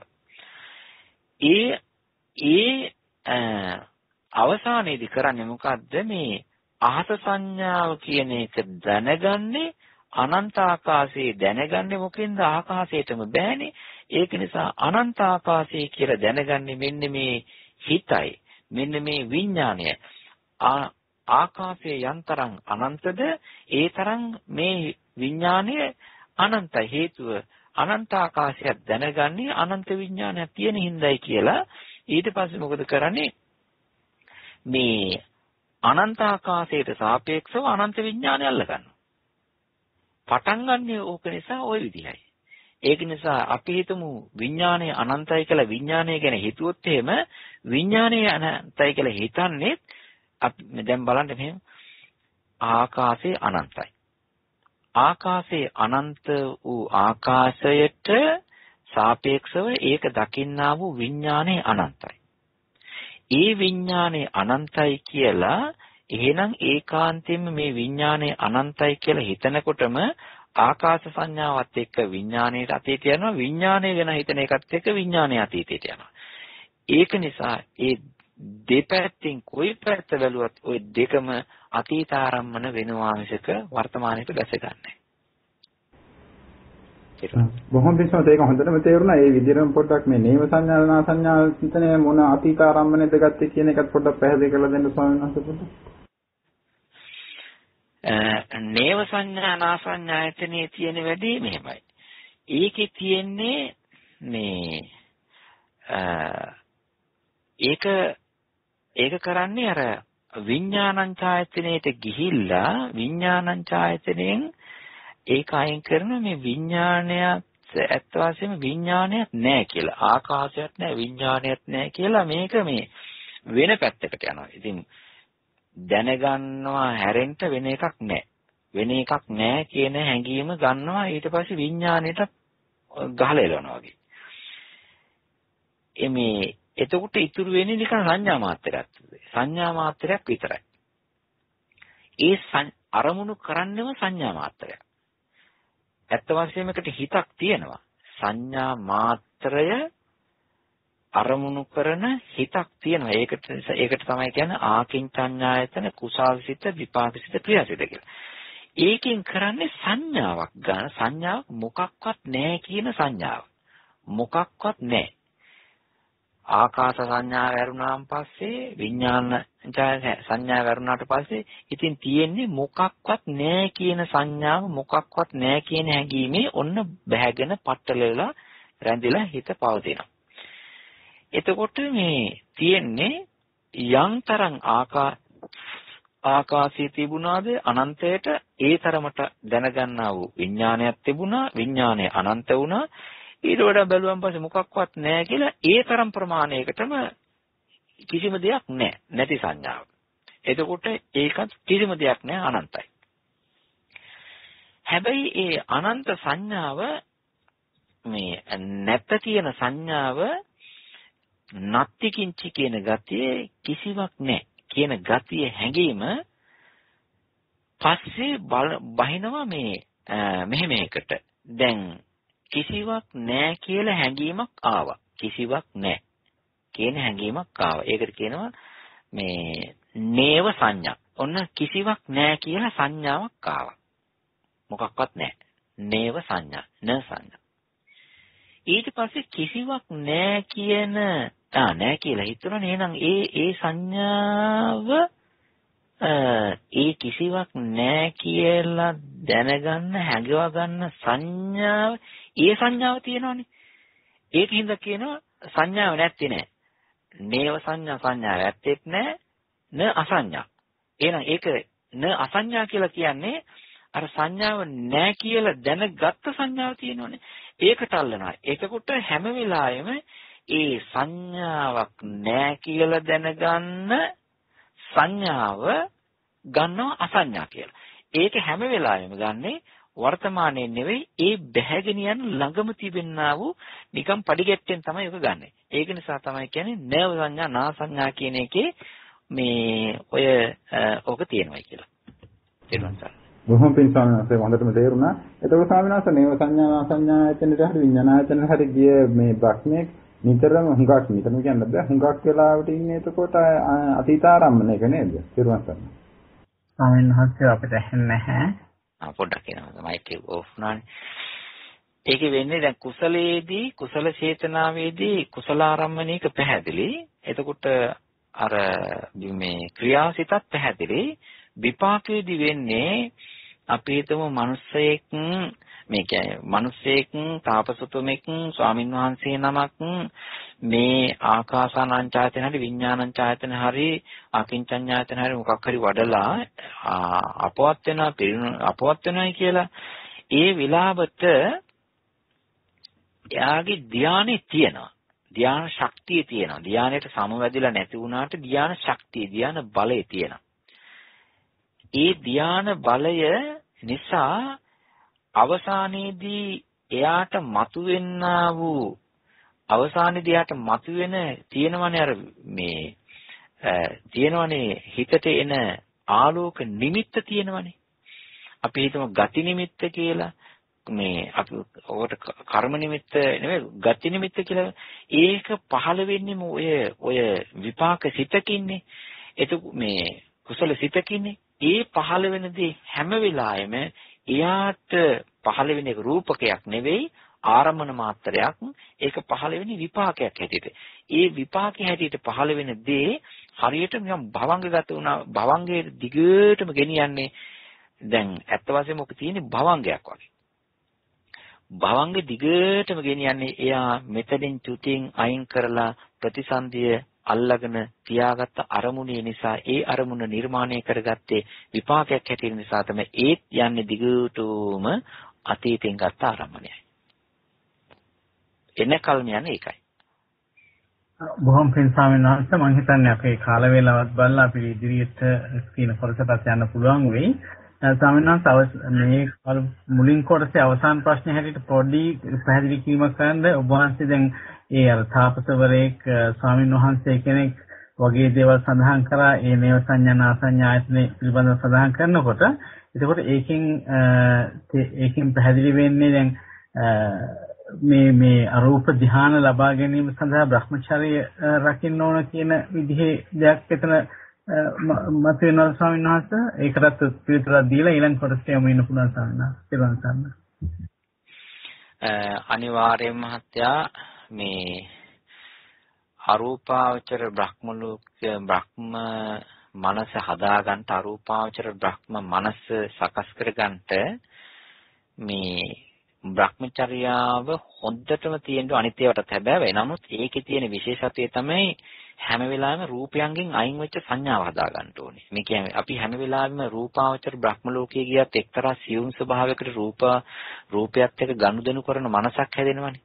ඒ අවසානයේදී කරන්නේ මොකද්ද? මේ අහස සංඥාව කියන එක දැනගන්නේ අනන්ත ආකාශයේ දැනගන්නේ මොකෙන්ද? ආකාශයටම බෑනේ. ඒක නිසා අනන්ත ආකාශය කියලා දැනගන්නේ මෙන්න මේ හිතයි. මෙන්න මේ විඥානය. ආකාශයේ යන්තරම් අනන්තද ඒ තරම් මේ විඥානය අනන්ත හේතුව අනන්ත ආකාශයක් දැනගන්නේ අනන්ත විඥානයක් තියෙන හින්දායි කියලා. ඊට පස්සේ මොකද කරන්නේ? මේ අනන්ත ආකාශයට සාපේක්ෂව අනන්ත විඥානය අල්ල ගන්නවා. පටන් ගන්න ඕක නිසා ওই විදිහයි. ඒක නිසා අපි හිතමු විඥානය අනන්තයි කියලා. විඥානය ගැන හිතුවොත් එහෙම විඥානය අනන්තයි කියලා හිතන්නේ අපි දැන් බලන්න මෙහෙම ආකාශය අනන්තයි. ආකාශයේ අනන්ත වූ ආකාශයට සාපේක්ෂව ඒක දකින්නා වූ විඥානය අනන්තයි. ඒ විඥානය අනන්තයි කියලා එහෙනම් ඒකාන්තයෙන්ම මේ විඥානය අනන්තයි කියලා හිතනකොටම ආකාශ සංඥාවත් එක්ක විඥානයට අතීතය යනවා. විඥානය ගැන හිතන එකත් එක්ක විඥානය අතීතයට යනවා. ඒක නිසා ඒ දෙපැත්තෙන් කොයි පැත්ත බැලුවත් ওই දෙකම අතීත ආරම්මන වෙනවා මිසක වර්තමානයට දැසගන්නේ. බොහොම පිස්සුත් ඒක හොඳටම තේරුණා. ඒ විදිහටම පොඩ්ඩක් මේ නේව සංඥා සංඥා චින්තනය මොන අතීත ආරම්මනයද ගත්තේ කියන එකත් පොඩ්ඩක් පැහැදිලි කරලා දෙන්න ස්වාමීන් වහන්සේ පොඩ්ඩක්. නේව සංඥා නාසඤ්ඤායතනයේ තියෙන වැඩේ මෙහෙමයි. ඒකේ තියෙන්නේ මේ ඒක කරන්නේ අර විඥානං ඡායතනයේට ගිහිල්ලා විඥානං ඡායතනයෙන් ඒක අයින් කරන මේ විඥානයත් ඇත්ත වශයෙන්ම විඥානයක් නැහැ කියලා. ආකාශයක් නැහැ විඥානයක් නැහැ කියලා මේක මේ වෙන පැත්තකට යනවා. ඉතින් දැනගන්නවා හැරෙන්න වෙන එකක් නැහැ. වෙන එකක් නැහැ කියන හැඟීම ගන්නවා ඊට පස්සේ විඥාණයට ගහලා එලවනවා වගේ. මේ එතකොට ඉතුරු වෙන්නේ නිකන් සංඥා මාත්‍රයක්. සංඥා මාත්‍රයක් විතරයි. ඒ අරමුණු කරන්නේම සංඥා මාත්‍රයක්. ඇත්ත වශයෙන්ම එකට හිතක් තියෙනවා. සංඥා මාත්‍රය අරමුණු කරන හිතක් තියෙනවා. ඒකට තමයි කියන්නේ ආකින්චඤ්ඤායතන කුසාසිත විපාකසිත ක්‍රියාසිත කියලා. ඒකෙන් කරන්නේ සංඥාවක් ගන්න. සංඥාවක් මොකක්වත් නැහැ කියන සංඥාව. මොකක්වත් නැහැ. ආකාශ සංඥා වැරුණාන් පස්සේ විඥාන සංඥා වැරුණාට පස්සේ ඉතින් තියෙන්නේ මොකක්වත් නැහැ කියන සංඥාව මොකක්වත් නැහැ කියන හැඟීමේ ඔන්න බැහැගෙන පట్టල වෙලා රැඳිලා හිත පවතිනවා. එතකොට මේ තියෙන්නේ යම්තරම් ආකාශයේ තිබුණාද අනන්තයට ඒ තරමට දැනගන්නා වූ විඥානයක් තිබුණා. විඥානය අනන්ත වුණා. ඊට වඩා බැලුවන් පස්සේ මොකක්වත් නැහැ කියලා ඒ තරම් ප්‍රමාණයකටම කිසිම දෙයක් නැහැ. නැති සංඥාව. එතකොට ඒකත් කිසිම දෙයක් නැහැ අනන්තයි. හැබැයි ඒ අනන්ත සංඥාව මේ නැත කියන සංඥාව නත්ති කිංචි කියන ගතියේ කිසිවක් නැහැ කියන ගතිය හැඟීම පස්සේ බහිනවා මේ මෙහෙම එකට. දැන් කිසිවක් නැහැ කියලා හැඟීමක් ආවා. කිසිවක් නැහැ කියන හැඟීමක් ආවා. ඒකට කියනවා මේ නේව සංඥා. ඔන්න කිසිවක් නැහැ කියලා සංඥාවක් ආවා. මොකක්වත් නැහැ. නේව සංඥා, න සංඥා. ඊට පස්සේ කිසිවක් නැහැ කියන නැහැ කියලා හිතනවා. එහෙනම් ඒ සංඥාව ඒ කිසිවක් නැහැ කියලා දැනගන්න හැඟව ගන්න සංඥාව ඒ සංඥාව තියෙනවනේ. ඒකින්ද කියනවා සංඥාව නැත්තේ නෑ. නේව සංඥාව ඇත්තෙත් නෑ. න අසංඥා. එහෙනම් ඒක න අසංඥා කියලා කියන්නේ අර සංඥාව නෑ කියලා දැනගත්ත සංඥාව තියෙනවනේ. ඒකට අල්ලනවා. එතකොට හැම වෙලාවෙම ඒ සංඥාවක් නෑ කියලා දැනගන්න සංඥාව ගන්නවා අසංඥා කියලා. ඒක හැම වෙලාවෙම ගන්නේ වර්තමානයේ නෙවෙයි ඒ බැහැගෙන යන ළඟම තිබෙනා වූ නිකම් පඩිගැට්ටෙන් තමයි ඒක ගන්නෙ. ඒක නිසා තමයි කියන්නේ නව සංඥා නා සංඥා කියන එකේ මේ ඔය ඕක තියෙනවා කියලා. තේරුණා සර්. බොහොම පිං ස්වාමීන් වහන්සේ හොඳටම තේරුණා. එතකොට ස්වාමීන් වහන්සේ නේව සංඥා නා සංඥා ආයතනට හරි විඥානායතනට හරි ගිය මේ බ්‍රහ්මයේ නිතරම හුඟක් නිතරම කියන්න බෑ හුඟක් වෙලාවට ඉන්නේ එතකොට අතීතාරම්මණයක නේද? තේරුණා සර්. ස්වාමීන් වහන්සේ අපිට ඇහෙන්නේ නැහැ. පොඩ්ඩක් එනවා මයික් එක ඕෆ් වුණානේ. ඒකේ වෙන්නේ දැන් කුසලයේදී කුසල චේතනාවේදී කුසලාරම්මණයක පැහැදිලි. එතකොට අර මේ ක්‍රියාසිතත් පැහැදිලි. විපාකයේදී වෙන්නේ අපි හිතමු මිනිස්සෙක් මේ කියන්නේ මිනිස්සෙක් තාපසතුමෙක් ස්වාමින් වහන්සේ නමක් මේ ආකාසානංචායතන හරි විඥානංචායතන හරි අකින්චඤ්ඤායතන හරි මොකක් හරි වඩලා අපවත් වෙනයි කියලා ඒ විලාපත එයාගේ ධානයේ තියෙනවා ධාන ශක්තිය තියෙනවා ධානයට සමවැදිලා නැති වුණාට ධාන ශක්තිය ධාන බලය තියෙනවා ඒ ධාන බලය නිසා අවසානයේදී එයාට මතුවෙන්නා වූ අවසානයේදී එයාට මතුවෙන තියෙනවනේ අර මේ තියෙනවනේ හිතට එන ආලෝක නිමිත්ත තියෙනවනේ අපි හිතමු ගති නිමිත්ත කියලා මේ අපි ඔකට කර්ම නිමිත්ත නෙවෙයි ගති නිමිත්ත කියලා ඒක පහළ වෙන්නේම ඔය විපාක සිතකින්නේ එතකොට මේ කුසල සිතකින්නේ ඒ පහළ වෙනදී හැම වෙලාවෙම එයාට පහළ වෙන එක රූපකයක් නෙවෙයි ආරම්මන මාත්‍රයක් ඒක පහළ වෙන්නේ විපාකයක් හැටියට. ඒ විපාකයේ හැටියට පහළ වෙන දේ හරියට නිකන් භවංගගත වුණා භවංගයේ දිගටම ගෙනියන්නේ දැන් ඇත්ත වශයෙන්ම ඔක තියෙන්නේ භවංගයක් වගේ. භවංගේ දිගටම ගෙනියන්නේ එයා මෙතනින් චුතින් අයින් කරලා ප්‍රතිසන්දිය අල්ලගෙන තියාගත්ත අරමුණේ නිසා ඒ අරමුණ නිර්මාණය කරගත්තේ විපාකයක් හැටියට නිසා තමයි ඒත් යන්නේ දිගටම අතීතෙන් ගත්ත ආරම්භණයයි. එනකල්ම යන්නේ ඒකයි. බොහොම පින් ස්වාමීන් වහන්සේ මම හිතන්නේ අපේ කාල වේලාවත් බලලා අපි ඉදිරියට ස්ක්‍රීන කොටසට යන්න පුළුවන් වෙයි. ස්වාමීන් වහන්සේ මේ මුලින් කොටසේ අවසාන ප්‍රශ්නේ හැටියට පොඩි පැහැදිලි කිරීමක් කරන්න ඔබ වහන්සේ දැන් ඒ අර තාපසවරයෙක් ස්වාමීන් වහන්සේ කෙනෙක් වගේ දේවල් සඳහන් කරා ඒ නේව සංඥා නාසඤ්ඤා ආයතනෙ පිළිබඳව සඳහන් කරනකොට එතකොට ඒකෙන් පැහැදිලි වෙන්නේ දැන් මේ අරූප ධ්‍යාන ලබා ගැනීම සඳහා Brahmacharya රකින්න ඕන කියන විදිහේ දෙයක් එතන මත වෙනවා ස්වාමීන් වහන්සේ ඒකටත් පිළිතුරක් දීලා ඊළඟ කොටසට යමු වෙන පුළුවන් ස්වාමීන් වහන්සේ. අනිවාර්යයෙන්ම මහත්තයා මේ අරූපාවචර බ්‍රහ්ම මනස හදාගන්න අරූපාවචර බ්‍රහ්ම මනස සකස් කරගන්න මේ බ්‍රහ්මචර්යාව හොඳටම තියෙන්න අනිත්‍යවටත් හැබැයි නමුත් ඒකේ තියෙන විශේෂත්වය තමයි හැම වෙලාවෙම රූපයන්ගෙන් අයින් වෙච්ච සංඥාව හදාගන්න ඕනේ. මේ කියන්නේ අපි හැම වෙලාවෙම රූපාවචර බ්‍රහ්ම ලෝකයේ ගියත් එක්තරා සියුම් ස්වභාවයකට රූපයත් එක්ක ගනුදෙනු කරන මනසක් හැදෙනවනේ.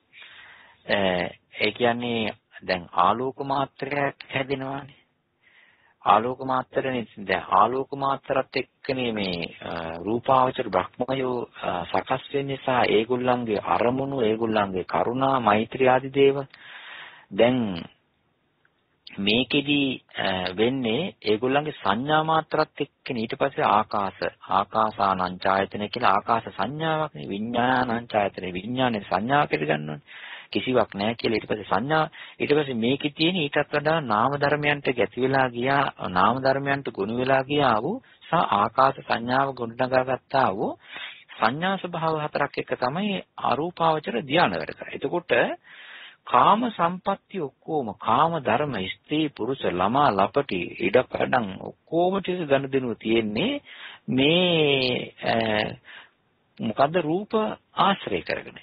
ඒ කියන්නේ දැන් ආලෝක මාත්‍රයක් හැදෙනවානේ. ආලෝක මාත්‍රනේ දැන් ආලෝක මාත්‍රات එක්කනේ මේ රූපාවචර බ්‍රහ්මයෝ සකස් වෙන්නේ නිසා ඒගොල්ලන්ගේ අරමුණු ඒගොල්ලන්ගේ කරුණා මෛත්‍රී ආදී දේවල් දැන් මේකෙදි වෙන්නේ ඒගොල්ලන්ගේ සංඥා මාත්‍රات එක්කනේ ඊට පස්සේ ආකාසානංචායතන කියලා ආකාශ සංඥාවක් නේ විඥානංචායතන විඥානේ සංඥා කියලා ගන්නවනේ කිසිවක් නැහැ කියලා ඊට පස්සේ සංඥා ඊට පස්සේ මේකේ තියෙන ඊටත් වඩා නාම ධර්මයන්ට ගැති වෙලා ගියා නාම ධර්මයන්ට ගොනු වෙලා ගියා වූ සහ ආකාශ සංඥාව ගොඩනගා ගත්තා වූ සංඥා ස්වභාව හතරක් එක තමයි අරූපාවචර ධානය වැඩ කරන්නේ. එතකොට කාම සම්පatti ඔක්කොම කාම ධර්ම ස්ත්‍රී පුරුෂ ළමා ලපටි ඉඩකඩම් ඔක්කොම ටික ගනුදෙනුව තියෙන්නේ මේ මොකද්ද රූප ආශ්‍රය කරගෙන.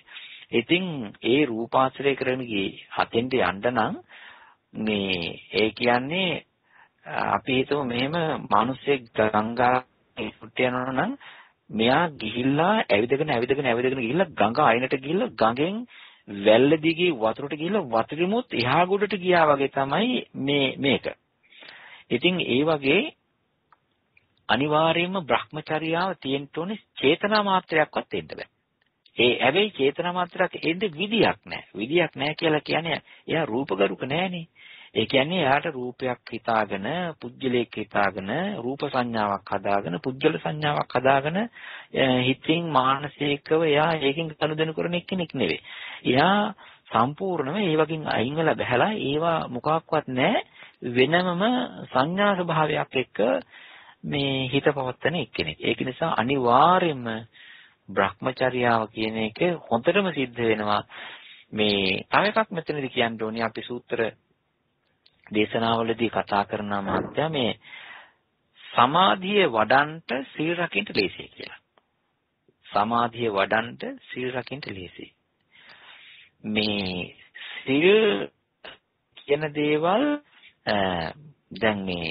ඉතින් ඒ රූපාශ්‍රය කරගෙන ගියේ හතෙන්ට යන්න නම් මේ ඒ කියන්නේ අපි හිතමු මෙහෙම මිනිස්සෙක් ගංගාවේ ඉස්සුට යනවා නම් මෙයා ගිහිල්ලා ඇවිදගෙන ගිහිල්ලා ගඟ අයිනට ගිහිල්ලා ගඟෙන් වැල්ල දිගේ වතුරට ගිහිල්ලා වතුරෙමුත් එහා ගොඩට ගියා වගේ තමයි මේක. ඉතින් ඒ වගේ අනිවාර්යයෙන්ම Brahmacharyaව තියෙන්න ඕනේ චේතනා මාත්‍රයක්වත් එන්න බෑ. හැබැයි චේතනා මාත්‍රයක් එන්නේ විදියක් නැහැ. විදියක් නැහැ කියලා කියන්නේ එයා රූපගරුක නැහනේ. ඒ කියන්නේ එයාට රූපයක් හිතාගෙන, පුජ්‍යලයක් හිතාගෙන, රූප සංඥාවක් හදාගෙන, පුජ්‍යල සංඥාවක් හදාගෙන හිතින් මානසිකව එයා ඒකෙන් කනුදෙනු කරන කෙනෙක් නෙවෙයි. එයා සම්පූර්ණයෙන්ම ඒ වගේ අයින් වෙලා බහැලා ඒවා මොකක්වත් නැහැ. වෙනමම සංඥා ස්වභාවයක් එක්ක මේ හිත පවත්තන එක්කෙනෙක්. ඒක නිසා අනිවාර්යයෙන්ම Brahmacharyaව කියන එක හොඳටම සිද්ධ වෙනවා. මේ තව එකක් මෙතනදී කියන්න ඕනේ අපි සූත්‍ර දේශනාවලදී කතා කරන මාත්‍යා මේ සමාධිය වඩන්ට සීල් රකින්න ලේසියි කියලා. සමාධිය වඩන්ට සීල් රකින්න ලේසියි. මේ සීල් කියන දේවල් දැන් මේ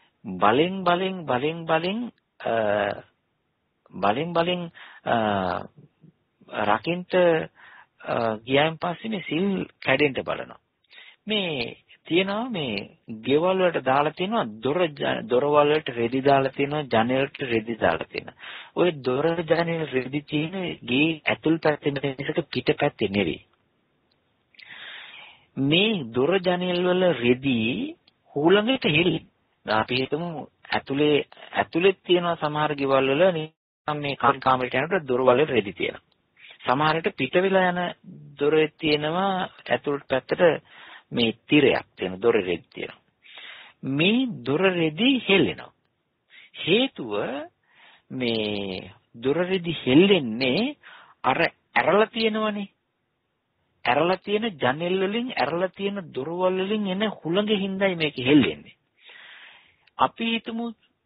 බලෙන් රකින්ට ගියන් පස්සේ මේ සිල් කැඩෙන්න බලනවා. මේ තියෙනවා මේ ගෙවල් වලට දාලා තියෙනවා දොරවල් වලට රෙදි දාලා තියෙනවා ජනෙලට රෙදි දාලා තියෙනවා. ওই දොර ජනෙල රෙදි තියෙන ගේ ඇතුල් පැත්තේ මිසක පිට පැත්තේ නෙවෙයි. මේ දොර ජනෙල් වල රෙදි හුලඟට හෙලි. අපි හිතමු ඇතුලේ තියෙනවා සමහර ගෙවල් වල මේ කාමරේට යනකොට දොරවල් වල රෙදි තියෙනවා. සමහරට පිට වෙලා යන දොරේ තියෙනවා ඇතුළට පැත්තට මේ තිරයක් තියෙන දොර රෙදි තියෙනවා. මේ දොර රෙදි හෙල්ලෙනවා. හේතුව මේ දොර රෙදි හෙල්ලෙන්නේ අර ඇරලා තියෙනවනේ. ඇරලා තියෙන ජනෙල් වලින් ඇරලා තියෙන දොරවල් වලින් එන හුළඟ හින්දායි මේක හෙල්ලෙන්නේ. අපි හිතමු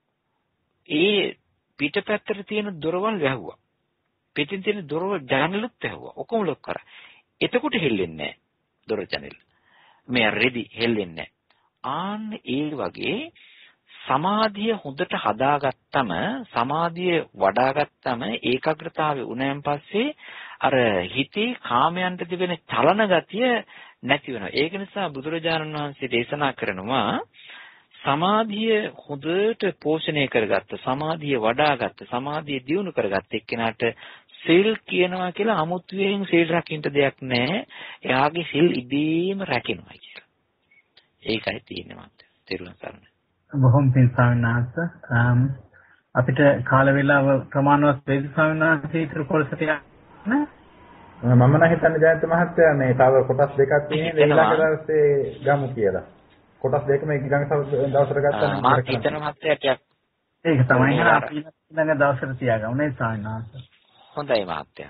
ඒ පිටපැත්තට තියෙන දොරවල් වැහුවා. පිටින් තියෙන දොරවල් ජනෙලුත් වැහුවා. ඔක්කොම ලොක් කරා. එතකොට හෙල්ලෙන්නේ නැහැ දොර ජනෙල්. මේ රෙදි හෙල්ලෙන්නේ නැහැ. ඒ වගේ සමාධිය හොඳට හදාගත්තම සමාධිය වඩාගත්තම ඒකාග්‍රතාවය උනයන් පස්සේ අර හිතේ කාමයන්ට තිබෙන චලන ගතිය නැති වෙනවා. ඒක නිසා බුදුරජාණන් වහන්සේ දේශනා කරනවා සමාධිය හොඳට පෝෂණය කරගත්ත, සමාධිය වඩාගත්ත, සමාධිය දියුණු කරගත්ත එක්කෙනාට සිල් කියනවා කියලා අමුතුවෙන් සිල් රකින්න දෙයක් නැහැ. එයාගේ සිල් ඉදීම රැකෙනවා කියලා. ඒකයි තියෙන්නේ මත. තේරුම් ගන්න. බොහොම පිං ස්වාමීන් වහන්සේ අපිට කාල වේලාව ප්‍රමාණවත් වේද ස්වාමීන් වහන්සේ ඊතර කොටසට යන්න. මම නම් හිතන්නේ ජයන්ත මහත්තයා මේ තව කොටස් දෙකක් තියෙනවා ඊළඟ දවසේ ගමු කියලා. කොටස් දෙකම ඊළඟ දවසට ගත්තා නම් මම හිතන මහත්තයාට ඒක තමයි අපි ඊළඟ දවසට තියාගමු නේ ස්වාමීන් වහන්සේ. හොඳයි මහත්තයා.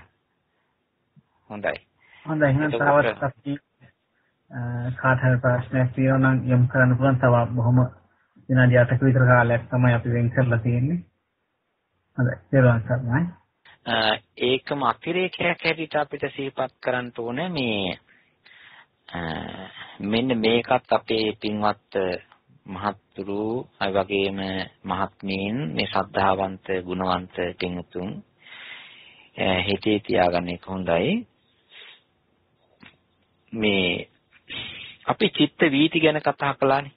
හොඳයි. එහෙනම් තවත් අපි කාට හරි ප්‍රශ්නයක් තියෙනවා නම් යොමු කරන්න පුළුවන්. තව බොහොම විනාඩි 8ක විතර කාලයක් තමයි අපි වෙන් කරලා තියෙන්නේ. හොඳයි. ඒවන් තමයි. ඒකම අතිරේකයක් හැටියට අපිට සිහිපත් කරන්න ඕනේ මේ මෙන්න මේකත් අපේ පින්වත් මහත්තුරු අය වගේම මහත්මීන් මේ ශ්‍රද්ධාවන්ත ගුණවන්ත පින්තුන් හිතේ තියාගන්න එක හොඳයි. මේ අපි චිත්ත වීති ගැන කතා කළානේ.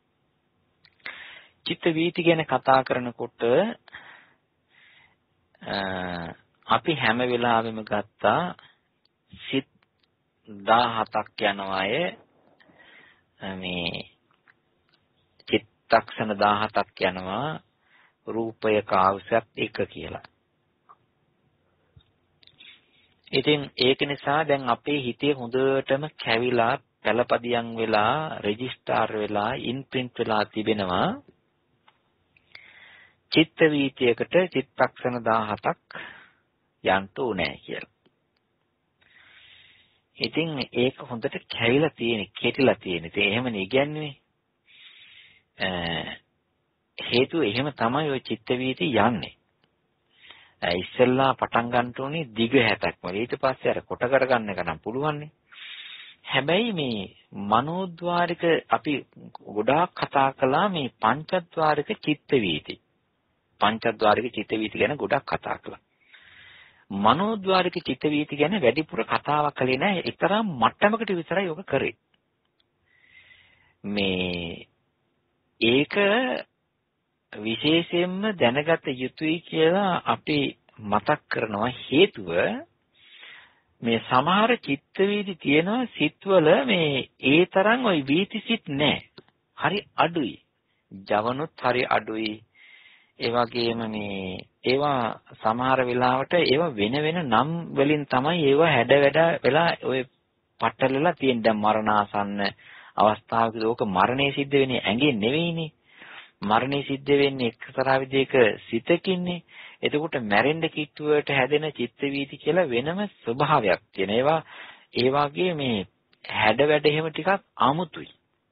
චිත්ත වීති ගැන කතා කරනකොට අපි හැම වෙලාවෙම ගත්තා සිත් 17ක් යනවා මේ චිත්තක්ෂණ 17ක් යනවා රූපයක ආවසත් එක කියලා. ඉතින් ඒක නිසා දැන් අපේ හිතේ හොඳටම කැවිලා පළපදියම් වෙලා රෙජිස්ටර් වෙලා ඉන්ප්‍රින්ට් වෙලා තිබෙනවා චිත්ත වීතියකට චිත්තක්ෂණ 17ක් යන්න ඕනේ කියලා. ඉතින් ඒක හොඳට කැවිලා තියෙන, කෙටිලා තියෙන. ඉතින් එහෙමනේ කියන්නේ. හේතුව එහෙම තමයි ওই චිත්ත වීති යන්නේ. ඉස්සෙල්ලා පටන් ගන්න ඕනේ දිග 60ක් වගේ. ඊට පස්සේ අර කොට කර ගන්න එක නම් පුළුවන් නේ. හැබැයි මේ මනෝද්වාරික අපි ගොඩාක් කතා කළා මේ පංචද්වාරික චිත්ත වීති. පංචද්වාරික චිත්ත වීති ගැන ගොඩක් කතා කළා. මනෝද්වාරික චිත්ත වීති ගැන වැඩිපුර කතාවක් කළේ නැහැ. ඒතරම් මට්ටමකට විතරයි ඔක කරේ. මේ ඒක විශේෂයෙන්ම දැනගත යුතුයි කියලා අපි මතක් කරනවා. හේතුව මේ සමහර චිත්ත වීති තියෙනවා සිත්වල මේ ඒ තරම් ওই වීති සිත් නැහැ. හරි අඩුයි. ජවනුත් හරි අඩුයි. ඒ වගේම මේ ඒවා සමහර වෙලාවට ඒවා වෙන වෙන නම් වලින් තමයි ඒවා හැඩ වැඩ වෙලා ඔය පටලලා තියෙන. දැන් මරණාසන්න අවස්ථාවකදී ඕක මරණය සිද්ධ වෙන්නේ ඇඟෙන් නෙවෙයිනේ. මරණය සිද්ධ වෙන්නේ එක්තරා විදිහක සිතකින්නේ. එතකොට මැරෙන්න කිට්ටුවට හැදෙන චිත්ත වීති කියලා වෙනම ස්වභාවයක් තියෙන. ඒවා ඒ වගේ මේ හැඩ වැඩ එහෙම ටිකක් 아무තුයි.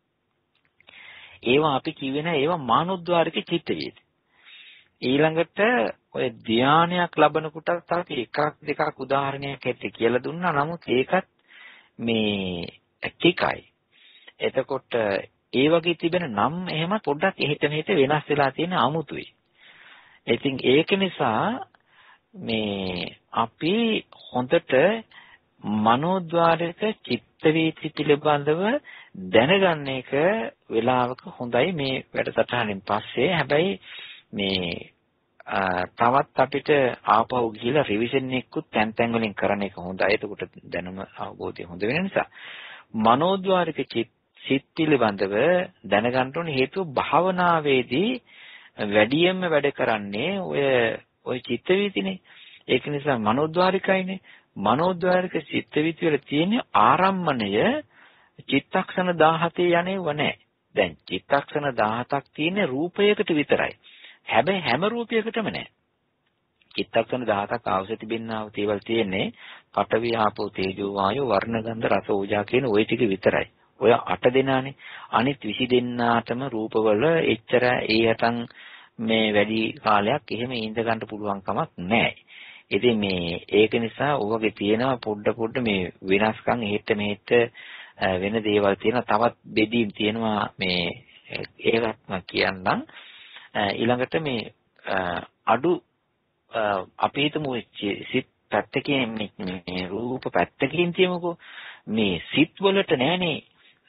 ඒවා අපි කියවෙන ඒවා මානෝද්වාරික චිත්ත වීති. ඊළඟට ඔය ධානයක් ලබනකොට අපි එකක් දෙකක් උදාහරණයක් ඇත්තේ කියලා දුන්නා. නමුත් ඒකත් මේ ටිකයි. එතකොට ඒ වගේ තිබෙන නම් එහෙම පොඩ්ඩක් එහෙට මෙහෙට වෙනස් වෙලා තියෙන 아무තුයි. ඉතින් ඒක නිසා මේ අපි හොඳට මනෝද්වාරික චිත්ත වීති පිළිබඳව දැනගන්න එක වෙලාවක හොඳයි මේ වැඩසටහනින් පස්සේ. හැබැයි මේ තවත් අපිට ආපහු ගිහලා රිවිෂන් එකකුත් තැන් තැන් වලින් කරන එක හොඳයි. එතකොට දැනුම අවබෝධය හොඳ වෙන නිසා මනෝද්වාරික සිත් පිළිබඳව දැනගන්න ඕනේ. හේතුව භාවනාවේදී වැඩියෙන්ම වැඩ කරන්නේ ඔය චිත්ත වීතිනේ. ඒක නිසා මනෝද්වාරිකයිනේ. මනෝද්වාරික චිත්ත වීති වල තියෙන ආරම්මණය චිත්තක්ෂණ 17 යන්නේව නැහැ. දැන් චිත්තක්ෂණ 17ක් තියෙන රූපයකට විතරයි. හැබැයි හැම රූපයකටම නැහැ. චිත්තක්ෂණ 17ක් අවශ්‍ය තිබෙනා වූ තේවල් තියෙන්නේ පඨවි ආපෝ තේජෝ වායෝ වර්ණ ගන්ධ රස ඕජා කියන ওই ටික විතරයි. ඔය 8 දෙනානේ. අනිත් 20 දෙනාටම රූපවල එච්චර ඒයටන් මේ වැඩි කාලයක් එහෙම ඉඳ ගන්න පුළුවන් කමක් නැහැ. ඉතින් මේ ඒක නිසා ඔයගේ තියෙනවා පොඩ මේ වෙනස්කම් එහෙට මෙහෙට වෙන දේවල් තියෙනවා. තවත් බෙදීම් තියෙනවා මේ ඒවත් මම කියන්නම්. ඊළඟට මේ අඩු අපි හිතමු සිත් පැත්තකින් මේ රූප පැත්තකින් තියමුකෝ. මේ සිත් වලට නෑනේ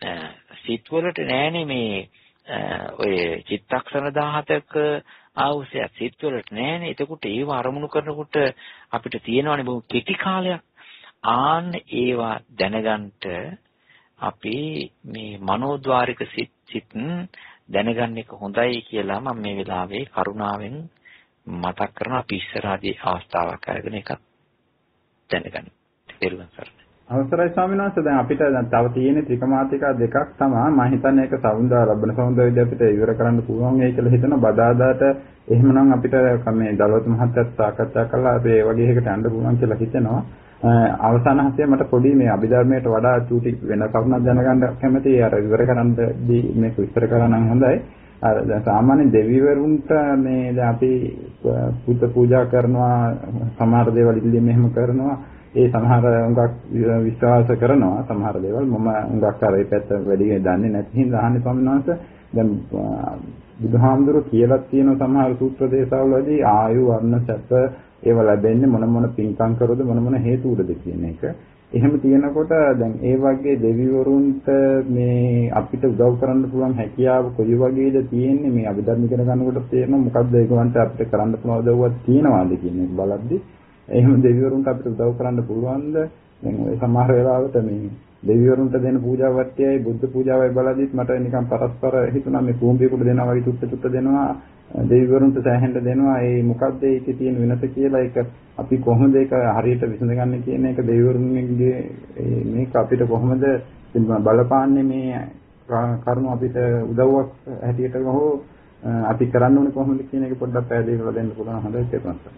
මේ ඔය චිත්තක්ෂණ 17ක අවශ්‍ය සිත් වලට නෑනේ. එතකොට ඒව අරමුණු කරනකොට අපිට තියෙනවානේ බොහොම කෙටි කාලයක්. ආන්න ඒවා දැනගන්නට අපි මේ මනෝද්වාරික සිත් දැනගන්න එක හොඳයි කියලා මම මේ වෙලාවේ කරුණාවෙන් මතක් කරන අපි ඉස්සරහදී අවස්ථාවක් අරගෙන එකක් දැනගන්න. එරුවන් සරණයි. අවසරයි ස්වාමීන් වහන්සේ. දැන් අපිට තව තියෙන ත්‍රිකමාතිකා දෙකක් තමයි. මම හිතන්නේ ඒක ලබන සෞන්දර්යය අපිට ඉවර කරන්න පුළුවන් වෙයි කියලා හිතන බදාදාට එහෙමනම් අපිට මේ දලවත මහත්තයත් සාකච්ඡා කරලා අපි ඒ වගේ එකකට යන්න පුළුවන් කියලා හිතෙනවා. අවසාන හතේ මට පොඩි මේ අභිධර්මයට වඩා චූටි වෙන කරුණක් දැනගන්න කැමතියි. අර ඉවර කරන්නදී මේක විස්තර කරා නම් හොඳයි. අර දැන් සාමාන්‍ය දෙවිවරුන්ට මේ දැන් අපි පුත පූජා කරනවා, සමහර දේවල් ඉල්ලීම් මෙහෙම කරනවා. ඒ සමහර උඟක් විශ්වාස කරනවා සමහර දේවල්. මම උඟක් අර ඒ පැත්ත වැඩි දන්නේ නැති හින්දා අහන්නේ ස්වාමීන් වහන්සේ. දැන් බුදුහාමුදුරුවෝ කියලා තියෙන සමහර සූත්‍ර දේශාවලදී ආයු වර්ණ සැප ඒව ලැබෙන්නේ මොන පින්කම් කරොද මොන හේතු උඩද කියන එක. එහෙම තියෙනකොට දැන් ඒ වගේ දෙවිවරුන්ට මේ අපිට උදව් කරන්න පුළුවන් හැකියාව කොයි වගේද තියෙන්නේ මේ අභිධර්ම ඉගෙන ගන්නකොට තේරෙනවා මොකද්ද ඒකවන්ට අපිට කරන්න පුළුවන් උදව්වක් තියෙනවාද කියන එක බලද්දී එහෙම දෙවිවරුන්ට අපිට උදව් කරන්න පුළුවන්ද? දැන් ඔය සමහර වෙලාවට මේ දෙවිවරුන්ට දෙන පූජා වට්ටියයි බුද්ධ පූජාවයි බලද්දිත් මට නිකන් පරස්පර හිතුණා මේ කුඹියෙකුට දෙනවා වගේ තුත්ත දෙනවා දෙවිවරුන්ට සෑහෙන්න දෙනවා. ඒ මොකද්ද ඒකේ තියෙන වෙනස කියලා ඒක අපි කොහොමද ඒක හරියට විසඳගන්නේ කියන එක දෙවිවරුන්ගේ මේක අපිට කොහොමද බලපාන්නේ මේ කරුණ අපිට උදව්වක් හැටියට හෝ අපි කරන්න ඕනේ කොහොමද කියන එක පොඩ්ඩක් පැහැදිලි කරලා දෙන්න පුළුවන් හොඳයි කියලා.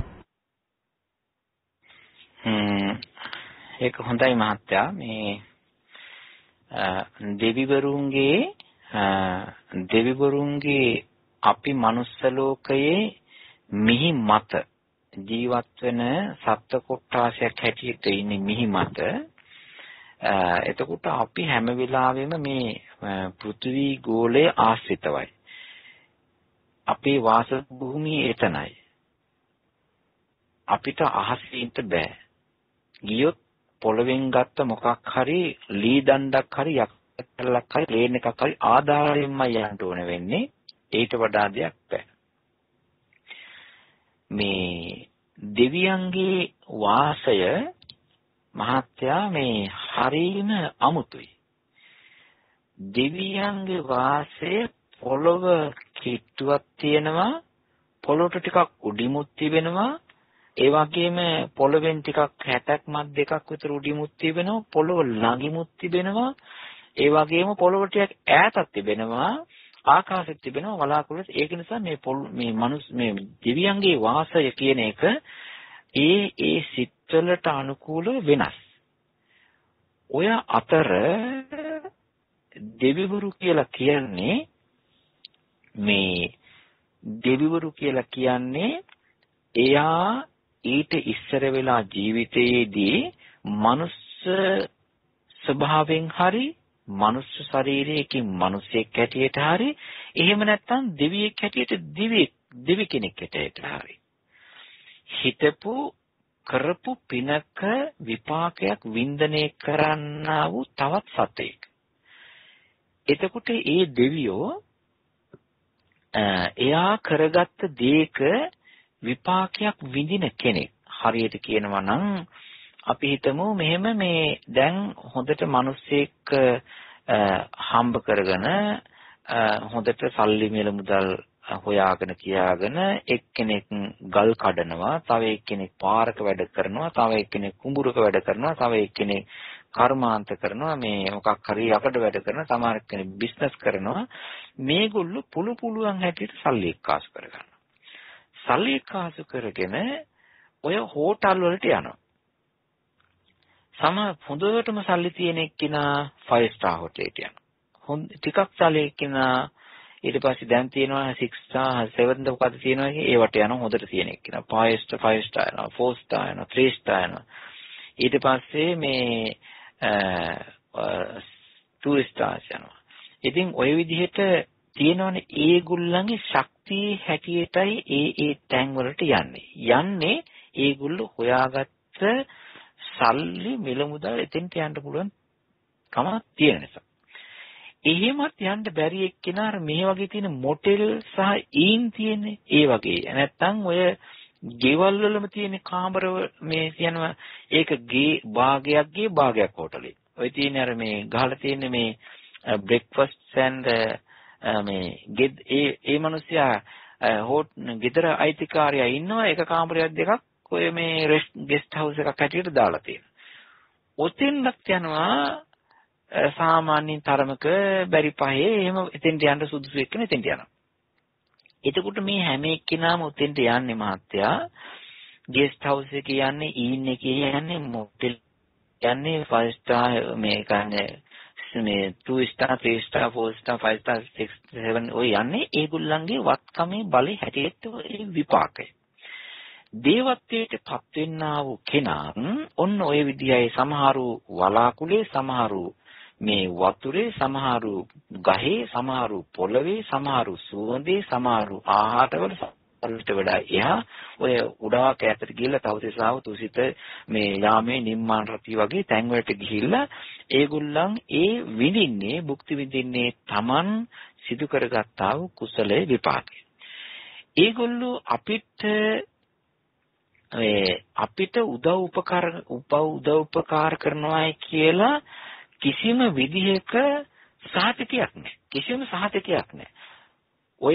ඒක හොඳයි මහත්තයා. මේ දෙවිවරුන්ගේ අපි මනුස්ස ලෝකයේ මිහි මත ජීවත් වෙන සත්ත්ව කොට්ටාසයක් හැටියට ඉන්නේ මිහි මත. එතකොට අපි හැම වෙලාවෙම මේ පෘථිවි ගෝලයේ ආශ්‍රිතවයි. අපේ වාස භූමිය එතනයි. අපිට අහසේ ඉන්න බෑ. ගියොත් පොළවෙන් ගත්ත මොකක් හරි ලී දණ්ඩක් හරි යකඩක් හරි ප්ලේන් එකක් හරි ආධාරයෙන්ම යන්න ඕන වෙන්නේ. ඊට වඩා දෙයක් බෑ. මේ දෙවියන්ගේ වාසය මහත්යා මේ හරීම අමුතුයි. දෙවියන්ගේ වාසය පොළව කිට්ටුවක් තියෙනවා, පොළොවට ටිකක් උඩිමුත් තිබෙනවා, ඒ වගේම පොළවෙන් ටිකක් 60ක් මත් දෙකක් විතර උඩිමුත් තිබෙනවා, පොළව ළඟිමුත් තිබෙනවා, ඒ වගේම පොළොව ටිකක් ඈතක් තිබෙනවා, ආකාශෙත් තිබෙනවා, වලාකුළුත්. ඒක නිසා මේ දෙවියන්ගේ වාසය කියන එක ඒ සිත්වලට අනුකූලව වෙනස්. ඔය අතර දෙවිවරු කියලා කියන්නේ එයා ඊට ඉස්සර වෙලා ජීවිතයේදී මනුස්ස ස්වභාවයෙන් හරි මනුස්ස ශරීරයකින් මිනිසෙක් හැටියට හරි එහෙම නැත්නම් දෙවියෙක් හැටියට දෙවි කෙනෙක් හැටියට හරි හිතපු කරපු පිනක විපාකයක් වින්දනය කරන්නා වූ තවත් සතෙක්. එතකොට ඒ දෙවියෝ එයා කරගත්ත දේක විපාකයක් විඳින කෙනෙක්. හරියට කියනවා නම් අපි හිතමු මෙහෙම මේ දැන් හොඳට මිනිස්සෙක් හම්බ කරගෙන හොඳට සල්ලි මිල මුදල් හොයාගෙන කියාගෙන එක්කෙනෙක් ගල් කඩනවා, තව එක්කෙනෙක් පාරක වැඩ කරනවා, තව එක්කෙනෙක් කුඹුරක වැඩ කරනවා, තව එක්කෙනෙක් කර්මාන්ත කරනවා, මේ මොකක් හරි යකඩ වැඩ කරනවා, සමහර කෙනෙක් බිස්නස් කරනවා. මේගොල්ලෝ පුළුවන් හැටියට සල්ලි එක්කාසු කරගන්නවා. සල්ලි එක්කාසු කරගෙන ඔය හෝටල් වලට යනවා. හොඳටම සල්ලි තියෙන එක්කිනා 5 star හෝටලෙට යනවා. ටිකක් සල්ලි එක්කිනා ඊට පස්සේ දැන් තියෙනවා 6 star 7 මොකද තියෙනවා ඒවට යනවා. හොඳට තියෙන එක්කිනා 5 star යනවා, 4 star යනවා, 3 star යනවා. ඊට පස්සේ මේ 2 stars යනවා. ඉතින් ওই විදිහට තියෙනවනේ ඒගොල්ලන්ගේ ශක්තිය හැටියටයි ඒ තැන් වලට යන්නේ ඒගොල්ලෝ හොයාගත්ත සල්ලි මිල මුදල් එතෙන්ට යන්න පුළුවන් කමක් තියෙන නිසා. එහෙමත් යන්න බැරි එක්කෙනා මේ වගේ තියෙන මොටෙල් සහ ඊන් තියෙන්නේ ඒ වගේ. නැත්තම් ඔය ගෙවල් වලම තියෙන කාමර මේ කියනවා ඒක ගේ භාගයක් හෝටලේ. ඔය තියෙන අර මේ ගහලා තියෙන මේ බ්‍රෙක්ෆාස්ට් ඇන්ඩ් මේ ඒ මිනිස්සයා ගෙදර අයිතිකාරයා ඉන්නවා එක කාමරයක් දෙකක් ඔය මේ ගෙස්ට් හවුස් එකක් හැටියට දාලා තියෙනවා. ඔතෙන්වත් යනවා සාමාන්‍යයෙන් තරමක බැරි පහේ එහෙම එතෙන්ට යන්න සුදුසු එක්කන එතෙන්ට යනවා. එතකොට මේ හැම එක්කිනාම උතෙන්ට යන්නේ මහත්තයා ගෙස්ට් හවුස් එකේ යන්නේ ඊන් එකේ යන්නේ මොටෙල් යන්නේ 5 star මේ කන්නේ මේ 2 star 3 star 4 star 5 star 6 7 ඔය යන්නේ ඒගොල්ලන්ගේ වත්කමේ බලේ හැටියට ඒ විපාකය. දේවත්වයට පත් වෙන්නා වූ කෙනා ඔන්න ඔය විදිහයි සමහරු වලාකුලේ සමහරු මේ වතුරේ සමහරු ගහේ සමහරු පොළවේ සමහරු සුවඳේ සමහරු ආහාරවල වලට වඩා එහා ඔය උඩාක ඇතට ගිහිල්ලා තවතිසාව තුසිත මේ යාමේ නිම්මාන රති වගේ තැන් වලට ගිහිල්ලා ඒගොල්ලන් ඒ විඳින්නේ භුක්ති විඳින්නේ Taman සිදු කරගත්තා වූ කුසලයේ විපාකය. ඒගොල්ලෝ අපිට උදව් උපකාර කරනවායි කියලා කිසිම විදිහක සහතිකයක් නැහැ. කිසිම සහතිකයක් නැහැ. ඔය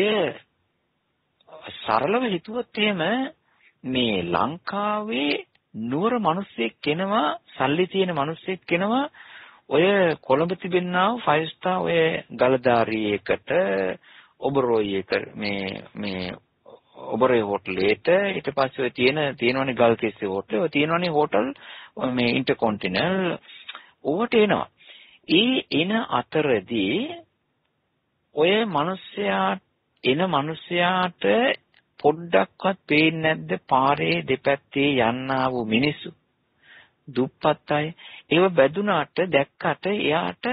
සරලව හිතුවොත් එහෙම මේ ලංකාවේ නුවර මිනිස්සෙක් කෙනවා සල්ලි තියෙන මිනිස්සෙක් කෙනවා ඔය කොළඹ තිබෙනා 5 star ඔය ගලදාරියකට ඔබරෝයි එක මේ ඔබරේ හෝටලෙට ඊට පස්සේ ඔය තියෙනවනේ ගල්කිස්සේ හෝටල් ඔය තියෙනවනේ හෝටල් මේ ඉන්ටර්කොන්ටිනල් ඕවට එනවා. එන අතරදී ඔය මිනිස්සයාට පොඩ්ඩක්වත් පේන්නේ නැද්ද පාරේ දෙපැත්තේ යන්නා වූ මිනිස්සු? දුප්පත් අය. ඒව බැදුනාට දැක්කට එයාට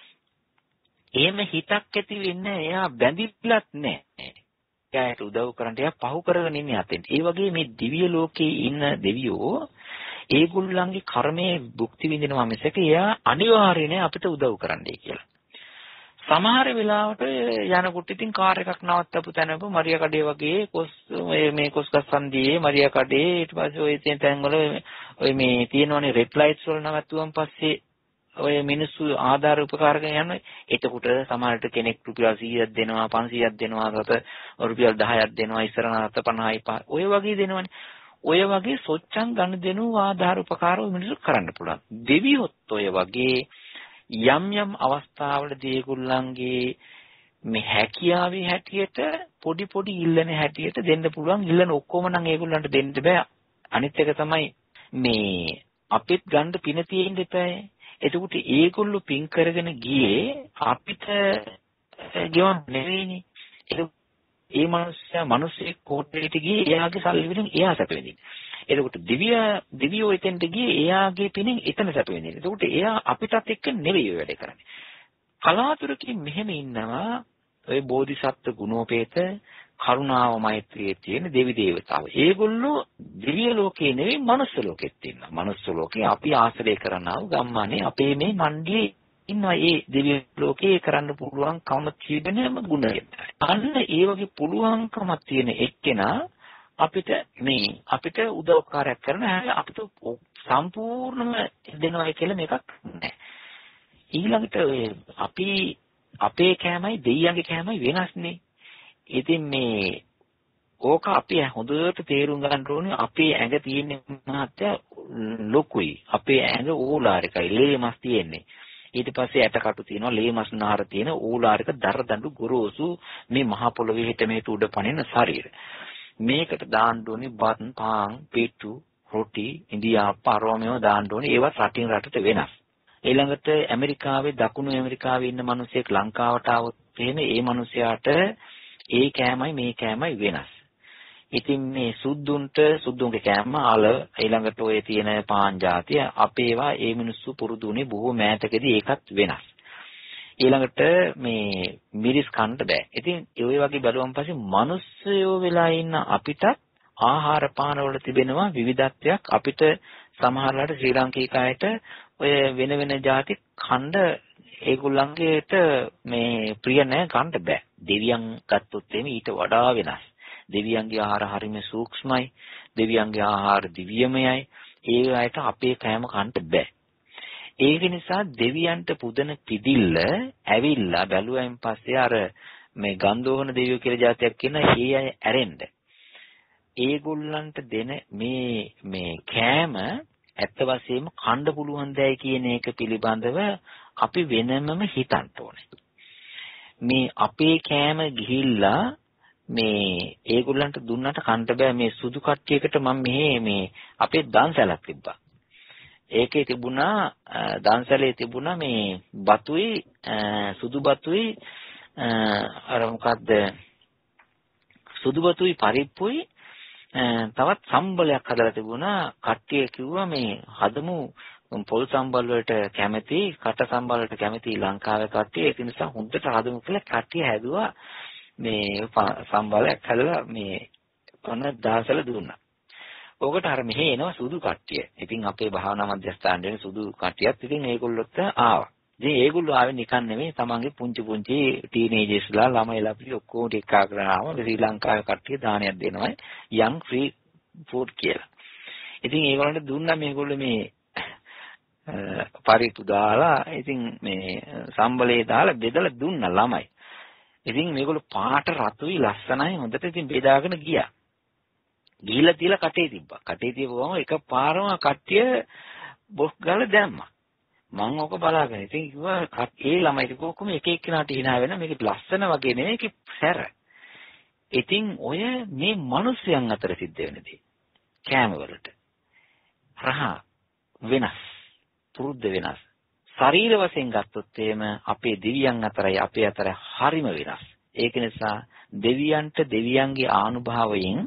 එහෙම හිතක් ඇති වෙන්නේ එයා බැඳිලත් නැහැ. එයාට උදව් කරන්න එයා පහු කරගෙන ඉන්නේ අතෙන්. ඒ වගේ මේ දිව්‍ය ලෝකේ ඉන්න දෙවියෝ ඒගොල්ලන්ගේ කර්මයේ භුක්ති විඳිනවා මිසක එයා අනිවාර්යයෙන් අපිට උදව් කරන්නයි කියලා. සමහර වෙලාවට යනකොට ඉතින් කාර් එකක් නවත්තපු තැනක මරියා කඩේ වගේ මේ කොස්ගස්සන්දියේ මරියා කඩේ ඊට පස්සේ ඔය තියෙන තැන්වල ඔය මේ තියෙනවනේ රෙඩ් ලයිට්ස් වල නවත්තුවම පස්සේ ඔය මිනිස්සු ආධාර උපකාර කරගෙන යනවා. එතකොට සමහරට කෙනෙක් රුපියල් 100ක් දෙනවා 500ක් දෙනවා රුපියල් 10ක් දෙනවා ඉස්සර 50යි ඔය වගේ දෙනවනේ. ඔය වගේ සොච්චම් ගන්න දෙනු ආධාර උපකාර මිනිස්සු කරන්න පුළුවන්. දෙවියොත් ඔය වගේ යම් යම් අවස්ථාවලදී ඒගොල්ලන්ගේ මේ හැකියාවේ හැටියට පොඩි පොඩි ඉල්ලන හැටියට දෙන්න පුළුවන්. ඉල්ලන ඔක්කොම නම් ඒගොල්ලන්ට දෙන්න බෑ. අනිත් එක තමයි මේ අපිත් ගන්න පින තියෙන්න එපා. එතකොට ඒගොල්ලෝ පින් කරගෙන ගියේ අපිට ගෙවන්න නෙවෙයිනේ. ඒ මිනිස්සෙක් කෝට්ටේට ගියේ එයාගේ සල්ලි වලින් එයා සැප වෙන්නේ. එතකොට දිව්‍යෝ එතෙන්ට ගියේ එයාගේ පිනෙන් එතන සැප වෙන්නේ. එතකොට එයා අපිටත් එක්ක නෙවෙයි ඔය වැඩේ කරන්නේ. කලාතුරකින් මෙහෙම ඉන්නවා ඔය බෝධිසත්ව ගුණෝපේත කරුණාව මෛත්‍රියේ තියෙන දෙවි දේවතාවෝ. ඒගොල්ලෝ දිව්‍ය ලෝකේ නෙවෙයි මනුස්ස ලෝකෙත් ඉන්නවා. මනුස්ස ලෝකේ අපි ආශ්‍රය කරනා වූ ගම්මානේ අපේ මේ මණ්ඩියේ ඉන්නවා. ඒ දිව්‍ය ලෝකේ කරන්න පුළුවන් කම තිබෙනම ගුණය. අන්න ඒ වගේ පුළුවන්කමක් තියෙන එක්කෙනා අපිට උදව්කාරයක් කරන හැබැයි අපිට සම්පූර්ණම දෙනවා කියලා මේකක් නැහැ. ඊළඟට අපේ කෑමයි දෙයියන්ගේ කෑමයි වෙනස්නේ. ඉතින් මේ ඕක අපි හොඳට තේරුම් ගන්න ඕනේ. අපේ ඇඟ තියෙන මහත්ය ලොකුයි. අපේ ඇඟ ඕලාරිකයි. ලේ මස් තියෙන්නේ. ඊට පස්සේ ඇටකටු තියෙනවා, ලේ මස් නහර තියෙන ඕලාරික දරදඬු ගොරෝසු මේ මහ පොළොවේ හිට මේට උඩ පනින ශරීර. මේකට දාන්න ඕනේ බත්, පාන්, පිටු, රොටි, ඉන්දියාප්ප අරවමේව දාන්න ඕනේ. ඒවත් රටින් රටට වෙනස්. ඊළඟට ඇමරිකාවේ දකුණු ඇමරිකාවේ ඉන්න මිනිස්සෙක් ලංකාවට ආවොත් එහෙම ඒ මිනිසයාට ඒ කෑමයි මේ කෑමයි වෙනස්. ඉතින් මේ සුද්දුන්ගේ කෑම අල ඊළඟට ඔය තියෙන පාන් జాතිය අපේවා ඒ මිනිස්සු පුරුදුනේ බොහෝ මෑතකදී ඒකත් වෙනස්. ඊළඟට මේ මිරිස් කන්න බෑ. ඉතින් ඒ වගේ බලුවන් පස්සේ මිනිස්සයෝ වෙලා ඉන්න අපිට ආහාර පාන වල තිබෙනවා විවිධත්වයක්. අපිට සමහරවිට ශ්‍රී ලාංකිකයන්ට ඔය වෙන වෙන ಜಾති ඛණ්ඩ ඒගොල්ලන්ගේට මේ ප්‍රිය නැහැ කන්න බෑ. දෙවියන් ගත්තොත් එimhe ඊට වඩා වෙනස්. දෙවියන්ගේ ආහාර හරිම සූක්ෂමයි. දෙවියන්ගේ ආහාර දිව්‍යමයයි. ඒ අයට අපේ කෑම කන්න බෑ. ඒක නිසා දෙවියන්ට පුදන පිදිල්ල ඇවිල්ලා බැලුවයින් පස්සේ අර මේ ගන්ධෝහන දෙවියෝ කියලා જાතියක් කියන ඒ අය ඇරෙන්න. ඒගොල්ලන්ට දෙන මේ කෑම ඇත්ත වශයෙන්ම කන්න පුළුවන් දෙයි කියන එක පිළිබඳව අපි වෙනමම හිතන්න ඕනේ. මේ අපේ කෑම ගිහිල්ලා මේ ඒගොල්ලන්ට දුන්නට කන්න බෑ. මේ සුදු කට්ටියකට මම මේ අපේ දන්සැලක් තිබ්බා. ඒකේ තිබුණා දන්සැලේ තිබුණා මේ බතුයි සුදු බතුයි අර මොකද්ද සුදු බතුයි පරිප්පුයි තවත් සම්බලයක් හදලා තිබුණා. කට්ටිය කිව්වා මේ හදමු පොල් සම්බල් වලට කැමති, කට සම්බල් වලට කැමති ලංකාවේ කට්ටිය. ඒ නිසා හොඳට හදමු කියලා කට්ටිය හැදුවා. මේ සම්බලයක් හදලා මේ ඔන්න දාසල දුන්නා. ඔකට අර මෙහෙ එනවා සුදු කට්ටිය. ඉතින් අපේ භාවනා මධ්‍යස්ථානයේ සුදු කට්ටියත් ඉතින් ඒගොල්ලොත් ආවා. ඉතින් ඒගොල්ලෝ ආවේ නිකන් නෙමෙයි, තමන්ගේ පුංචි ටීනේජර්ස්ලා ළමයිලා පිළි ඔක්කොම ටික කරාම ශ්‍රී ලංකාවේ කට්ටිය දානයක් දෙනවා. යන් ෆ්‍රී ෆුඩ් කියලා. ඉතින් ඒගොල්ලන්ට දුන්නා මේගොල්ලෝ මේ පරිප්පු දාලා ඉතින් මේ සම්බලේ දාලා බෙදලා දුන්නා ළමයි. ඉතින් මේගොල්ලෝ පාට රතුයි ලස්සනයි හොඳට ඉතින් බෙදාගෙන ගියා. ගිහිල්ලා තියලා කටේ තිබ්බා. කටේ තියපුවම එකපාරම කට්ටිය බොස් ගාලා දැම්මා. මම ඔක බලාගෙන ඉතින් කිව්වා ඒ ළමයි ටික ඔක්කොම එක එක්කෙනාට hina වෙන මේක ලස්සන වගේ නෙමෙයි ඒක සැර. ඉතින් ඔය මේ මිනිස්යන් අතර සිද්ධ වෙන දේ කෑම වලට රහ වෙනස්, පුරුද්ද වෙනස්. ශරීර වශයෙන් ගත්තොත් එහෙම අපේ දිව්‍යයන් අතරයි අපේ අතර හරිම වෙනස්. ඒක නිසා දෙවියන්ට දෙවියන්ගේ ආනුභාවයෙන්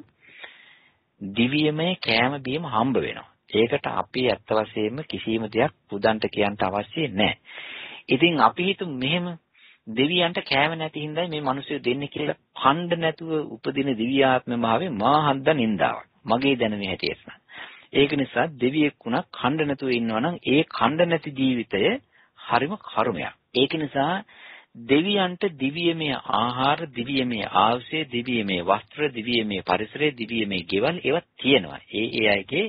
දිව්‍යමය කෑම බීම හම්බ වෙනවා. ඒකට අපි ඇත්ත වශයෙන්ම කිසිම දෙයක් පුදන්ට කියන්න අවශ්‍ය නැහැ. ඉතින් අපි හිතමු මෙහෙම දෙවියන්ට කෑම නැති හින්දායි මේ මිනිස්සු දෙන්නේ කියලා ඛණ්ඩ නැතුව උපදින දිව්‍යාත්ම භාවයේ මා හන්ද නින්දාවක්. මගේ දැනුමේ හැටියට. ඒක නිසා දෙවියෙක් වුණා ඛණ්ඩ නැතුව ඉන්නවා නම් ඒ ඛණ්ඩ නැති ජීවිතය හරිම කර්මයක්. ඒක නිසා දෙවියන්ට දිව්‍යමය ආහාර, දිව්‍යමය ආශ්‍රය, දිව්‍යමය වස්ත්‍ර, දිව්‍යමය පරිසරය, දිව්‍යමය ගෙවල් ඒවා තියෙනවා. ඒ අයගේ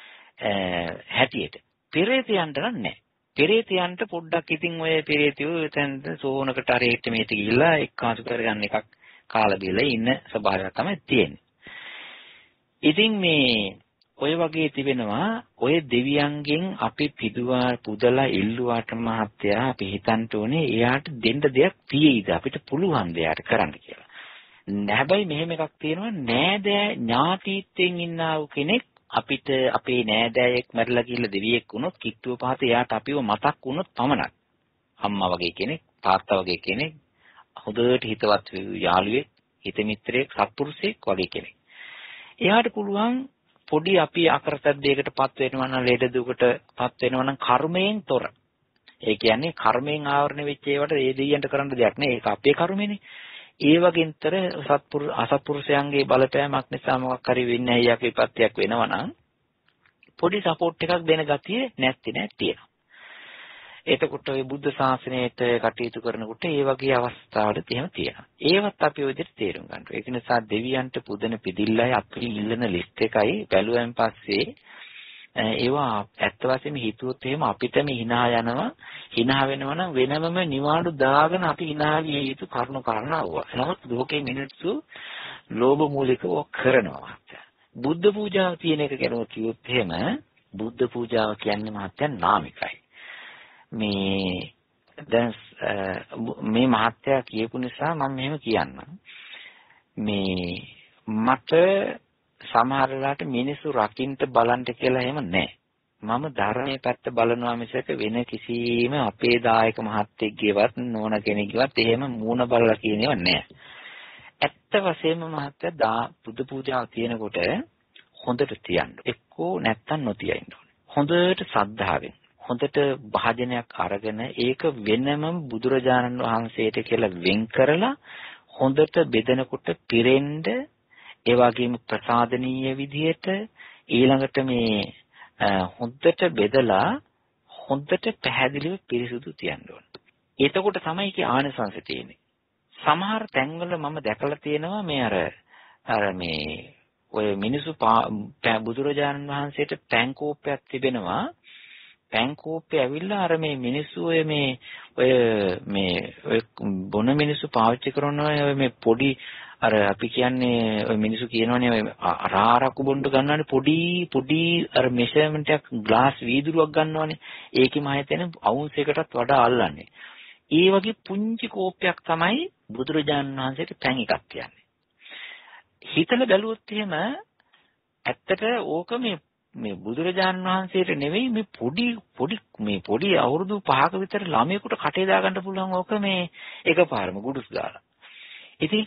හැටියට. පෙරේතයන්ට නැහැ. පෙරේතයන්ට පොඩ්ඩක් ඉතින් ඔය පෙරේතයෝ එතන සෝනකට හරියට මේට ගිහිල්ලා එක්කාසු කරගන්න එකක් කාලා බීලා ඉන්න ස්වභාවයක් තමයි තියෙන්නේ. ඉතින් මේ ඔය වගේ තිබෙනවා ඔය දෙවියන්ගෙන් අපි පුදලා ඉල්ලුවාට මහත්තයා අපි හිතන්න ඕනේ එයාට දෙන්න දෙයක් තියෙයිද අපිට පුළුවන් දෙයක් කරන්න කියලා. හැබැයි මෙහෙම එකක් තියෙනවා නෑදෑ ඥාතිත්වයෙන් ඉන්නා වූ කෙනෙක් අපිට අපේ නෑදෑයෙක් මැරිලා ගිහලා දෙවියෙක් වුණොත් කිට්ටුව පහත එයාට අපිව මතක් වුණොත් පමණක් අම්මා වගේ කෙනෙක් තාත්තා වගේ කෙනෙක් හොඳට හිතවත් යාළුවෙක් හිත මිත්‍රයෙක් සත්පුරුෂයෙක් වගේ කෙනෙක් එයාට පුළුවන් පොඩි අපි අකරතැබ්බයකටපත් වෙනවා නම් ලේද දුකටපත් වෙනවා නම් කර්මයෙන් තොර. ඒ කියන්නේ කර්මයෙන් ආවරණය වෙච්ච ඒවට ඒ දෙයියන්ට කරන්න දෙයක් නෑ. ඒක අපේ කර්මෙනේ. ඒ වගේන්තර අසත්පුරුෂයන්ගේ බලපෑමක් නිසා මොකක් හරි වෙන්නේ ඇයි යකේ විපත්තියක් වෙනවා නම් පොඩි සපෝට් එකක් දෙන ගතිය නැති නෑ තියෙනවා. එතකොට ඔය බුද්ධ ශාසනයට කටයුතු කරනකොට ඒ වගේ අවස්ථාවලත් එහෙම තියෙනවා. ඒවත් අපි ඔය විදිහට තේරුම් ගන්න ඕනේ. ඒක නිසා දෙවියන්ට පුදන පිළිල්ලයි අපි ඉල්ලන ලිස්ට් එකයි බැලුවෙන් පස්සේ ඒවා ඇත්ත වශයෙන්ම හිතුවොත් එහෙම අපිටම hina යනවා. hina වෙනවා නම් වෙනමම නිවාඩු දාගෙන අපි hina විය යුතු කරුණු කාරණාව. නමුත් ලෝකේ මිනිස්සු ලෝභ මූලිකව කරනවා. බුද්ධ පූජාව තියෙන එක ගැන කිව්වොත් එහෙම බුද්ධ පූජාව කියන්නේ මහත්යන් නාමිකයි. මේ මහත්තයා කියපු නිසා මම මෙහෙම කියන්නම්. මට සමහර වෙලාවට මිනිස්සු රකින්න බලන්න කියලා එහෙම නැහැ. මම ධර්මයේ පැත්ත බලනවා මිසක වෙන කිසිම අපේ දායක මහත්තයෙක්ගේවත් නෝන කෙනෙක්ගේවත් එහෙම මූණ බලලා කියනව නැහැ. ඇත්ත වශයෙන්ම මහත්තයා බුදු පූජාව තියෙනකොට හොඳට තියන්න. එක්කෝ නැත්තම් නොතිය ඉන්න ඕනේ. හොඳට ශ්‍රද්ධාවෙන් හොඳට භාජනයක් අරගෙන ඒක වෙනම බුදුරජාණන් වහන්සේට කියලා වෙන් කරලා හොඳට බෙදනකොට පිරෙන්න ඒ වගේම ප්‍රසාදනීය විදියට ඊළඟට මේ හොඳට බෙදලා හොඳට පැහැදිලිව පිරිසුදු තියන්න ඕන. එතකොට තමයි ඒකේ ආනිසංශ තියෙන්නේ. සමහර තැන්වල මම දැකලා තියෙනවා මේ අර මේ ඔය මිනිසු බුදුරජාණන් වහන්සේට පැන් කෝප්පයක් තිබෙනවා. පැන් කෝප්පේ ඇවිල්ලා අර මේ මිනිස්සු ඔය බොන මිනිස්සු පාවිච්චි කරනවා ඔය මේ පොඩි අර අපි කියන්නේ ඔය මිනිස්සු කියනවනේ ඔය ආරාරකු බොන්න ගන්නවානේ පොඩි අර මෙෂර්මන්ට් එකක් ග්ලාස් වීදුරුවක් ගන්නවානේ ඒකෙම හිතෙන අවුන්ස් එකටත් වඩා අල්ලන්නේ. ඒ වගේ පුංචි කෝප්පයක් තමයි බුදුරජාණන් වහන්සේට පැන් එකක් කියන්නේ. හිතලා බැලුවොත් එහෙම ඇත්තට ඕක මේ බුදුරජාණන් වහන්සේට නෙවෙයි මේ පොඩි අවුරුදු 5ක විතර ළමයෙකුට කටේ දාගන්න පුළුවන් ඕක මේ එකපාරම ගුඩුස් දාලා. ඉතින්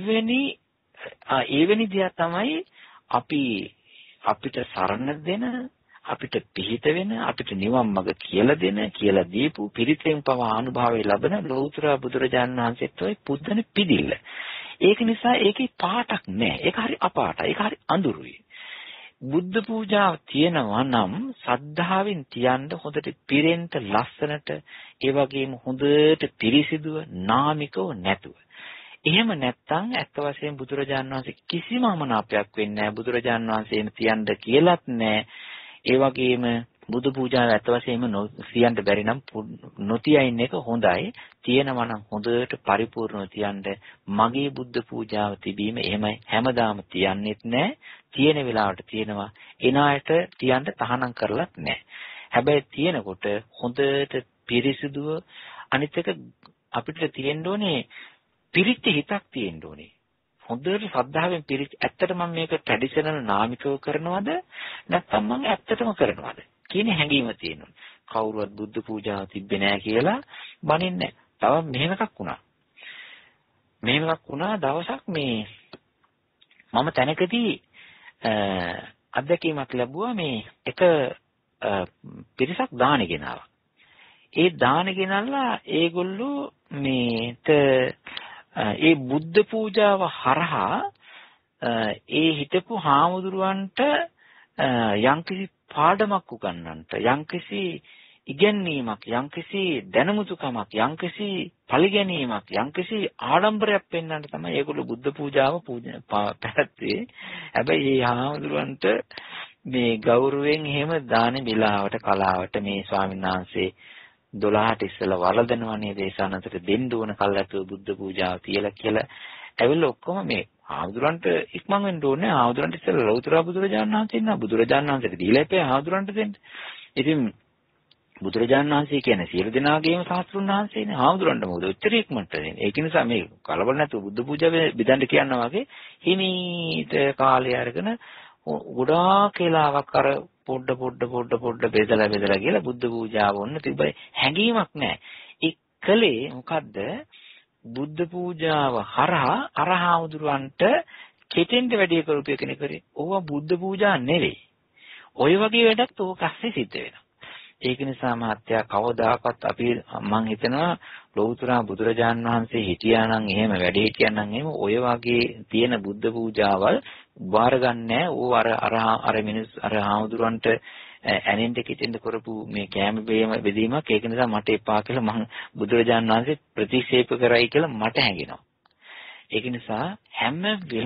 එවැනි දෙයක් තමයි අපිට සරණ දෙන අපිට පිහිට වෙන අපිට නිවන් මඟ කියලා දීපු පිරිතෙන් පවා අනුභවය ලබන ලෞතර බුදුරජාණන් වහන්සේත් ඔය පුදුන පිළිල්ල. ඒක නිසා ඒකේ පාටක් නැහැ. ඒක හරි අපාටයි. ඒක හරි අඳුරුයි. බුද්ධ පූජාව තියෙනවා නම් සද්ධාවෙන් තියන්න හොඳට පිරෙන්න ලස්සනට ඒ වගේම හොඳට පිරිසිදුව නාමිකව නැතුව. එහෙම නැත්නම් ඇත්ත වශයෙන්ම බුදුරජාණන් වහන්සේ කිසිම අමනාපයක් වෙන්නේ නැහැ. බුදුරජාණන් වහන්සේම තියන්න කියලාත් නැහැ. ඒ වගේම බුදු පූජාව ඇත්ත වශයෙන්ම තියන්න බැරි නම් නොතියින් එක හොඳයි. තියෙනවා නම් හොඳට පරිපූර්ණව තියන්න. මගේ බුද්ධ පූජාව තිබීම එහෙමයි හැමදාම තියන්නෙත් නැහැ. තියෙන වෙලාවට තියෙනවා. එන අයට තියන්න තහනම් කරලත් නැහැ. හැබැයි තියෙනකොට හොඳට පිරිසිදුව අනිත් එක අපිට තියෙන්න ඕනේ පිරිච්ච හිතක් තියෙන්න ඕනේ. හොඳට ශ්‍රද්ධාවෙන් පිරිච්ච ඇත්තට මම මේක ට්‍රැඩිෂනල් නාමිකව කරනවද නැත්නම් මම ඇත්තටම කරනවද කියන හැඟීම තියෙනවා. කවුරුවත් බුද්ධ පූජාව තිබ්බේ නැහැ කියලා බනින්නේ නැහැ. තව මෙහෙම එකක් වුණා. මේවක් වුණා දවසක් මේ මම තැනකදී අත්දැකීමක් ලැබුවා මේ එක පිරිසක් දාන ගෙනාවා. ඒ දාන ගෙනල්ලා ඒගොල්ලෝ මේට ඒ බුද්ධ පූජාව හරහා ඒ හිටපු හාමුදුරුවන්ට යම්කිසි පාඩමක් උගන්වන්නට යම්කිසි ඉගැන්වීමක් යම්කිසි දැනුමුතුකමක් යම්කිසි පරිගැනීමක් යම්කිසි ආඩම්බරයක් පෙන්වන්න තමයි ඒගොල්ලෝ බුද්ධ පූජාව පැවැත්වුවේ. හැබැයි මේ හාමුදුරුවන්ට මේ ගෞරවයෙන් එහෙම දාන බිලාවට කලාවට මේ ස්වාමීන් වහන්සේ 12ට ඉස්සෙල්ලා වළඳනවනේ දේශානතර දෙන්න ඕන කල්ලාතු බුද්ධ පූජාව කියලා ඇවිල්ලා ඔක්කොම මේ හාමුදුරන්ට ඉක්මන් වෙන්න ඕනේ. හාමුදුරන්ට ඉස්සෙල්ලා ලෞතර බුදුරජාණන් වහන්සේ ඉන්නවා. බුදුරජාණන් වහන්සේට දීලා එපේ හාමුදුරන්ට දෙන්න. ඉතින් බුදුරජාණන් වහන්සේ කියන්නේ සියලු දෙනාගේම සාස්ත්‍රුන් වහන්සේනේ. හාමුදුරන්ට මොකද ඔච්චර ඉක්මනට දෙන්නේ. ඒක නිසා මේ කලබල නැතුව බුද්ධ පූජාව බෙදන්න කියනවා වගේ හිමීට කාලය අරගෙන ගොඩාක් කාලාවක් අර පොඩ බෙදලා කියලා බුද්ධ පූජාව ඔන්න තිබ්බයි. හැඟීමක් නැහැ. ඒකලේ මොකද්ද? බුද්ධ පූජාව හරහා අරහාමුදුරන්ට කෙටෙන්ට වැඩි කරුපය කෙනෙක් කරේ. ඕවා බුද්ධ පූජා නෙවෙයි. ඔය වගේ වැඩක් ඕක ඇස්සේ සිද්ධ වෙනවා. ඒක නිසා මහත්තයා කවදාකවත් අපි මම හිතනවා ලෞතර බුදුරජාන් වහන්සේ හිටියානම් එහෙම වැඩි හිටියානම් එහෙම ඔය වගේ තියෙන බුද්ධ පූජාවල් බාර ගන්නෑ. ඕ අර මිනිස් අර හාමුදුරන්ට ඇනෙන්ට කිටෙන්ට කරපු මේ කැම බෙදීමක්. ඒක නිසා මට එපා කියලා මම බුදුරජාන් වහන්සේ ප්‍රතික්ෂේප කරයි කියලා මට හැඟෙනවා. ඒක නිසා හැම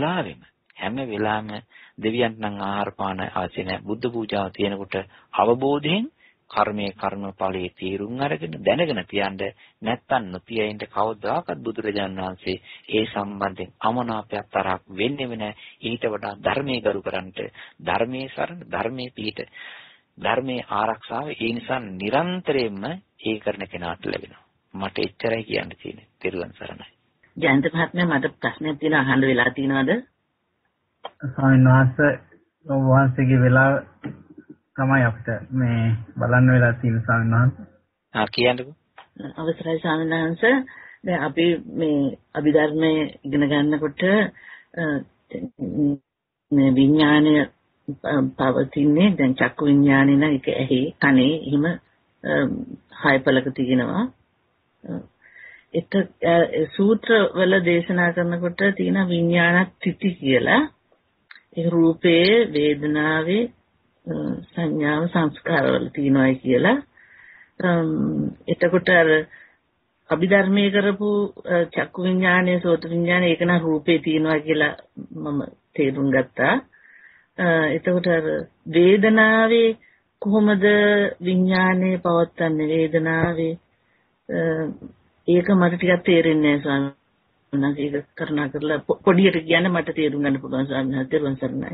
වෙලාවෙම දෙවියන්ට නම් ආහාර පාන අවශ්‍ය නැහැ. බුද්ධ පූජාව තියෙනකොට අවබෝධයෙන් කර්මයේ කර්මඵලයේ තීරුම් අරගෙන දැනගෙන තියන්න නැත්තම් නොතියින්ද කවදාකවත් බුදුරජාණන් වහන්සේ ඒ සම්බන්ධයෙන් අමනාපයක් තරක් වෙන්නේම නැහැ. ඊට වඩා ධර්මයේ ගරු කරන්ට ධර්මයේ සරණ ධර්මයේ පිහිට ධර්මයේ ආරක්ෂාව ඒ නිසා නිරන්තරයෙන්ම ඒ කරන කෙනාට ලැබෙනවා. මට එච්චරයි කියන්න තියෙන්නේ. තෙරුවන් සරණයි. ජයන්ත මහත්මයා මට ප්‍රශ්නයක් තියෙනවා අහන්න වෙලා තියෙනවද? ස්වාමීන් වහන්සේ ඔබ වහන්සේගේ වෙලාව තමයි අපිට මේ බලන්න වෙලා තියෙන ස්වාමීන් වහන්සේ. කියන්නකෝ. අවසරයි ස්වාමීන් වහන්සේ. දැන් අපි මේ අභිධර්මයේ ඉගෙන ගන්නකොට මේ විඥානය පවතින්නේ දැන් චක්කු විඥානේ නම් ඒක ඇහි කනේ එහෙම හයපලක තියෙනවා. ඒක සූත්‍ර වල දේශනා කරනකොට තියෙන විඥානත්‍ත්‍ති කියලා ඒ රූපේ වේදනාවේ සංඥාව සංස්කාරවල තියෙනවායි කියලා. එතකොට අර අභිධර්මයේ කරපු චක්කු විඥානයේ සෝත විඥානයේ ඒක නම් රූපේ තියෙනවා කියලා මම තේරුම් ගත්තා. එතකොට අර වේදනාවේ කොහොමද විඥානයේ පවත්න්නේ වේදනාවේ ඒක මට ටිකක් තේරෙන්නේ නැහැ ස්වාමීන් වහන්සේ. ඒක කරුණා කරලා පොඩියට කියන්න මට තේරුම් ගන්න පුළුවන් ස්වාමීන් වහන්සේ. තෙරුවන් සරණයි.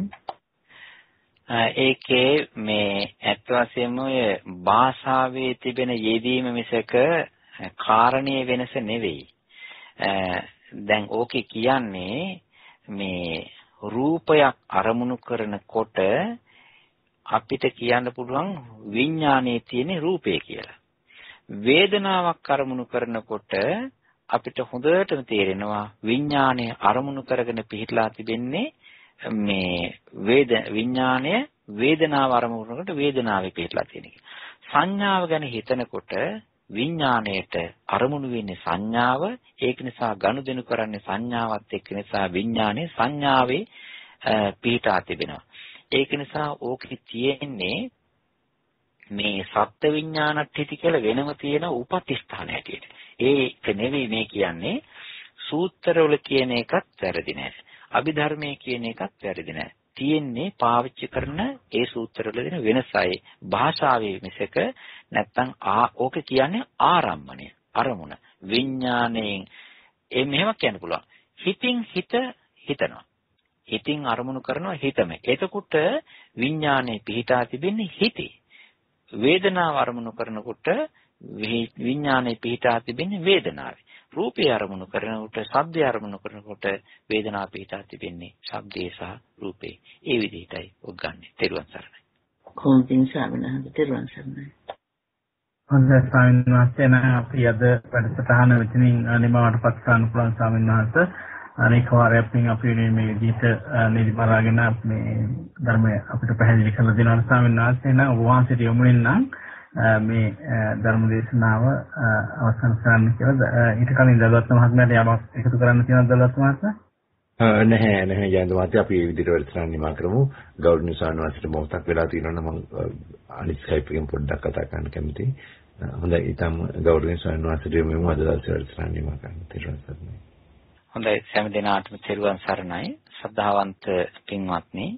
ඒකේ මේ ඇත්ත වශයෙන්ම ඔය භාෂාවේ තිබෙන යෙදීම මිසක කාරණේ වෙනස නෙවෙයි. දැන් ඕකේ කියන්නේ මේ රූපයක් අරමුණු කරනකොට අපිට කියන්න පුළුවන් විඥානයේ තියෙන රූපය කියලා. වේදනාවක් අරමුණු කරනකොට අපිට හොඳටම තේරෙනවා විඥානය අරමුණු කරගෙන පිහිටලා තිබෙන්නේ මේ විඥානය වේදනාව අරමුණු කරනකොට වේදනාවේ පිහිටලා තියෙන එක. සංඥාව ගැන හිතනකොට විඥාණයට අරමුණු වෙන්නේ සංඥාව. ඒක නිසා ගනුදෙනු කරන්නේ සංඥාවත් එක්ක නිසා විඥානය සංඥාවේ පිහිටා තිබෙනවා. ඒක නිසා ඕකේ තියෙන්නේ මේ සත්ත්ව විඥානට්ඨිති කියලා වෙනම තියෙන උපතිස්ථාන හැටියට. ඒක නෙවෙයි මේ කියන්නේ. සූත්‍රවල කියන එකත් වැරදි නෑ. අභිධර්මයේ කියන එකත් වැරදි නෑ. තියෙන්නේ පාවිච්චි කරන ඒ සූත්‍රවල දෙන වෙනසයි භාෂාවේ මිසක නැත්තම් ඕක කියන්නේ ආරම්මණය අරමුණ විඥාණයෙන් මෙහෙම කියන්න පුළුවන්. හිතින් හිතනවා. හිතින් අරමුණු කරනවා හිතම. එතකොට විඥාණය පිහිටා තිබෙන්නේ හිතේ. වේදනාව අරමුණු කරනකොට විඥානයේ පිහිටා තිබෙන්නේ වේදනාවේ. රූපය අරමුණු කරනකොට ශබ්දය අරමුණු කරනකොට වේදනාව පිහිටා තිබෙන්නේ ශබ්දේ සහ රූපේ. ඒ විදිහටයි ඔක් ගන්න. තෙරුවන් සරණයි. කොහොමද ස්වාමීන් වහන්සේ? තෙරුවන් සරණයි. හොඳයි ස්වාමීන් වහන්සේ. නම් අපි අද වැඩසටහන මෙතනින් නිමවට පත් කරන්න පුළුවන් ස්වාමීන් වහන්සේ. අනෙක් වාරයක් අපි මේ විදිහට නිර්මාණගෙන මේ ධර්මය අපිට පැහැදිලි කරලා දෙනවා ස්වාමීන් වහන්සේ. නම් ඔබ වහන්සේට යොමු වෙනනම් මේ ධර්ම දේශනාව අවසන් කරන්න කියලා ඊට කලින් දලුවත් මහත්මයාට යමක් එකතු කරන්න තියෙනවද දලුවත් මහත්මයා? නැහැ ජයන්ත මහත්තයා අපි මේ විදිහට වැඩසටහන නිමා කරමු. ගෞරවනීය ස්වාමීන් වහන්සේට මොහොතක් වෙලා තියෙනවා නම් මම අනිත් ස්කයිප් එකෙන් පොඩ්ඩක් කතා කරන්න කැමතියි. හොඳයි ඊටම ගෞරවනීය ස්වාමීන් වහන්සේට මෙමු අද දවසේ වැඩසටහන නිමා කරන්න තිරුවන්. හොඳයි සෑම දිනාටම තිරුවන් සරණයි. ශ්‍රද්ධාවන්ත පින්වත්නි,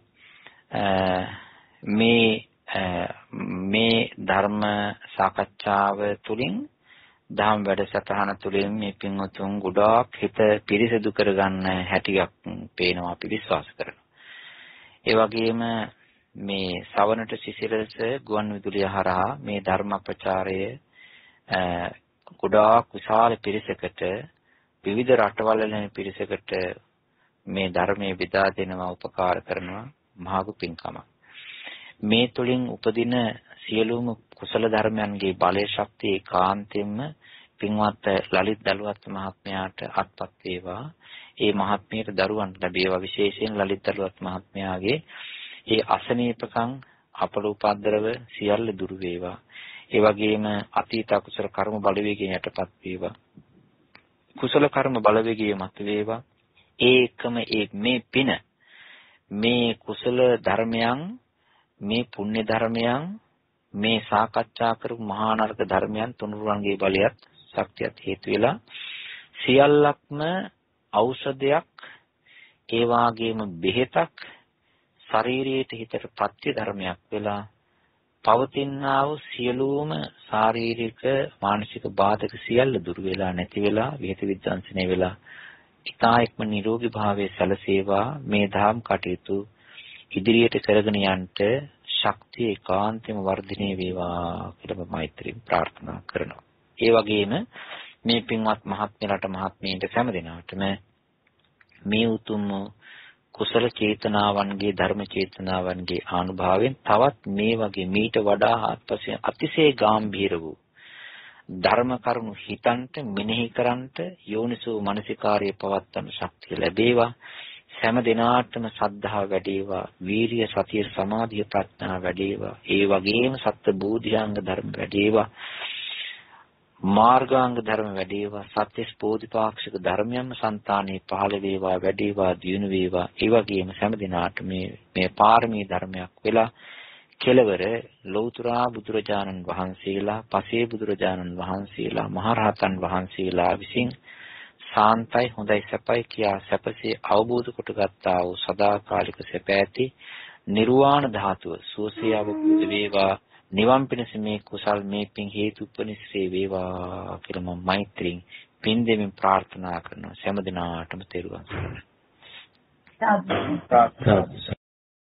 මේ ධර්ම සාකච්ඡාව තුළින් දහම් වැඩසටහන තුළින් මේ පින්වතුන් ගොඩාක් හිත පිරිසිදු කරගන්න හැටියක් පේනවා අපි විශ්වාස කරනවා. ඒ වගේම මේ සවනට සිසිලස ගුවන් විදුලිය හරහා මේ ධර්ම ප්‍රචාරය ගොඩාක් විශාල පිරිසකට විවිධ රටවල් වල පිරිසකට මේ ධර්මයේ බෙදා දෙනවා උපකාර කරනවා මහඟු පින්කමක්. මේ තුලින් උපදින සියලුම කුසල ධර්මයන්ගේ බලය ශක්තිය ඒකාන්තයෙන්ම පින්වත් ලලිත් දලුවත් මහත්මයාට අත්පත් වේවා. ඒ මහත්මියට දරුවන් ලැබේවා. විශේෂයෙන් ලලිත් දලුවත් මහත්මයාගේ ඒ අසනීපකම් අපලෝපද්දරව සියල්ල දුරු වේවා. ඒ වගේම අතීත කුසල කර්ම බලවේගයෙන් යටපත් වේවා. කුසල කර්ම බලවේගය මත වේවා. ඒකම මේ පින මේ කුසල ධර්මයන් මේ පුණ්‍ය ධර්මයන් මේ සාකච්ඡා කරපු මහා නරක ධර්මයන් තුනුරුවන්ගේ බලයත් ශක්තියත් හේතු වෙලා සියල්ලක්ම ඖෂධයක් ඒ වාගේම බෙහෙතක් ශරීරයට හිතට පත්‍ය ධර්මයක් වෙලා පවතිනා වූ සියලුම ශාරීරික මානසික බාධක සියල්ල දුරු වෙලා නැති වෙලා විහෙත විද්වංශනය වෙලා ඊතායක්ම නිරෝගී භාවයේ සැලසේවා. මේ ධම් කටයුතු ඉදිරියට කරගෙන යන්නට ශක්තිය ඒකාන්තයෙන්ම වර්ධනය වේවා කියලා මෛත්‍රියෙන් ප්‍රාර්ථනා කරනවා. ඒ වගේම මේ පින්වත් මහත්මයලට මහත්මීන්ට හැම දිනාටම මේ උතුම් කුසල චේතනාවන්ගේ ධර්ම චේතනාවන්ගේ ආනුභාවයෙන් තවත් මේ වගේ මීට වඩා ආත්පසින් අතිශය ගැඹීර වූ ධර්ම කරුණු හිතන්ට මෙනෙහි කරන්ට යෝනිසෝ මනසිකාර්යය පවත්වන ශක්තිය ලැබේවා. හැම දිනාටම සද්ධා වැඩේවා, වීරිය සතිය සමාධිය ප්‍රඥා වැඩේවා. ඒ වගේම සත්‍ය බෝධිආංග ධර්ම වැඩේවා, මාර්ගාංග ධර්ම වැඩේවා, සත්‍ය ස්පෝධිපාක්ෂික ධර්මයන්ම సంతානේ පහළ වේවා, වැඩේවා, දියුණු වේවා. ඒ වගේම හැම දිනාට මේ පාරමී ධර්මයක් වෙලා කෙලවර ලෞතුරා බුදුරජාණන් වහන්සේලා, පසේ බුදුරජාණන් වහන්සේලා, මහරහතන් වහන්සේලා විසින් සාන්තයි හොඳයි සැපයි කියා සැපසේ අවබෝධ කොටගත්තා වූ සදාකාලික සැප ඇති නිර්වාණ ධාතුව සුවසේ අවබෝධ වේවා. නිවන් පිණිස මේ කුසල් මේ පින් හේතුපනිස්සේ වේවා කියලා මම මෛත්‍රියෙන් පින් දෙමින් ප්‍රාර්ථනා කරනවා. හැම දිනාටම තෙරුවන් සරණයි.